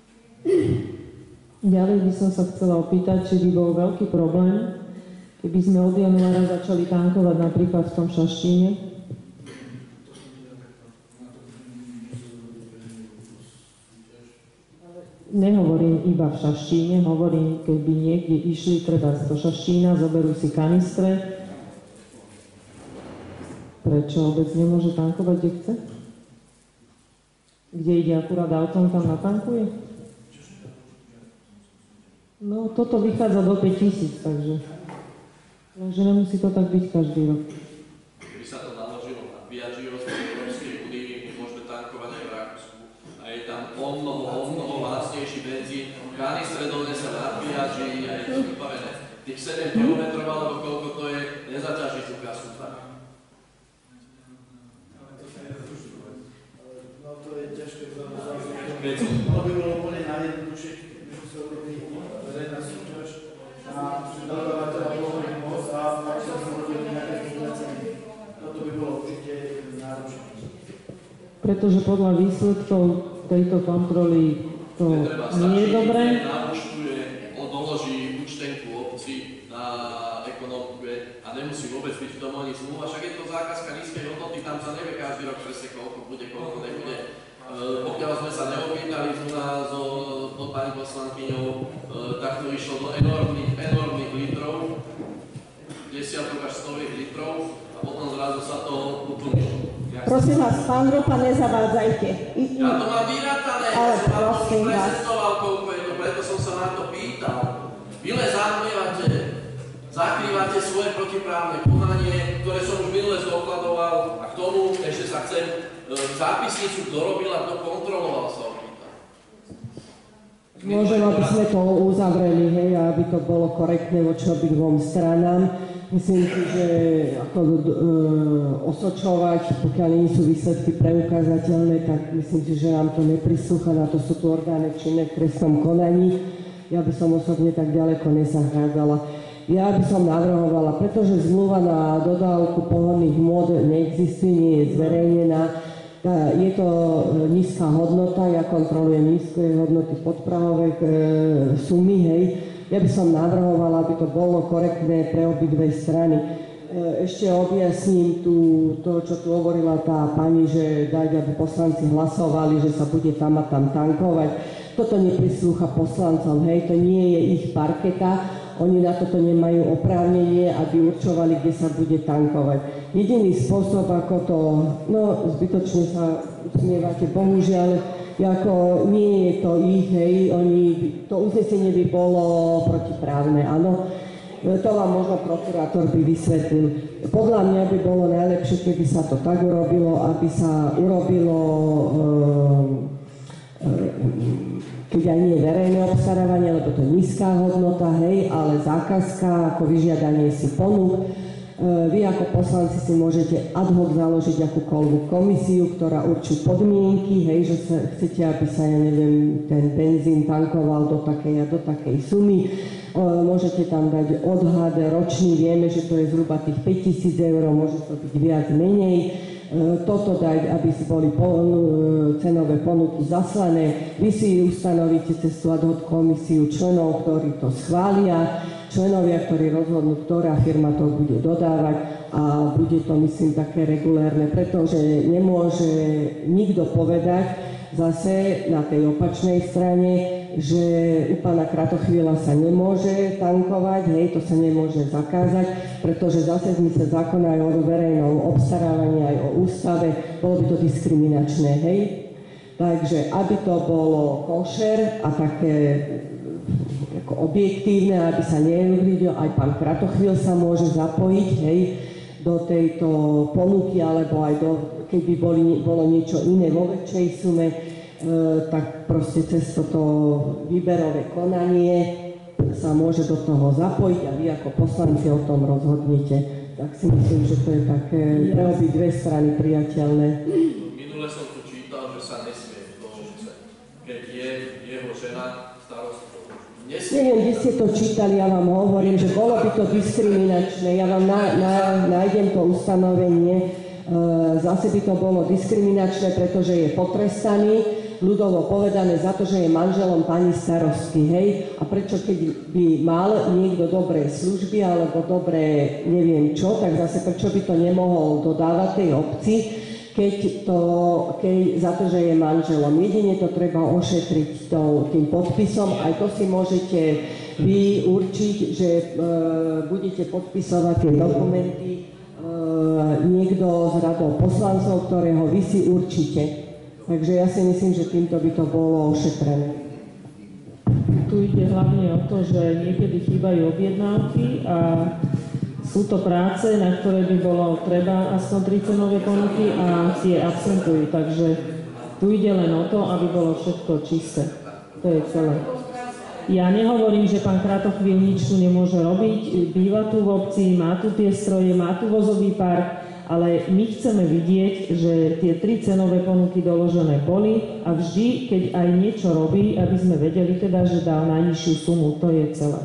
Ďalej by som sa chcela opýtať, či by bol veľký problém, keby sme od januára začali tankovať napríklad v tom Šaštíne. Nehovorím iba v Šaštíne, hovorím, keby niekde išli treba do Šaštína, zoberú si kanistre. Prečo obec nemôže tankovať, kde chce? Kde ide akurát autom, tam natankuje? No, toto vychádza do päťtisíc, takže... Takže nemusí to tak byť každý rok. Keby sa to naložilo na Piaggio z Európskej únie, my môžeme tankovať aj v Rakúsku. A je tam o mnoho, o mnoho lacnejší benzín. Kanistre donese na Piaggi a je to vybavené. Tých sedem kilometrov, alebo koľko to je, nezaťaží tú kasu tak. To by bolo úplne najjednoduchšie, že sa urobí verejná súťaž na dodávateľa polohových moc a ak sa urobí nejaké spolupráce, toto by bolo určite náročné. Pretože podľa výsledkov tejto kontroly to nie je dobré. Naúčtuje, on doloží účtenku obci na ekonomike a nemusí vôbec byť v tom ani zmluva, však je to zákazka nízkej hodnoty, tam sa nevie každý rok presne koľko bude, koľko nebude. Uh, pokiaľ sme sa neopýtali z nás pod pani poslankyňou, uh, tak to išlo do enormných, enormných litrov, desiatok až stoviek litrov a potom zrazu sa to utlmilo. Prosím vás, pán Ropa, nezavádzajte. I, i... Ja to mám vyrátané, ja som vám to už prezentoval, koľko je to, preto som sa na to pýtal. Vy len zamlievate, zakrývate svoje protiprávne konanie, ktoré som už minule zdokladoval a k tomu ešte sa chcem zápisnicu, kto robil a kto kontroloval, sa opýtam. Môžem, aby sme to uzavreli, hej, aby to bolo korektné voči obidvom stranám. Myslím si, že ako e, osočovať, pokiaľ nie sú výsledky preukázateľné, tak myslím si, že nám to neprislúcha, na to sú tu orgány činné v trestnom konaní. Ja by som osobne tak ďaleko nezachádzala. Ja by som navrhovala, pretože zmluva na dodávku pohonných hmôt neexistuje, nie je zverejnená. Je to nízka hodnota, ja kontrolujem nízke hodnoty podprahové e, sumy, hej. Ja by som navrhovala, aby to bolo korektné pre obidve strany. E, ešte objasním tu to, čo tu hovorila tá pani, že dať, aby poslanci hlasovali, že sa bude tam a tam tankovať. Toto neprislúcha poslancom, hej, to nie je ich parketa. Oni na toto nemajú oprávnenie, aby určovali, kde sa bude tankovať. Jediný spôsob, ako to, no zbytočne sa usmievate, bohužiaľ, ako nie je to ich, hej, oni, to uznesenie by bolo protiprávne, áno. To vám možno prokurátor by vysvetlil. Podľa mňa by bolo najlepšie, keby sa to tak urobilo, aby sa urobilo um, um, keď aj nie je verejné obstarávanie, lebo to je nízka hodnota, hej, ale zákazka ako vyžiadanie si ponúk. Vy ako poslanci si môžete ad hoc založiť akúkoľvek komisiu, ktorá určí podmienky, hej, že sa, chcete, aby sa, ja neviem, ten benzín tankoval do takej a do takej sumy. Môžete tam dať odhad ročný, vieme, že to je zhruba tých päťtisíc eur, môže to byť viac menej. Toto dať, aby si boli cenové ponuky zaslané. Vy si ustanovíte cez tú ad hoc komisiu členov, ktorí to schvália, členovia, ktorí rozhodnú, ktorá firma to bude dodávať a bude to, myslím, také regulérne, pretože nemôže nikto povedať zase na tej opačnej strane, že u pána Kratochvíľa sa nemôže tankovať, hej, to sa nemôže zakázať, pretože zase v zmysle zákona aj o verejnom obstarávaní, aj o ústave, bolo by to diskriminačné, hej. Takže aby to bolo košer a také ako objektívne, aby sa neuvlivnil, aj pán Kratochvíl sa môže zapojiť, hej, do tejto ponuky, alebo aj do, keby boli, bolo niečo iné vo väčšej sume, e, tak proste cez toto výberové konanie sa môže do toho zapojiť a vy ako poslanci o tom rozhodnete. Tak si myslím, že to je také pre obi dve strany priateľné. Minule som tu čítal, že sa nesmie do obce, keď je jeho žena starostkou. Neviem, kde ste to čítali, ja vám hovorím, že bolo by to diskriminačné. Ja vám na, na, nájdem to ustanovenie. E, zase by to bolo diskriminačné, pretože je potrestaný, ľudovo povedané, za to, že je manželom pani starostky, hej? A prečo, keď by mal niekto dobré služby alebo dobré neviem čo, tak zase prečo by to nemohol dodávať tej obci, keď to, keď, za to, že je manželom. Jedine to treba ošetriť to, tým podpisom, aj to si môžete vy určiť, že e, budete podpisovať tie dokumenty e, niekto z radou poslancov, ktorého vy si určite. Takže ja si myslím, že týmto by to bolo ošetrené. Tu ide hlavne o to, že niekedy chýbajú objednávky a sú to práce, na ktoré by bolo treba aspoň tri cenové ponuky a tie absentujú. Takže tu ide len o to, aby bolo všetko čisté. To je celé. Ja nehovorím, že pán Kratochvíl nič tu nemôže robiť. Býva tu v obci, má tu tie stroje, má tu vozový park, ale my chceme vidieť, že tie tri cenové ponuky doložené boli a vždy, keď aj niečo robí, aby sme vedeli teda, že dá najnižšiu sumu. To je celé.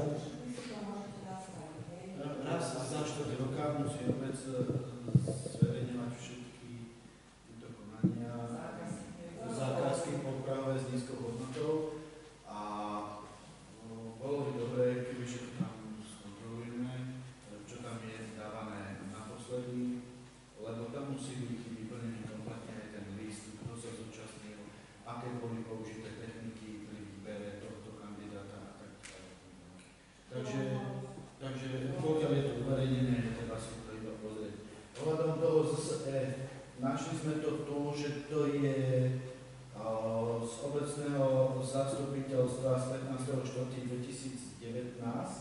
Našli sme to tu, že to je uh, z obecného zastupiteľstva z pätnásteho štvrtého dvetisícdevätnásť.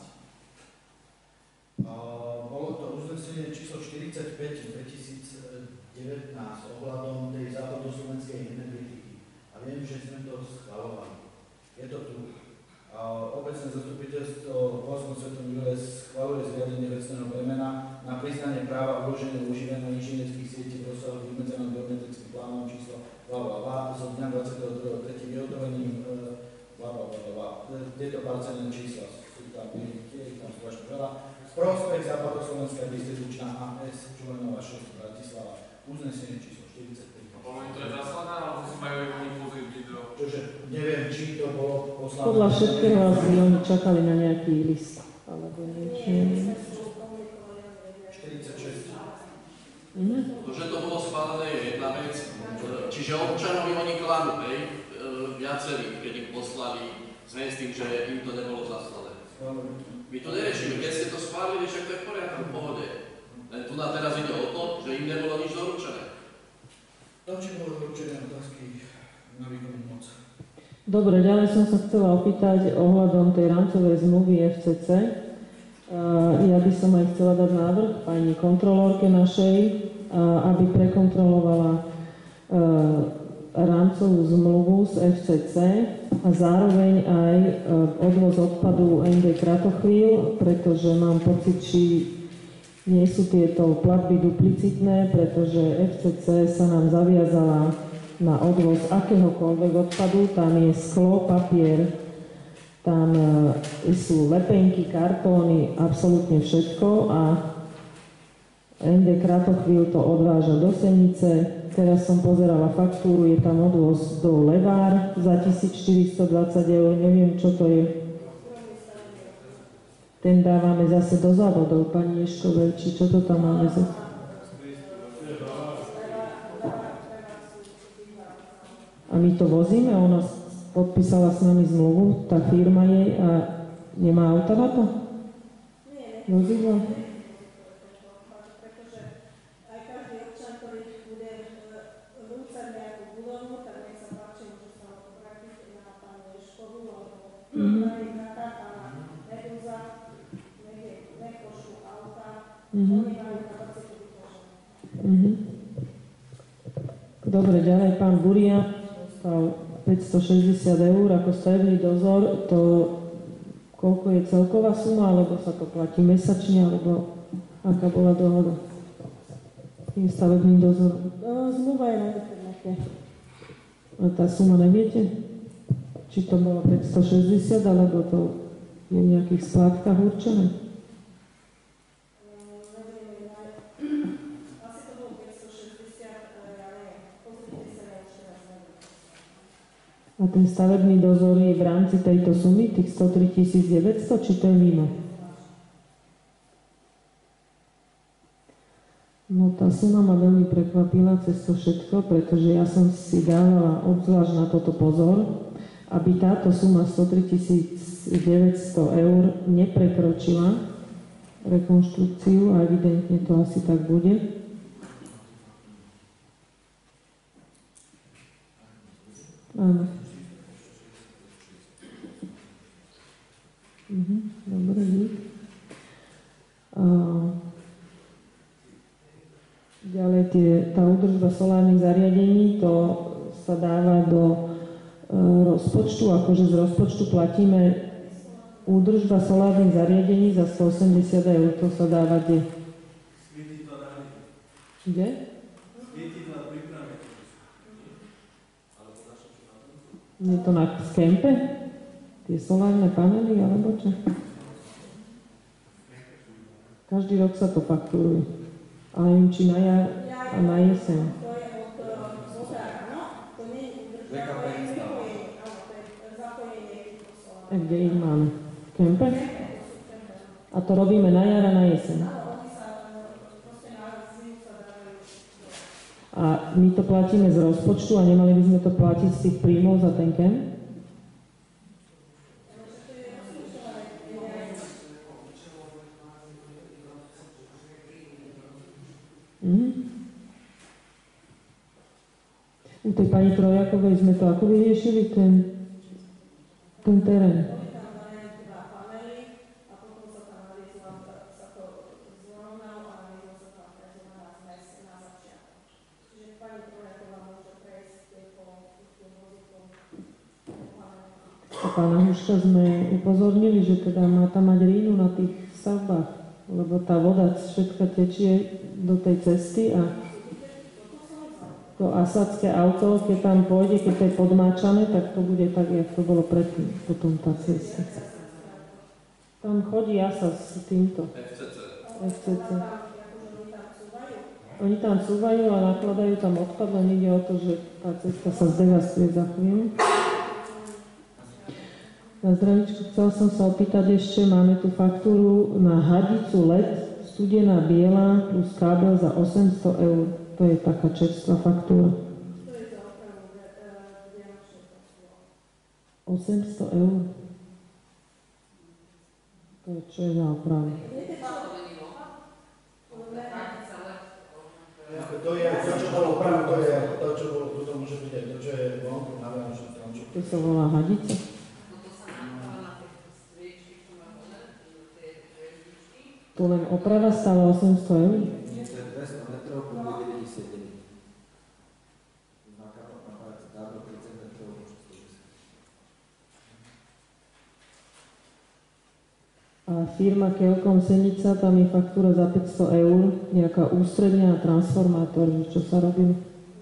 Uh, bolo to uznesenie číslo štyridsaťpäť dvetisícdevätnásť ohľadom tej západoslovenskej energetiky. A viem, že sme to schvalovali. Je to tu. Uh, obecné zastupiteľstvo v ôsmom svetom výrobe schvaluje zriadenie vecného bremena na priznanie práva uloženého užívania inžinierských sietí v rozsahu vymedzenom geometrickým plánom číslo bla bla bla zo dňa dvadsiateho druhého tretieho vyhotovením bla bla bla bla. Tieto parcelné čísla sú tam, je tam strašne veľa. Prospekt Západoslovenská distribučná á es Čulenová šesť Bratislava. Uznesenie číslo štyridsaťpäť. Bolo im to je zaslané, alebo si majú oni pozrieť video? Čože neviem, či to bolo poslané. Podľa všetkého asi oni čakali na nejaký list. Alebo niečo. štyridsaťšesť. Mhm. To, že to bolo schválené, je jedna vec. Čiže občanovi oni klamú, hej, viacerí, keď ich poslali sme s tým, že im to nebolo zaslané. My to neriešime, keď ste to schválili, však to je v poriadku, v pohode. Len tu na teraz ide o to, že im nebolo nič doručené. To, či bolo doručené otázky na výkonnú moc. Dobre, ďalej som sa chcela opýtať ohľadom tej rámcovej zmluvy ef cé cé. Ja by som aj chcela dať návrh pani kontrolórke našej, aby prekontrolovala rámcovú zmluvu z ef cé cé a zároveň aj odvoz odpadu en dé Kratochvíl, pretože mám pocit, či nie sú tieto platby duplicitné, pretože ef cé cé sa nám zaviazala na odvoz akéhokoľvek odpadu, tam je sklo, papier, tam sú lepenky, kartóny, absolútne všetko a en dé Kratochvíl to odváža do Senice. Teraz som pozerala faktúru, je tam odvoz do Levár za tisícštyristodvadsať eur, neviem čo to je. Ten dávame zase do závodov, pani Ješkovej, či čo to tam máme za... A my to vozíme, ona podpísala s nami zmluvu, tá firma jej a nemá auta na to? Vozidlo? Mhm. Mhm. Dobre, ďalej pán Buria dostal päťstošesťdesiat eur ako stavebný dozor. To koľko je celková suma, alebo sa to platí mesačne, alebo aká bola dohoda s tým stavebným dozorom? Zmluva je na internete. A tá suma neviete? Či to bolo päťstošesťdesiat, alebo to je v nejakých splátkach určené? A ten stavebný dozor je v rámci tejto sumy, tých sto tri tisíc deväťsto, či to je mimo? No tá suma ma veľmi prekvapila cez to všetko, pretože ja som si dávala obzvlášť na toto pozor, aby táto suma sto tri tisíc deväťsto eur neprekročila rekonštrukciu a evidentne to asi tak bude. Áno. Mhm, dobre, dík. Ďalej tie, tá údržba solárnych zariadení, to sa dáva do e, rozpočtu, akože z rozpočtu platíme údržba solárnych zariadení za stoosemdesiat eur, to sa dáva kde? Kde? Je to na skempe? Tie solárne panely, alebo čo? Každý rok sa to fakturuje. Ale neviem, či na jar a na jeseň. A kde ich máme? V kempe? A to robíme na jar a na jeseň. A my to platíme z rozpočtu a nemali by sme to platiť z tých príjmov za ten kemp? Mhm. U tej pani Trojakovej sme to ako vyriešili, ten, ten terén? A pána Huška sme upozornili, že teda má tam mať rínu na tých stavbách, lebo tá voda všetka tečie do tej cesty a to asadské auto, keď tam pôjde, keď to je podmáčané, tak to bude tak, jak to bolo predtým, potom tá cesta. Tam chodí asad s týmto. ef cé cé. ef cé cé. Oni tam cúvajú a nakladajú tam odpad, len ide o to, že tá cesta sa zdevastuje za chvíľu. Na zdravičku, chcel som sa opýtať ešte, máme tu faktúru na hadicu el é dé, studená biela plus kábel za osemsto eur. To je taká čerstvá faktúra. osemsto eur. To je čo je za opravu? To je to, čo bolo opravu, to je to, čo bolo, to môže byť aj to, čo je vonku na Vianočnom stromčeku. To sa volá hadica? Tu len oprava stála osemsto eur? Nie, to je dvesto metrov po deväťdesiatdeväť. Na kapacite tábor tridsať metrov po štyridsať. A firma Kelkom Senica, tam je faktúra za päťsto eur, nejaká ústredňa a transformátor, čo sa robí?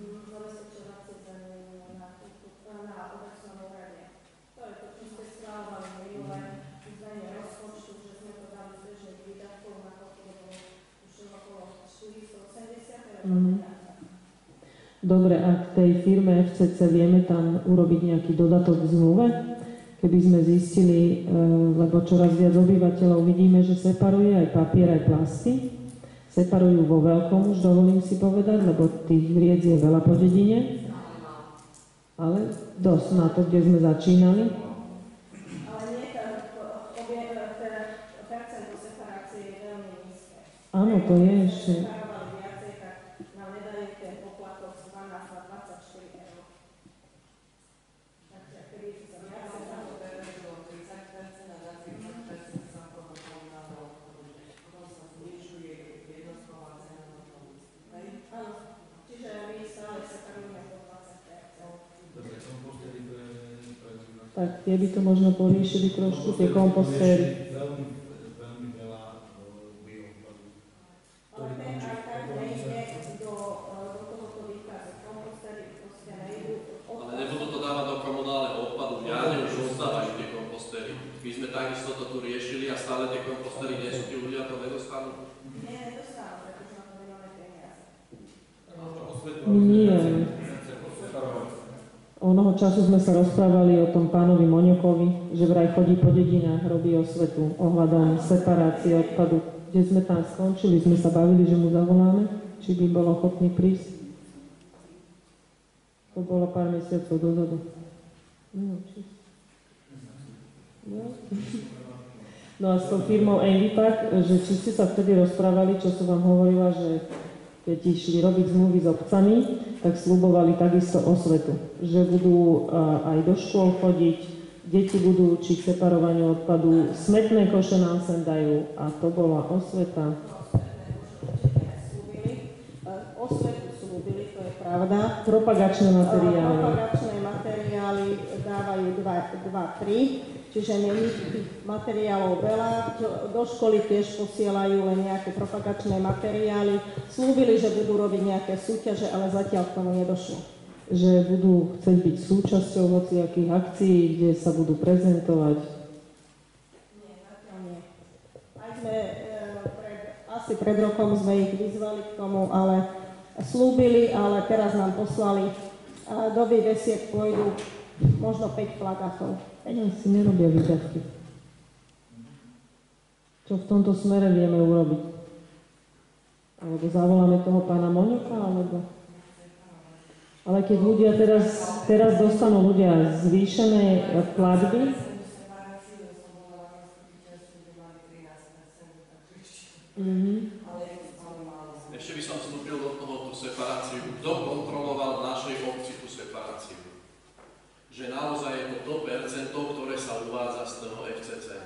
Dobre, a k tej firme ef cé cé vieme tam urobiť nejaký dodatok v zmluve? Keby sme zistili, lebo čoraz viac obyvateľov vidíme, že separuje aj papier, aj plasty. Separujú vo veľkom, už dovolím si povedať, lebo tých vriec je veľa po dedine. Ale dosť na to, kde sme začínali. Ale nie, teda percento separácie je veľmi nízke. Áno, to je ešte. tak tie by to možno poriešili trošku, tie kompostéry. Ale nebudú to dávať do komunálneho odpadu, v Jáne už ostávajú tie kompostéry. My sme takisto to tu riešili a stále tie kompostéry nie sú, tí ľudia to nedostanú. Nie, nedostanú, pretože na to nemáme peniaze. Nie. Onoho času sme sa rozprávali o tom pánovi Moňokovi, že vraj chodí po dedinách, robí osvetu ohľadom separácie odpadu. Kde sme tam skončili, sme sa bavili, že mu zavoláme, či by bol ochotný prísť. To bolo pár mesiacov dozadu. No, či... no. no a s tou firmou Envipak, že či ste sa vtedy rozprávali, čo som vám hovorila, že keď išli robiť zmluvy s obcami, tak sľubovali takisto osvetu, že budú aj do škôl chodiť, deti budú učiť separovaniu odpadu, smetné koše nám sem dajú a to bola osveta. Osvetu slúbili, to je pravda. Propagačné materiály. Propagačné materiály dávajú dva tri, čiže nie je tých materiálov veľa. Do školy tiež posielajú len nejaké propagačné materiály. Slúbili, že budú robiť nejaké súťaže, ale zatiaľ k tomu nedošlo. Že budú chcieť byť súčasťou hociakých akcií, kde sa budú prezentovať. Nie, zatiaľ nie. Aj sme, e, pred, asi pred rokom sme ich vyzvali k tomu, ale slúbili, ale teraz nám poslali a do vývesiek pôjdu možno päť plakátov. No, si nerobia výdavky. Čo v tomto smere vieme urobiť? Alebo zavoláme toho pána Moňoka, alebo... Ale keď ľudia teraz, teraz dostanú ľudia zvýšené platby, mm-hmm. Ešte by som vstúpil do toho tú separáciu. Kto kontroloval v našej obci tú separáciu? Že naozaj je to to percento, ktoré sa uvádza z toho ef cé cé.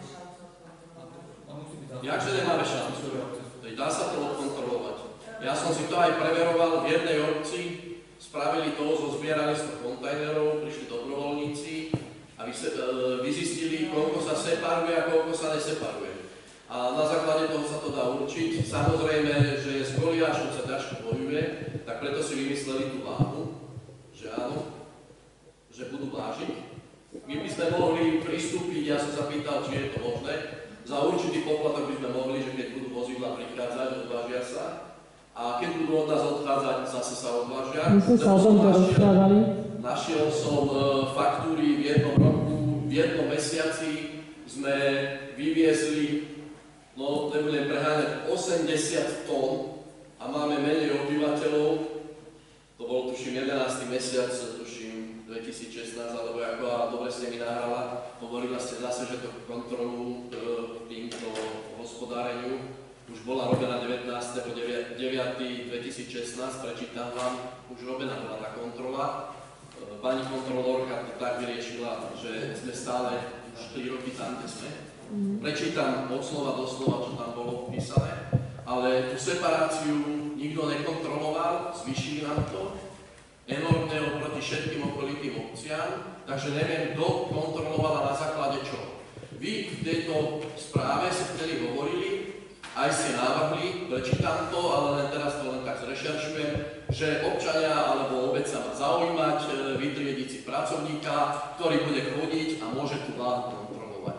Jakže nemáme šancu? Dá sa to odkontrolovať. Ja som si to aj preveroval v jednej obci, spravili to, zozbierali sto kontajnerov, prišli dobrovoľníci a vyzistili, koľko sa separuje a koľko sa neseparuje. A na základe toho sa to dá určiť. Samozrejme, že s Goliášom sa ťažko bojuje, tak preto si vymysleli tú váhu, že áno, že budú vážiť. My by sme mohli pristúpiť, ja som sa pýtal, či je to možné. Za určitý poplatok by sme mohli, že keď budú vozidla prichádzať, odvážia sa. A keď budú od nás odchádzať, zase sa odvážia. My sme sa o tomto rozprávali. Našiel som faktúry v jednom roku, v jednom mesiaci sme vyviezli, no nebudem preháňať, osemdesiat tón a máme menej obyvateľov. To bol tuším jedenásty mesiac, tuším dvetisícšestnásť, alebo ako, a dobre ste mi nahrala, hovorila ste zase, že to kontrolu k týmto hospodáreniu už bola robená devätnásteho deviateho dvetisícšestnásť, prečítam vám, už robená bola tá kontrola. Pani kontrolórka to tak vyriešila, že sme stále už tri roky tam, kde sme. Prečítam od slova do slova, čo tam bolo písané, ale tú separáciu nikto nekontroloval, zvýšili nám to enormne oproti všetkým okolitým obciam, takže neviem, kto kontroloval a na základe čo. Vy v tejto správe ste vtedy hovorili, aj ste navrhli, prečítam to, ale len teraz to len tak zrešeršujem, že občania alebo obec sa má zaujímať, vytriediť si pracovníka, ktorý bude chodiť a môže tú vládu kontrolovať.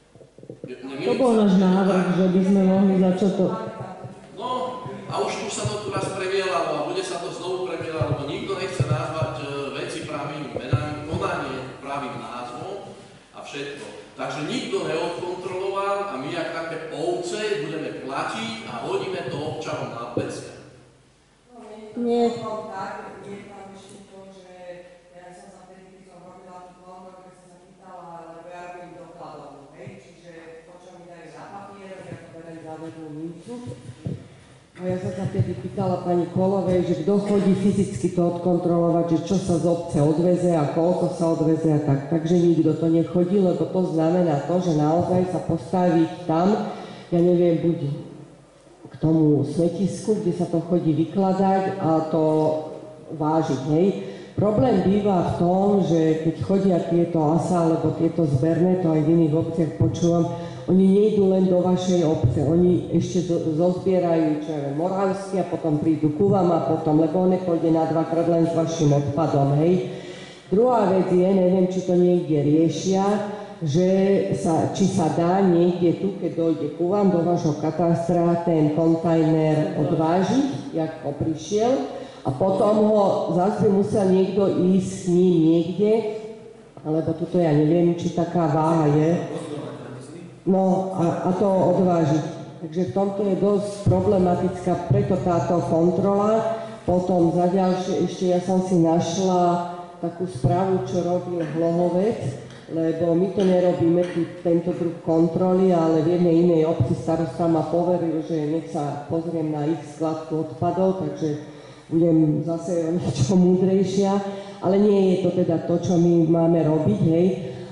To bol náš návrh, že by sme mohli začať to. No, a už tu sa to tu raz premielalo a bude sa to znovu premielať, lebo nikto nechce nazvať veci pravými menami, konanie pravým názvom a všetko. Takže nikto neodkontroloval a my, jak také ovce, budeme platiť a hodíme to občanom na plecia. Nie. A ja sa sa tedy pýtala pani Kolovej, že kto chodí fyzicky to odkontrolovať, že čo sa z obce odveze a koľko sa odveze a tak. Takže nikto to nechodí, lebo to znamená to, že naozaj sa postaviť tam, ja neviem, buď k tomu smetisku, kde sa to chodí vykladať a to vážiť, hej. problém býva v tom, že keď chodia tieto á es á alebo tieto zberné, to aj v iných obciach počúvam, oni nejdú len do vašej obce, oni ešte zozbierajú, čo je Moravsky a potom prídu ku vám a potom, lebo on nepôjde na dvakrát len s vašim odpadom, hej. Druhá vec je, neviem, či to niekde riešia, že sa, či sa dá niekde tu, keď dojde ku vám do vášho katastra, ten kontajner odvážiť, jak ho prišiel, a potom ho zase musel niekto ísť s ním niekde, alebo tuto ja neviem, či taká váha je, no a, a to odvážiť. Takže v tomto je dosť problematická preto táto kontrola. Potom za ďalšie ešte ja som si našla takú správu, čo robil Hlohovec, lebo my to nerobíme, tento druh kontroly, ale v jednej inej obci starosta ma poveril, že nech sa pozriem na ich skladku odpadov, takže budem zase o niečo múdrejšia, ale nie je to teda to, čo my máme robiť, hej,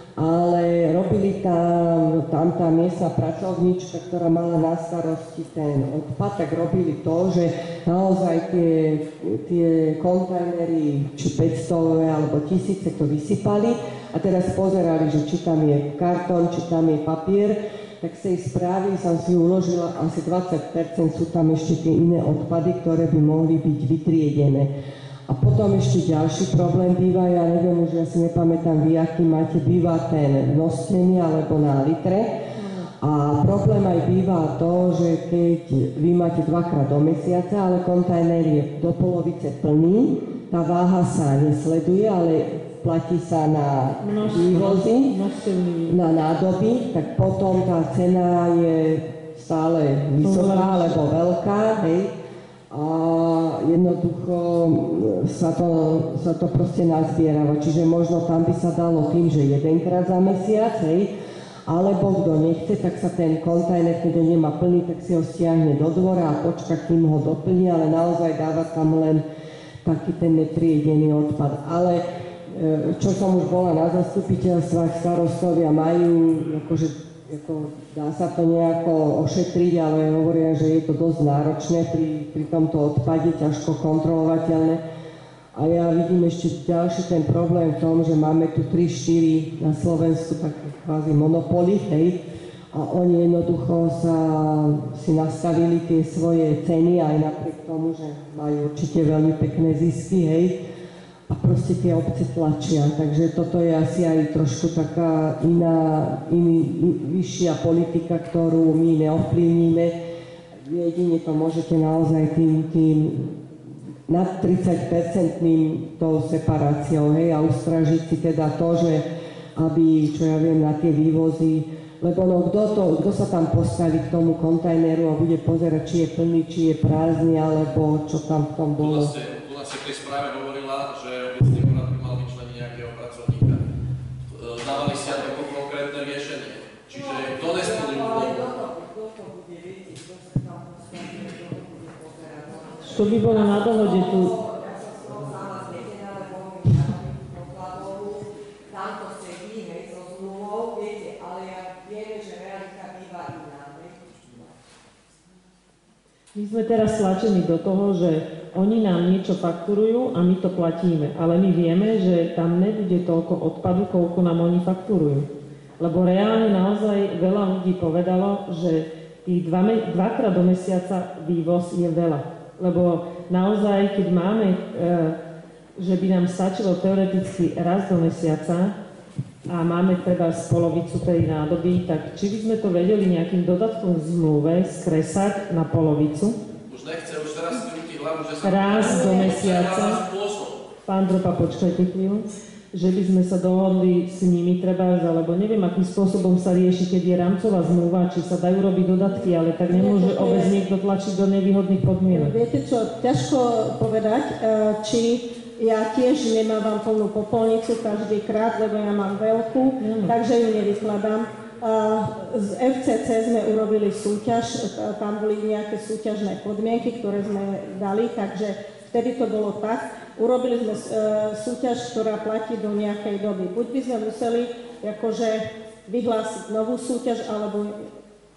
ale robili tam, tam tá miestna pracovníčka, ktorá mala na starosti ten odpad, tak robili to, že naozaj tie, tie kontajnery, či päťsto alebo tisíce to vysypali a teraz pozerali, že či tam je kartón, či tam je papier, tak z tej správy som si uložila asi dvadsať percent sú tam ešte tie iné odpady, ktoré by mohli byť vytriedené. A potom ešte ďalší problém býva, ja neviem, už ja si nepamätám, vy aký máte, býva ten množstvený alebo na litre. A problém aj býva to, že keď vy máte dvakrát do mesiaca, ale kontajner je do polovice plný, tá váha sa nesleduje, ale platí sa na vývozy, na nádoby, tak potom tá cena je stále vysoká alebo veľká, hej. A jednoducho sa to, sa to proste nazbierava. Čiže možno tam by sa dalo tým, že jedenkrát za mesiac, hej, alebo kto nechce, tak sa ten kontajner, keď ho nemá plný, tak si ho stiahne do dvora a počka, kým ho doplní, ale naozaj dáva tam len taký ten netriedený odpad. Ale čo som už bola na zastupiteľstvách, starostovia majú, akože Jako, dá sa to nejako ošetriť, ale hovoria, že je to dosť náročné pri, pri tomto odpade, ťažko kontrolovateľné. A ja vidím ešte ďalší ten problém v tom, že máme tu tri štyri na Slovensku také kvázi monopoly, hej, a oni jednoducho sa si nastavili tie svoje ceny aj napriek tomu, že majú určite veľmi pekné zisky, hej, a proste tie obce tlačia. Takže toto je asi aj trošku taká iná, iný, vyššia politika, ktorú my neovplyvníme. Jedine to môžete naozaj tým, tým nad tridsať percentným tou separáciou, hej, a ustražiť si teda to, že aby, čo ja viem, na tie vývozy, lebo no, kto, to, kto sa tam postaví k tomu kontajneru a bude pozerať, či je plný, či je prázdny, alebo čo tam v tom bolo. Tu nás v tej správe hovorila, že obecný úrad by mal vyčleniť nejakého pracovníka. Dávali si aj také konkrétne riešenie. Čiže kto nesplnil úlohu? To by bolo na dohode tu. My sme teraz tlačení do toho, že oni nám niečo fakturujú a my to platíme. Ale my vieme, že tam nebude toľko odpadu, koľko nám oni fakturujú. Lebo reálne naozaj veľa ľudí povedalo, že tých dva, dvakrát do mesiaca vývoz je veľa. Lebo naozaj, keď máme, e, že by nám stačilo teoreticky raz do mesiaca a máme treba z polovicu tej nádoby, tak či by sme to vedeli nejakým dodatkom v zmluve skresať na polovicu? Už nechce, už teraz krúti hlavu, že sa... Raz do mesiaca. Pán Dropa, počkajte chvíľu. Že by sme sa dohodli s nimi treba, alebo neviem, akým spôsobom sa rieši, keď je rámcová zmluva, či sa dajú robiť dodatky, ale tak nemôže obec niekto tlačiť do nevýhodných podmienok. Viete čo, ťažko povedať, či ja tiež nemávam plnú popolnicu každý krát, lebo ja mám veľkú, mm. takže ju nevykladám. Z ef cé cé sme urobili súťaž, tam boli nejaké súťažné podmienky, ktoré sme dali, takže vtedy to bolo tak. Urobili sme súťaž, ktorá platí do nejakej doby. Buď by sme museli akože vyhlásiť novú súťaž, alebo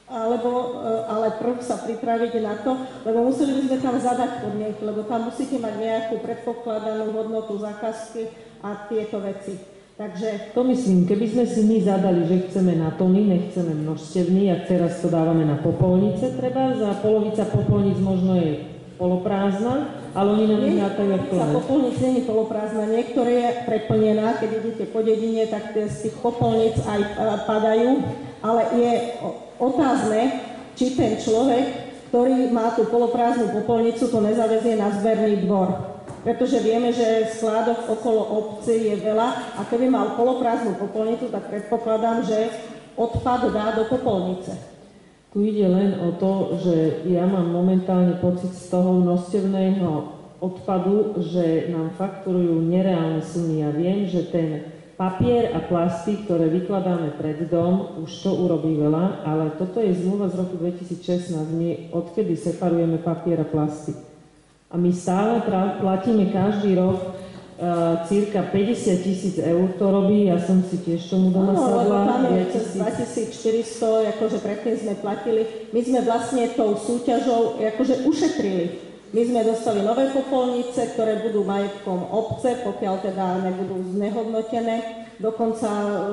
alebo, ale prv sa pripraviť na to, lebo museli by sme tam zadať podmienky, lebo tam musíte mať nejakú predpokladanú hodnotu zákazky a tieto veci. Takže to myslím, keby sme si my zadali, že chceme na tony, nechceme množstevný, ak teraz to dávame na popolnice, treba, za polovica popolnic možno je poloprázdna, ale oni nám vyhrátajú aj plné. Polovica popolnic nie je poloprázdna, niektoré je preplnená, keď idete po dedine, tak z tých popolnic aj padajú, ale je otázne, či ten človek, ktorý má tú poloprázdnu popolnicu, to nezavezie na zberný dvor. Pretože vieme, že skládok okolo obce je veľa a keby mal poloprázdnu popolnicu, tak predpokladám, že odpad dá do popolnice. Tu ide len o to, že ja mám momentálne pocit z toho množstevného odpadu, že nám fakturujú nereálne sumy. Ja viem, že ten papier a plasty, ktoré vykladáme pred dom, už to urobí veľa, ale toto je zmluva z roku dvetisícšestnásť. My odkedy separujeme papier a plasty. A my stále platíme každý rok uh, cirka päťdesiat tisíc eur to robí, ja som si tiež tomu doma sadla. No, lebo tam je cez dvetisícštyristo, akože predtým sme platili. My sme vlastne tou súťažou akože ušetrili. My sme dostali nové popolnice, ktoré budú majetkom obce, pokiaľ teda nebudú znehodnotené do konca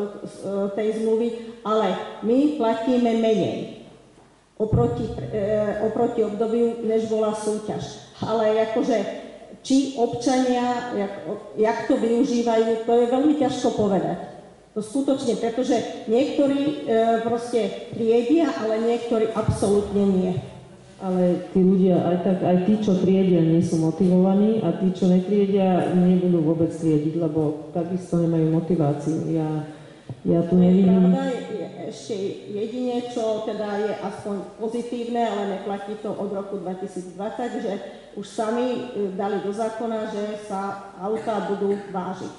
tej zmluvy, ale my platíme menej oproti, e, oproti obdobiu, než bola súťaž. Ale akože, či občania, jak, jak to využívajú, to je veľmi ťažko povedať. To skutočne, pretože niektorí e, proste triedia, ale niektorí absolútne nie. Ale tí ľudia, aj tak, aj tí, čo triedia, nie sú motivovaní a tí, čo netriedia, nebudú vôbec triediť, lebo takisto nemajú motiváciu. Ja, ja tu nevidím... Pravda je ešte jedine, čo teda je aspoň pozitívne, ale neplatí to od roku dvetisícdvadsať, že už sami dali do zákona, že sa autá budú vážiť.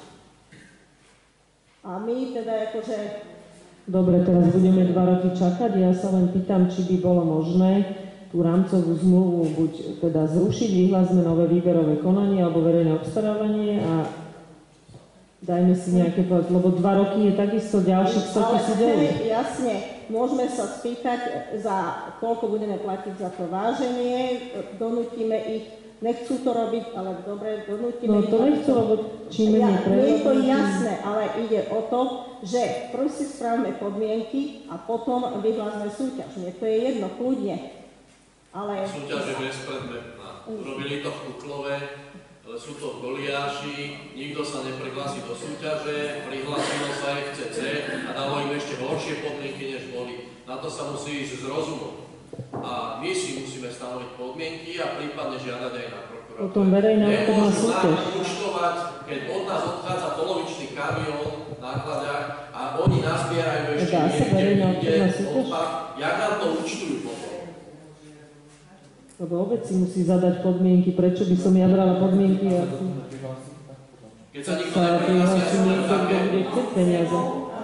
A my teda akože... Dobre, teraz budeme dva roky čakať. Ja sa len pýtam, či by bolo možné tú rámcovú zmluvu buď teda zrušiť, vyhlásme nové výberové konanie alebo verejné obstarávanie a dajme si nejaké povedať, lebo dva roky je takisto ďalších sto tisíc eur. Jasne, môžeme sa spýtať, za koľko budeme platiť za to váženie, donútime ich, nechcú to robiť, ale dobre, donútime no, ich. No to nechcú robiť, čím menej ja, prejde. Nie je to jasné, ale ide o to, že prv si spravíme podmienky a potom vyhlásme súťaž. Mne to je jedno, kľudne. Ale... Súťaž je bezpredmetná. Urobili to v Kuklove, sú to goliáši, nikto sa neprihlási do súťaže, prihlásilo sa ef cé cé a dalo im ešte horšie podmienky, než boli. Na to sa musí ísť z rozumu. A my si musíme stanoviť podmienky a prípadne žiadať aj na prokuratúru. Potom verejná obchodná Nemôžu súťaž. nám účtovať, keď od nás odchádza polovičný kamión v nákladách a oni nazbierajú ešte niekde odpad. Jak nám to účtujú potom? Lebo obec si musí zadať podmienky, prečo by som ja brala podmienky a keď sa nikto neprihlási, niekto, kto bude chcieť peniaze.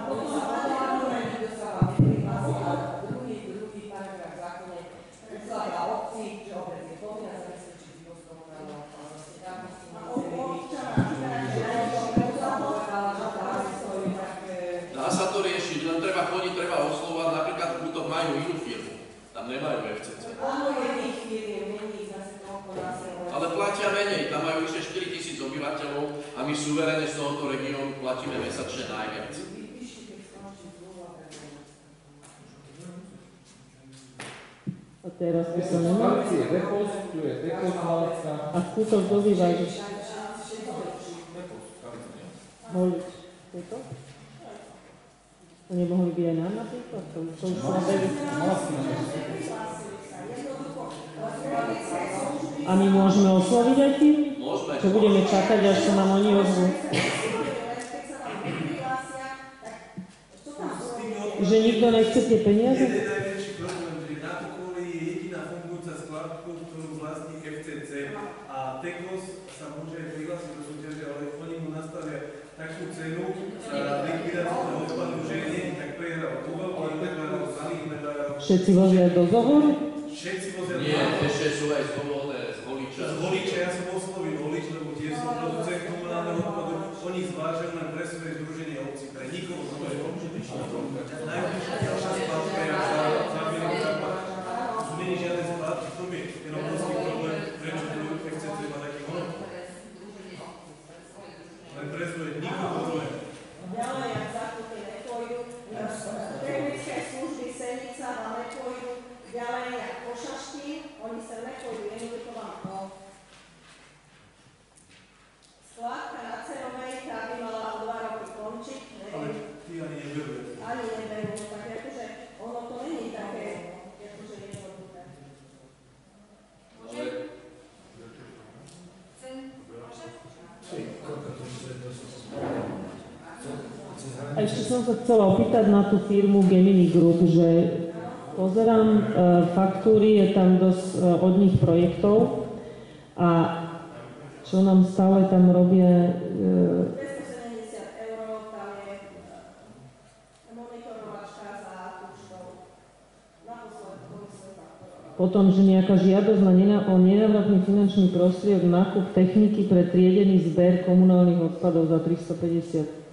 Dá sa to riešiť, len treba chodiť, treba oslovať, napríklad Kútok majú inú firmu, tam nemajú ef cé cé. Ale platia menej, tam majú vyše štyri tisíc obyvateľov a my suverene z tohoto regiónu platíme mesačne najviac. A teraz by sa nemal. A Kútok kto vyváži? Mohli toto? To nemohli by aj nám napríklad? To už sa beru. A my môžeme osloviť aj firmy? Môžeme. Čo budeme čakať, až sa nám oni ozvú? Že nikto nechce tie peniaze? Jeden najväčší problém, že na Pokolí je jediná fungujúca skladka, ktorú vlastní ef cé cé a Tekos sa môže prihlásiť do súťaže, ale oni mu nastavia takú cenu za likvidáciu toho odpadu, že nie je tak prehral vo veľkých medárov, z malých medárov. Všetci vozia do zohoru? Všetci vozia do Nie, zohoru. ešte sú aj zvolené z voliča. Z voliča, ja som oslovil volič, lebo tiež som producent komunálneho odpadu a oni zvážujú len pre svoje združenie obcí, pre nikoho svojho. Najbližšia ďalšia splátka je za zábierku zaplatiť. Už není žiadne splátky, v tom je ten obrovský problém, prečo tu chcete iba taký monopol. Len pre svoje nikoho svojho. Ďalej, ak zákupy nepôjdu, technické služby Senica vám nepôjdu, ďalej, ak pošašky, oni sa nepôjdu, jednoducho vám to. Skládka na Cerovej, tá by mala o dva roky končiť, Ale neviem. tí ani neberú. Ani neberú, tak akože ono to není také, akože jednoduché. Môžem? Chcem? Môžem? A ešte som sa chcela opýtať na tú firmu Gemini Group, že pozerám e, faktúry, je tam dosť e, od nich projektov a čo nám stále tam robia, e, dvestosedemdesiat eur, tam je monitorovačka za túčkou. Naposled, to myslím faktorovať. potom, že nejaká žiadosť na nena, o nenávratný finančný prostriedok, nákup techniky pre triedený zber komunálnych odpadov za tristopäťdesiat.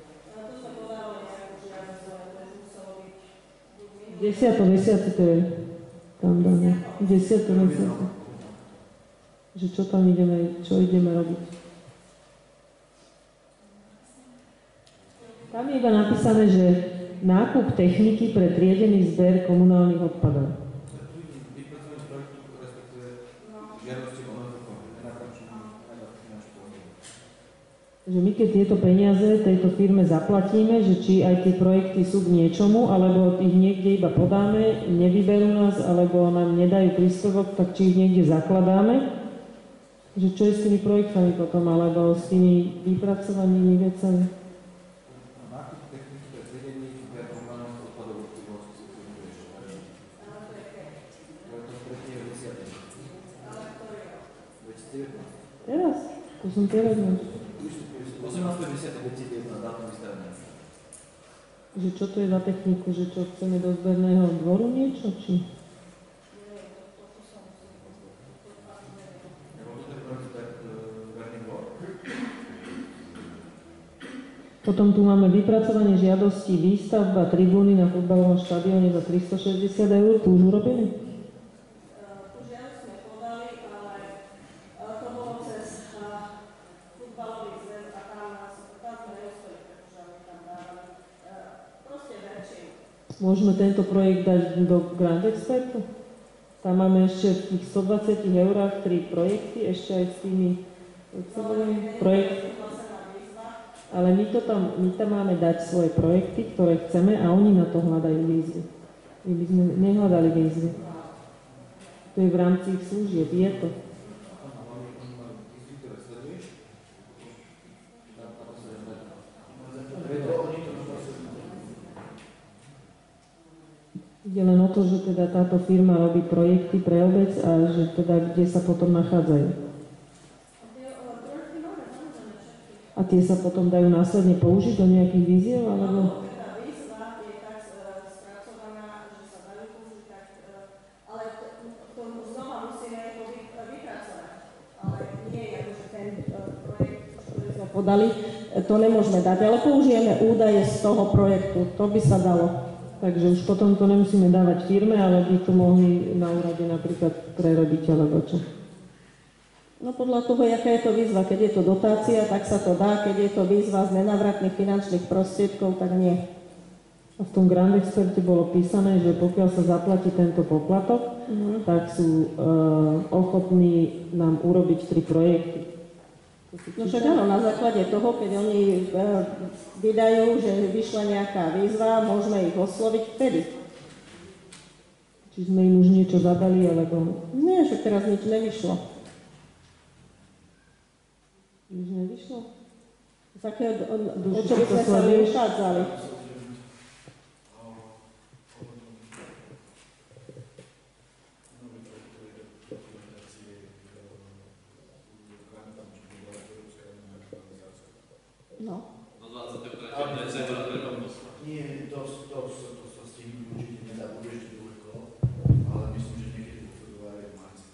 Desiato, desiato to je tam dané. Desiato, desiato. Že čo tam ideme, čo ideme robiť. Tam je iba napísané, že nákup techniky pre triedený zber komunálnych odpadov. Že my keď tieto peniaze tejto firme zaplatíme, že či aj tie projekty sú k niečomu, alebo ich niekde iba podáme, nevyberú nás, alebo nám nedajú príspevok, tak či ich niekde zakladáme, že čo je s tými projektami potom, alebo s tými vypracovanými vecami. Teraz, to som teraz než. osemnásteho desiateho dvetisícjeden dátum vystavenia. Že čo to je za techniku, že čo chceme do zberného dvoru niečo, či? Potom tu máme vypracovanie žiadosti výstavba tribúny na futbalovom štadióne za tristošesťdesiat eur, tu už urobili? Môžeme tento projekt dať do Grand Expertu? Tam máme ešte v tých stodvadsať eurách tri projekty, ešte aj s tými projekty. Ale my, to tam, my tam máme dať svoje projekty, ktoré chceme a oni na to hľadajú výzvy. My by sme nehľadali výzvy. To je v rámci ich služieb, je to. Ide len o to, že teda táto firma robí projekty pre obec a že teda kde sa potom nachádzajú. A tie sa potom dajú následne použiť do nejakých víziev, alebo? Podali, to nemôžeme dať, ale použijeme údaje z toho projektu, to by sa dalo. Takže už potom to nemusíme dávať firme, ale by to mohli na úrade napríklad prerobiť, alebo čo. No podľa toho, jaká je to výzva. Keď je to dotácia, tak sa to dá. Keď je to výzva z nenávratných finančných prostriedkov, tak nie. A v tom Grand Experte bolo písané, že pokiaľ sa zaplatí tento poplatok, mm-hmm. tak sú e, ochotní nám urobiť tri projekty. No však áno, na základe toho, keď oni e, vydajú, že vyšla nejaká výzva, môžeme ich osloviť vtedy. Či sme im už niečo zadali, alebo... Nie, že teraz nič nevyšlo. Nič nevyšlo? Z akého, o čo by sme sa my uchádzali? No. Do dvadsiateho tretieho decembra treba poslať. Nie, to, to, to, to sa s tým určite nedá, bude ešte druhé kolo, ale myslím, že niekedy v februári, v marci.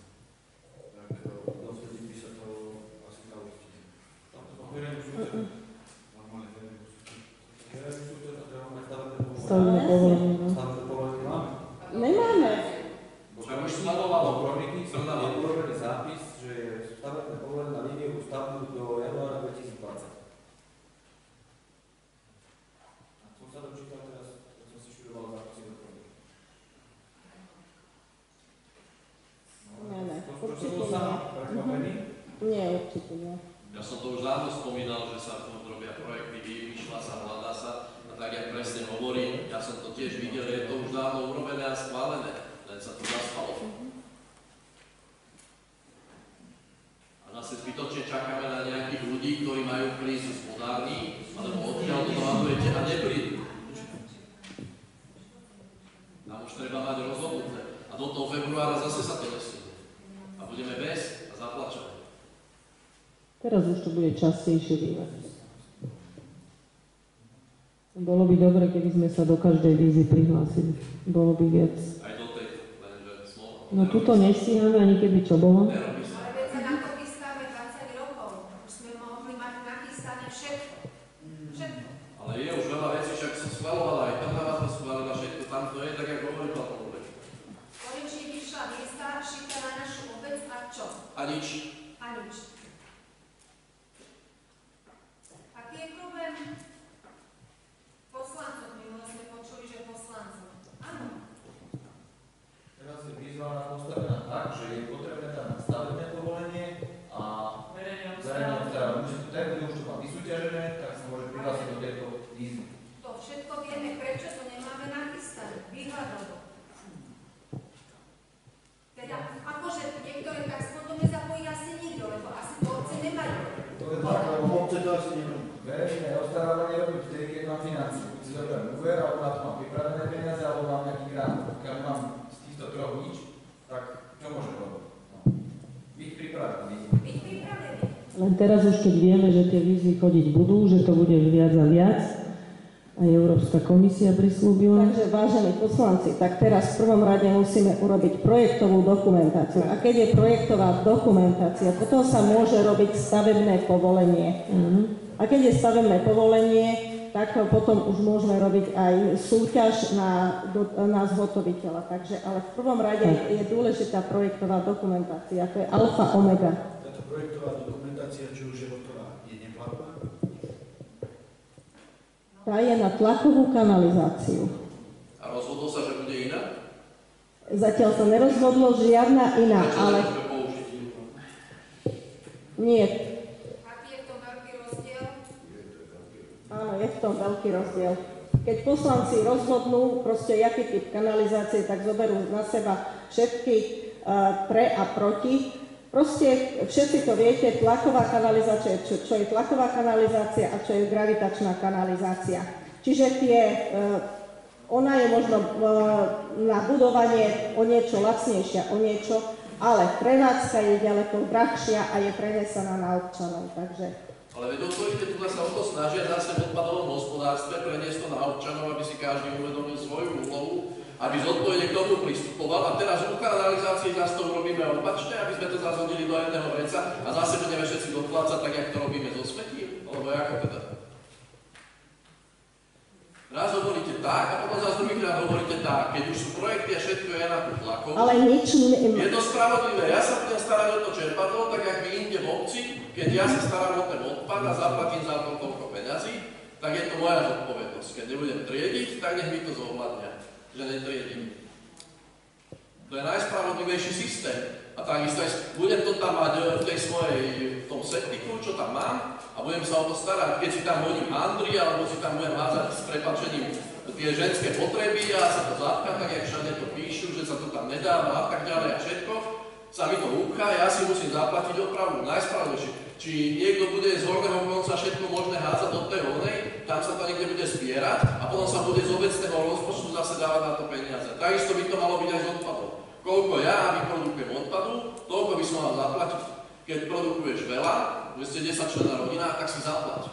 Tak dovtedy by sa to asi dalo stihnúť. Verejnú súťaž. No stavebné povolenie. No. Stavebné povolenie máme. Nemáme. Bo tam už stanovalo kroniky, som tam je urobený zápis, že je stavebné povolenie na líniovú stavbu do januára dvetisícdvadsať. A som sa dočítal teraz, keď som si študoval zápisy do kroniky. Nie, ne, To určite bol nie. sám prekvapený? Nie, určite nie. Ja som to už dávno spomínal, že sa v tom robia projekty, vyšla sa, hľadá sa, a tak, jak presne hovorím, ja som to tiež videl, je to už dávno urobené a schválené, len sa to zaspalo. A zase zbytočne čakáme na nejakých ľudí, ktorí majú prísť z spodární, alebo odtiaľ to dohadujete a neprídu. Tam už treba mať rozhodnuté. A do toho februára zase sa to nesúde. A budeme bez a zaplačané. Teraz už to bude častejšie bývať. Bolo by dobre, keby sme sa do každej výzvy prihlásili. Bolo by viac. Aj do tej, lenže slova. No tuto nestíhame ani keby čo bolo. Nerobí sa. Ale veď sa na to chystáme dvadsať rokov. Už sme mohli mať nachystané všetko. Všetko. Ale je už veľa vecí, však sa schvalovala, aj tam na vás to schválila, všetko tam to je, tak ako hovorí pán Olek. Konečne vyšla lista, šita na našu obec a čo? A nič. A nič. Aký je problém poslancov? Minule sme počuli, že poslancov. Áno. Teraz je výzva postavená tak, že je potrebné tam stavebné povolenie a Verejne verejné obstarávanie. Môže to tak, kde už to má vysúťažené, tak sa môže prihlásiť do tejto výzvy. To všetko vieme, prečo to nemáme nachystané. Výhľadovo. Teda, akože niektoré tak potom nezapojí asi nikto, lebo asi to obce nemajú. To je tak, lebo obce to asi nemajú. Verejné obstarávanie robí vtedy, keď mám financie. Buď si zoberiem úver, alebo na to mám pripravené peniaze, alebo mám nejaký grant. Pokiaľ mám z týchto troch nič, tak čo môžem robiť? No. Byť pripravený. Byť pripravený. Len teraz už keď vieme, že tie výzvy chodiť budú, že to bude viac a viac, aj Európska komisia prislúbila. Takže vážení poslanci, tak teraz v prvom rade musíme urobiť projektovú dokumentáciu. A keď je projektová dokumentácia, potom sa môže robiť stavebné povolenie. Mm-hmm. A keď je stavebné povolenie, tak potom už môžeme robiť aj súťaž na, na zhotoviteľa. Takže, ale v prvom rade je dôležitá projektová dokumentácia. To je alfa omega. Táto projektová dokumentácia, či už je hotová, je neplatná? Tá je na tlakovú kanalizáciu. A rozhodol sa, že bude iná? Zatiaľ sa nerozhodlo žiadna iná, Prečo ale nemôžeme použiť inú? nie. Aký je to veľký rozdiel? Áno, je v tom veľký rozdiel. Keď poslanci rozhodnú proste, jaký typ kanalizácie, tak zoberú na seba všetky uh, pre a proti. Proste všetci to viete, tlaková kanalizácia, čo, čo je tlaková kanalizácia a čo je gravitačná kanalizácia. Čiže tie, uh, ona je možno uh, na budovanie o niečo lacnejšia, o niečo, ale prevádzka je ďaleko drahšia a je prenesená na občanov. Takže Ale veď otvoríte, tu sa o to snažia zase v odpadovom hospodárstve preniesť to na občanov, aby si každý uvedomil svoju úlohu, aby zodpovedne k tomu pristupoval. A teraz u kanalizácii zase to urobíme opačne, aby sme to zase hodili do jedného vreca a zase budeme všetci doplácať tak, jak to robíme so smetím. Alebo ako teda? Raz hovoríte tak a potom zase druhýkrát hovoríte tak. Keď už sú projekty a všetko je na tú tlakovú. ale nič ne... Je to spravodlivé. Ja sa budem starať o to čerpadlo, tak jak vy inde v obci, keď ja sa starám o ten odpad a zaplatím za to toľko peňazí, tak je to moja zodpovednosť. Keď nebudem triediť, tak nech mi to zohľadnia, že netriedím. To je najspravodlivejší systém. A takisto aj budem to tam mať v tej svojej, v tom septiku, čo tam mám, a budem sa o to starať. Keď si tam hodím handry, alebo si tam budem házať s prepáčením tie ženské potreby a sa to zapká, tak jak všade to píšu, že sa to tam nedáva a tak ďalej a všetko, sa mi to úcha, ja si musím zaplatiť opravu najspravodlivejšie. Či niekto bude z horného konca všetko možné hádzať do tej onej, tam sa to niekde bude zbierať a potom sa bude z obecného rozpočtu zase dávať na to peniaze. Takisto by to malo byť aj z odpadov. Koľko ja vyprodukujem odpadu, toľko by som mal zaplatiť. Keď produkuješ veľa, že ste desaťčlenná rodina, tak si zaplať.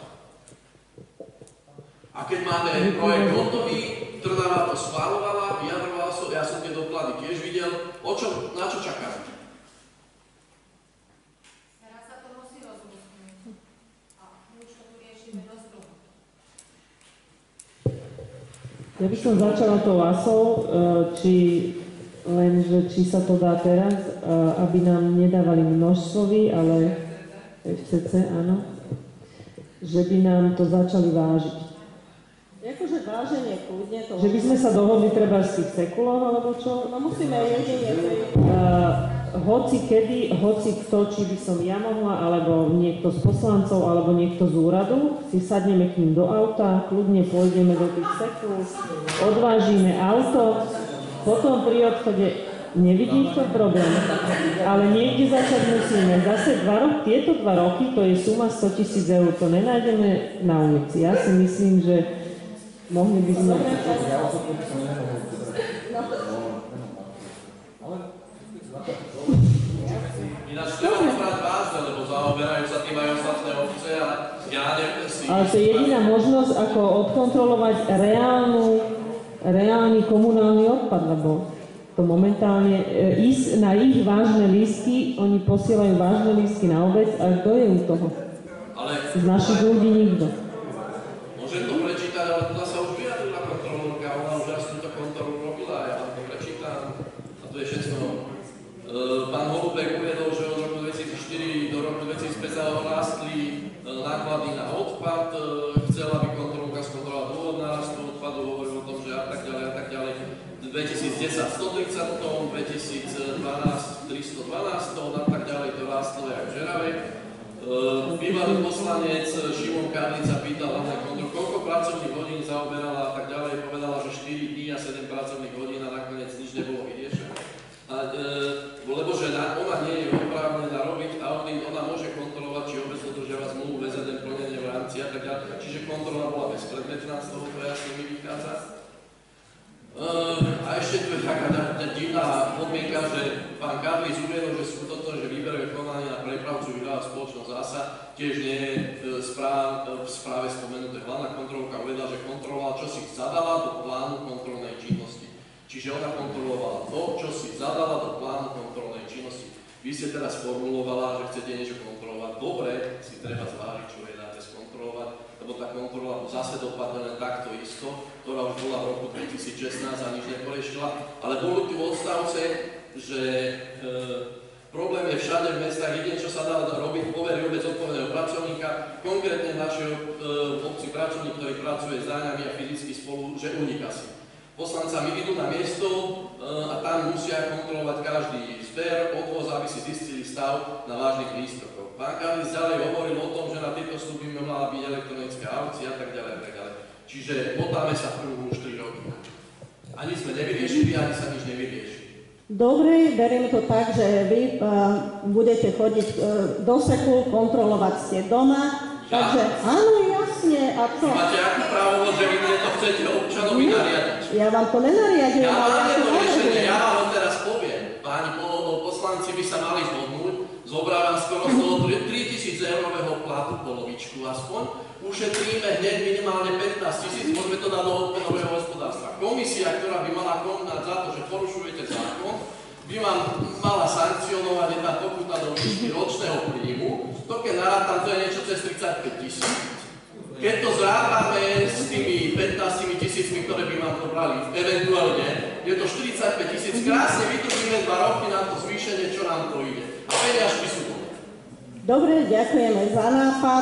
A keď máme projekt hotový, Trnava to schváľovala, vyjadrovala som, ja som tie doklady tiež videl, o čom, na čo čakáme? Teraz sa to musí rozmyslieť. A už to tu riešime dosť dlho. Ja Ja by som začala tou asou, či len, že či sa to dá teraz, aby nám nedávali množstvový, ale ef cé cé, áno, že by nám to začali vážiť. Akože váženie kľudne to... Že by sme sa dohodli treba z tých sekulov, alebo čo? No musíme jedine... Uh, hoci kedy, hoci kto, či by som ja mohla, alebo niekto z poslancov, alebo niekto z úradu, si sadneme k ním do auta, kľudne pôjdeme do tých sekul, odvážime auto, potom pri odchode nevidím to problém, ale niekde začať musíme. Zase dva roky, tieto dva roky, to je suma sto tisíc eur, to nenájdeme na ulici. Ja si myslím, že mohli by sme... Ináč treba to brať vážne, lebo zaoberajú sa tým aj ostatné obce a ja neviem si... Ale to je jediná možnosť, ako odkontrolovať reálnu, reálny komunálny odpad, lebo to momentálne, e, ísť na ich vážne lístky, oni posielajú vážne lístky na obec a kto je u toho? Ale... Z našich ľudí nikto. Môžem to prečítať, ale tu sa už vyjadrila kontrolórka, ona už raz túto kontrolu robila, ja vám to prečítam a to je všetko. Pán Holubek uviedol, že od roku dvetisícštyri do roku dvetisícpäť sa rástli náklady na odpad, chcel, aby kontrolka skontrolovala dôvod nárastu odpadu, hovoril o tom, že a tak ďalej a tak ďalej. dvetisícdesať stotridsať tón, dvetisícdvanásť tristodvanásť tón a tak ďalej, to rástlo jak žeravej. Bývalý poslanec Šimon Karlica pýtal hlavne kontrolu, koľko pracovných hodín zaoberala a tak ďalej, povedala, že štyri dní a sedem pracovných hodín a nakoniec nič nebolo vyriešené. A, e, lebo že na, ona nie je oprávnená robiť audit, ona môže kontrolovať, či obec dodržiava zmluvu, vé zet en plnenie v rámci a tak ďalej. Čiže kontrola bola bezpredmetná, z toho to jasne mi vychádza. E, a ešte tu je taká divná podmienka, že pán Karlis uviedol, že sú toto, že výberové konanie na prepravcu vydáva spoločnosť zása, tiež nie je v správe, v správe spomenuté. Hlavná kontrolka uvedla, že kontrolovala, čo si zadala do plánu kontrolnej činnosti. Čiže ona kontrolovala to, čo si zadala do plánu kontrolnej činnosti. Vy ste teraz formulovala, že chcete niečo kontrolovať. Dobre, si treba zvážiť, čo je dáte skontrolovať, lebo tá kontrola zase dopadne len takto isto, ktorá už bola v roku dvetisícšestnásť a nič neporešila. Ale boli tu odstavce, že e, problém je všade v mestách, jedine, čo sa dá robiť, poverí obec odpovedného pracovníka, konkrétne v našej e, obci pracovník, ktorý pracuje s daňami a fyzicky spolu, že uniká si. Poslancami idú na miesto a tam musia kontrolovať každý zber, odvoz, aby si zistili stav na vážnych lístkoch. Pán Karlis ďalej hovoril o tom, že na tieto služby by mala byť elektronická aukcia a tak ďalej a tak ďalej. Čiže motáme sa v kruhu už tri roky. Ani sme nevyriešili, ani sa nič nevyrieši. Dobre, beriem to tak, že vy uh, budete chodiť uh, do sekul, kontrolovať ste doma. Ja. Takže áno, jasne. A to... Máte akú právo, že vy mne to chcete občanovi nariadiť? Ja vám to nenariadujem. Ja ale vám ja to to riešenie, ja vám ho teraz poviem. Páni po, poslanci by sa mali zhodnúť, zobrávam skoro z toho tritisíc eurového platu polovičku aspoň, ušetríme hneď minimálne pätnásť tisíc, môžeme to dať do odpadového hospodárstva. Komisia, ktorá by mala konať za to, že porušujete zákon, by vám mala sankcionovať jedna pokuta do výšky ročného príjmu, to keď narátam, to je niečo cez tridsaťpäť tisíc. Keď to zrátame s tými pätnástimi tisícmi, ktoré by vám to brali, eventuálne, je to štyridsaťpäť tisíc, krásne vydržíme dva roky na to zvýšenie, čo nám to ide. A peniažky sú to. Dobre, ďakujeme za nápad.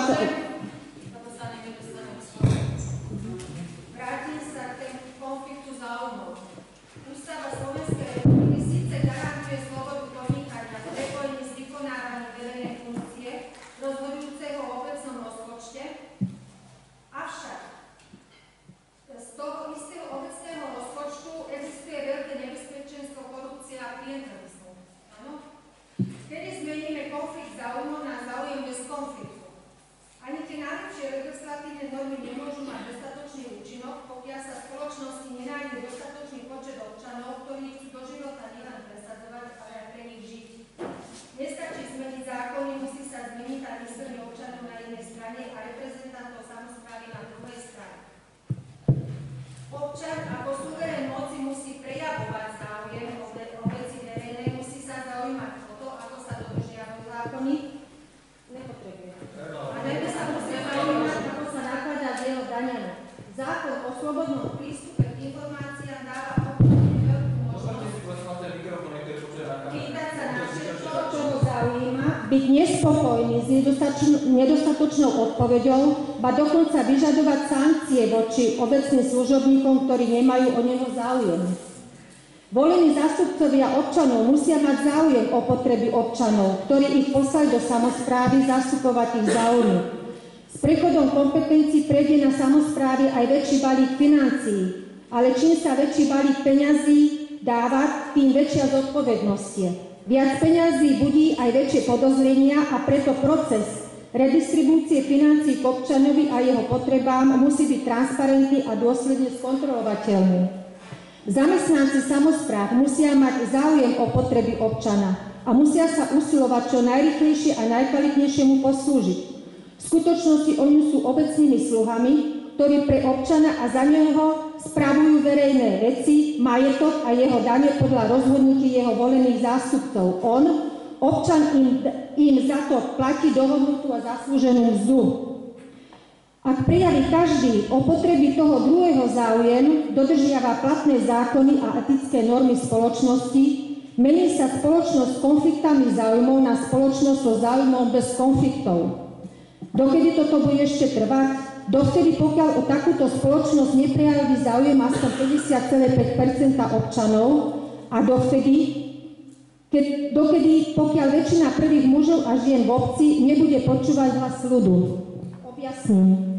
Vrátim sa k tému konfliktu záujmov. Ústava Slovenskej republiky síce garantuje slobodu podnikania v prepojení s vykonávaním verejnej funkcie rozhodujúceho o obecnom rozpočte, avšak z toho istého obecného rozpočtu existuje veľké nebezpečenstvo korupcie a klientelizmu. Áno? Kedy zmeníme konflikt záujmov na záujem bez konfliktu? Ani byť nespokojný s nedostatočnou odpoveďou, ba dokonca vyžadovať sankcie voči obecným služobníkom, ktorí nemajú o neho záujem. Volení zástupcovia občanov musia mať záujem o potreby občanov, ktorí ich poslali do samosprávy zastupovať ich záujmy. S prechodom kompetencií prejde na samosprávy aj väčší balík financií, ale čím sa väčší balík peňazí dáva, tým väčšia zodpovednosť je. Viac peňazí budí aj väčšie podozrenia a preto proces redistribúcie financií k občanovi a jeho potrebám musí byť transparentný a dôsledne skontrolovateľný. Zamestnanci samospráv musia mať záujem o potreby občana a musia sa usilovať čo najrýchlejšie a najkvalitnejšie mu poslúžiť. V skutočnosti oni sú obecnými sluhami, ktorí pre občana a za neho spravujú verejné veci, majetok a jeho dane podľa rozhodnutí jeho volených zástupcov. On, občan im, im za to platí dohodnutú a zaslúženú mzdu. Ak prejaví každý o potreby toho druhého záujem, dodržiava platné zákony a etické normy spoločnosti, mení sa spoločnosť s konfliktami záujmov na spoločnosť so záujmom bez konfliktov. Dokedy toto bude ešte trvať? Dovtedy, pokiaľ o takúto spoločnosť neprejaví záujem aspoň päťdesiat celá päť percenta občanov a dovtedy, keď, dokedy, pokiaľ väčšina prvých mužov a žien v obci nebude počúvať hlas ľudu. Objasním.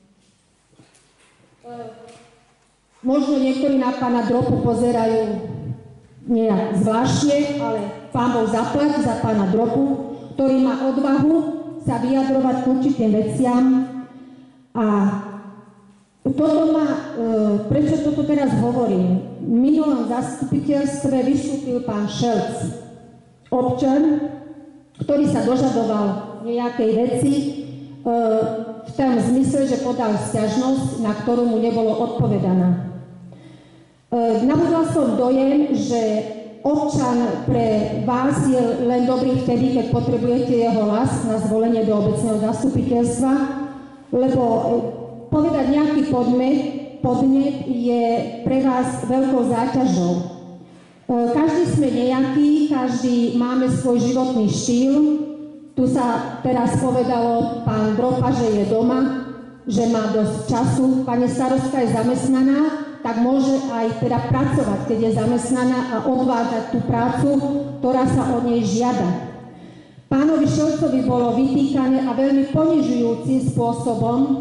Možno niektorí na pána Dropu pozerajú nejak zvláštne, ale pán Boh zaplať za pána Dropu, ktorý má odvahu sa vyjadrovať k určitým veciam. A toto má, e, prečo toto teraz hovorím? V minulom zastupiteľstve vystúpil pán Šelc, občan, ktorý sa dožadoval nejakej veci, v tom zmysle, že podal sťažnosť, na ktorú mu nebolo odpovedaná. Nabudla som dojem, že občan pre vás je len dobrý vtedy, keď potrebujete jeho hlas na zvolenie do obecného zastupiteľstva, lebo povedať nejaký podnet, podnet je pre vás veľkou záťažou. Každý sme nejaký, každý máme svoj životný štýl. Tu sa teraz povedalo pán Dropa, že je doma, že má dosť času. Pani starostka je zamestnaná, tak môže aj teda pracovať, keď je zamestnaná a odvádzať tú prácu, ktorá sa od nej žiada. Pánovi Šelcovi bolo vytýkané a veľmi ponižujúcim spôsobom e,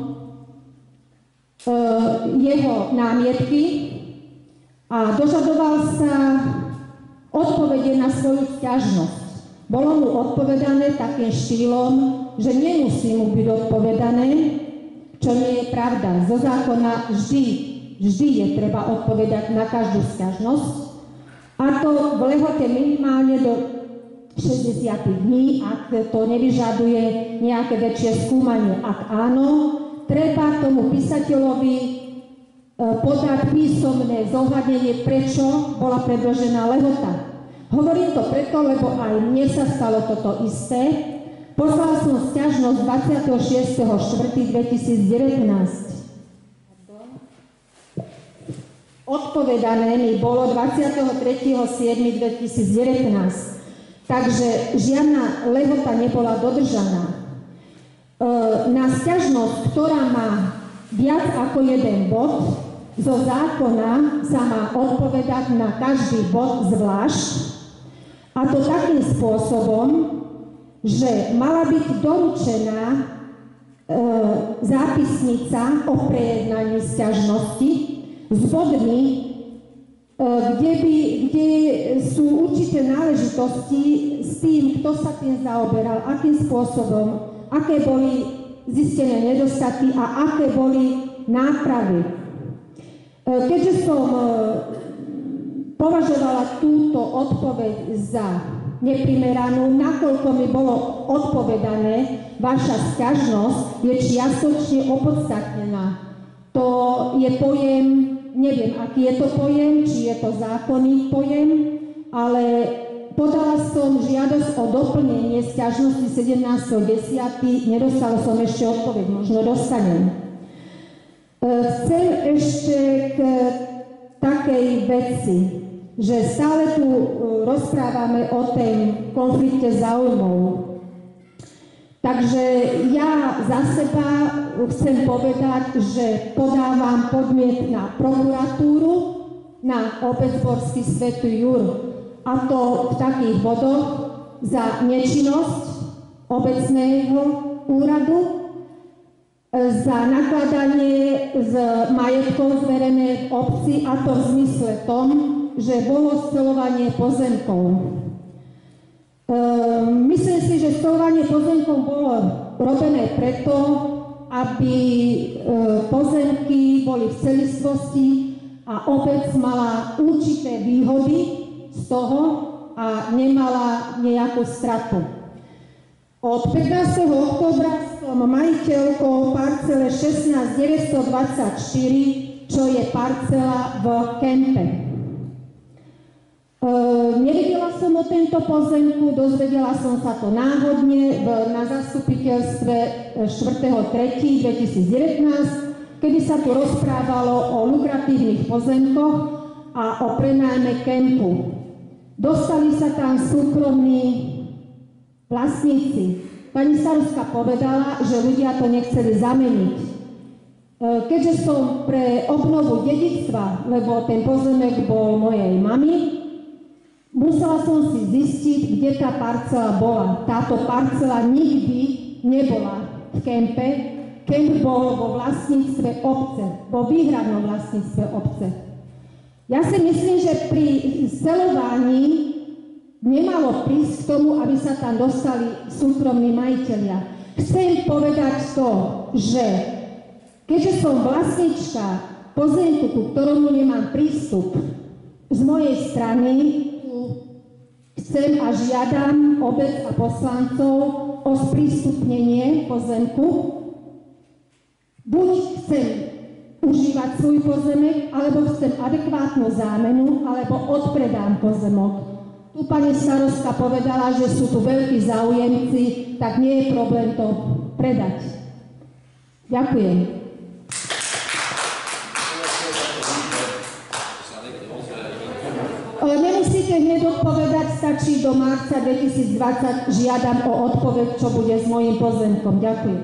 jeho námietky a dožadoval sa odpovede na svoju sťažnosť. Bolo mu odpovedané takým štýlom, že nemusí mu byť odpovedané, čo nie je pravda. Zo zákona vždy, vždy je treba odpovedať na každú sťažnosť, a to v lehote minimálne do šesťdesiat dní, ak to nevyžaduje nejaké väčšie skúmanie. Ak áno, treba tomu písateľovi podať písomné zohľadnenie, prečo bola predložená lehota. Hovorím to preto, lebo aj mne sa stalo toto isté. Poslala som sťažnosť dvadsiateho šiesteho štvrtého dvetisícdevätnásť. Odpovedané mi bolo dvadsiateho tretieho siedmeho dvetisícdevätnásť. Takže žiadna lehota nebola dodržaná. E, na sťažnosť, ktorá má viac ako jeden bod, zo zákona sa má odpovedať na každý bod zvlášť, a to takým spôsobom, že mala byť doručená e, zápisnica o prejednaní sťažnosti s bodmi, e, kde, by, kde sú určité náležitosti s tým, kto sa tým zaoberal, akým spôsobom, aké boli zistené nedostatky a aké boli nápravy. E, keďže som e, považovala túto odpoveď za neprimeranú, nakoľko mi bolo odpovedané, vaša sťažnosť je čiastočne opodstatnená. To je pojem, neviem, aký je to pojem, či je to zákonný pojem, ale podala som žiadosť o doplnenie sťažnosti sedemnásteho desiateho Nedostala som ešte odpoveď, možno dostanem. Chcem ešte k takej veci, že stále tu rozprávame o tom konflikte záujmov. Takže ja za seba chcem povedať, že podávam podnet na prokuratúru, na obec Borský Svätý Jur, a to v takých bodoch za nečinnosť obecného úradu, za nakladanie s majetkom zverené v obci, a to v zmysle tom, že bolo sceľovanie pozemkov. Ehm, myslím si, že sceľovanie pozemkov bolo robené preto, aby e, pozemky boli v celistvosti a obec mala určité výhody z toho a nemala nejakú stratu. Od pätnásteho októbra som majiteľkou parcele šestnásť deväťstodvadsaťštyri, čo je parcela v Kempe. E, nevedela som o tento pozemku, dozvedela som sa to náhodne v, na zastupiteľstve štvrtého tretieho dvetisícdevätnásť, kedy sa tu rozprávalo o lukratívnych pozemkoch a o prenajme Kempu. Dostali sa tam súkromní vlastníci. Pani starostka povedala, že ľudia to nechceli zameniť. E, keďže som pre obnovu dedičstva, lebo ten pozemek bol mojej mamy, musela som si zistiť, kde tá parcela bola. Táto parcela nikdy nebola v Kempe. Kemp bol vo vlastníctve obce, vo výhradnom vlastníctve obce. Ja si myslím, že pri sceľovaní nemalo prísť k tomu, aby sa tam dostali súkromní majitelia. Chcem povedať to, že keďže som vlastnička pozemku, ku ktorému nemám prístup, z mojej strany chcem a žiadam obec a poslancov o sprístupnenie pozemku. Buď chcem užívať svoj pozemek, alebo chcem adekvátnu zámenu, alebo odpredám pozemok. Tu pani starostka povedala, že sú tu veľkí záujemci, tak nie je problém to predať. Ďakujem. Nemusíte hneď odpovedať, stačí do marca dvetisícdvadsať, žiadam o odpoveď, čo bude s mojím pozemkom. Ďakujem.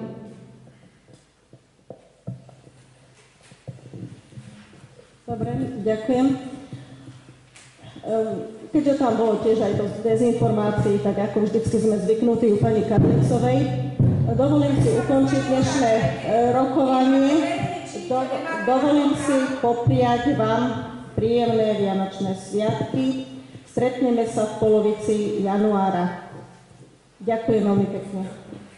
Dobre, ďakujem. Keďže tam bolo tiež aj dosť dezinformácií, tak ako vždycky sme zvyknutí u pani Karlicovej, dovolím si ukončiť dnešné rokovanie. Do, dovolím si popriať vám príjemné vianočné sviatky. Stretneme sa v polovici januára. Ďakujem veľmi pekne.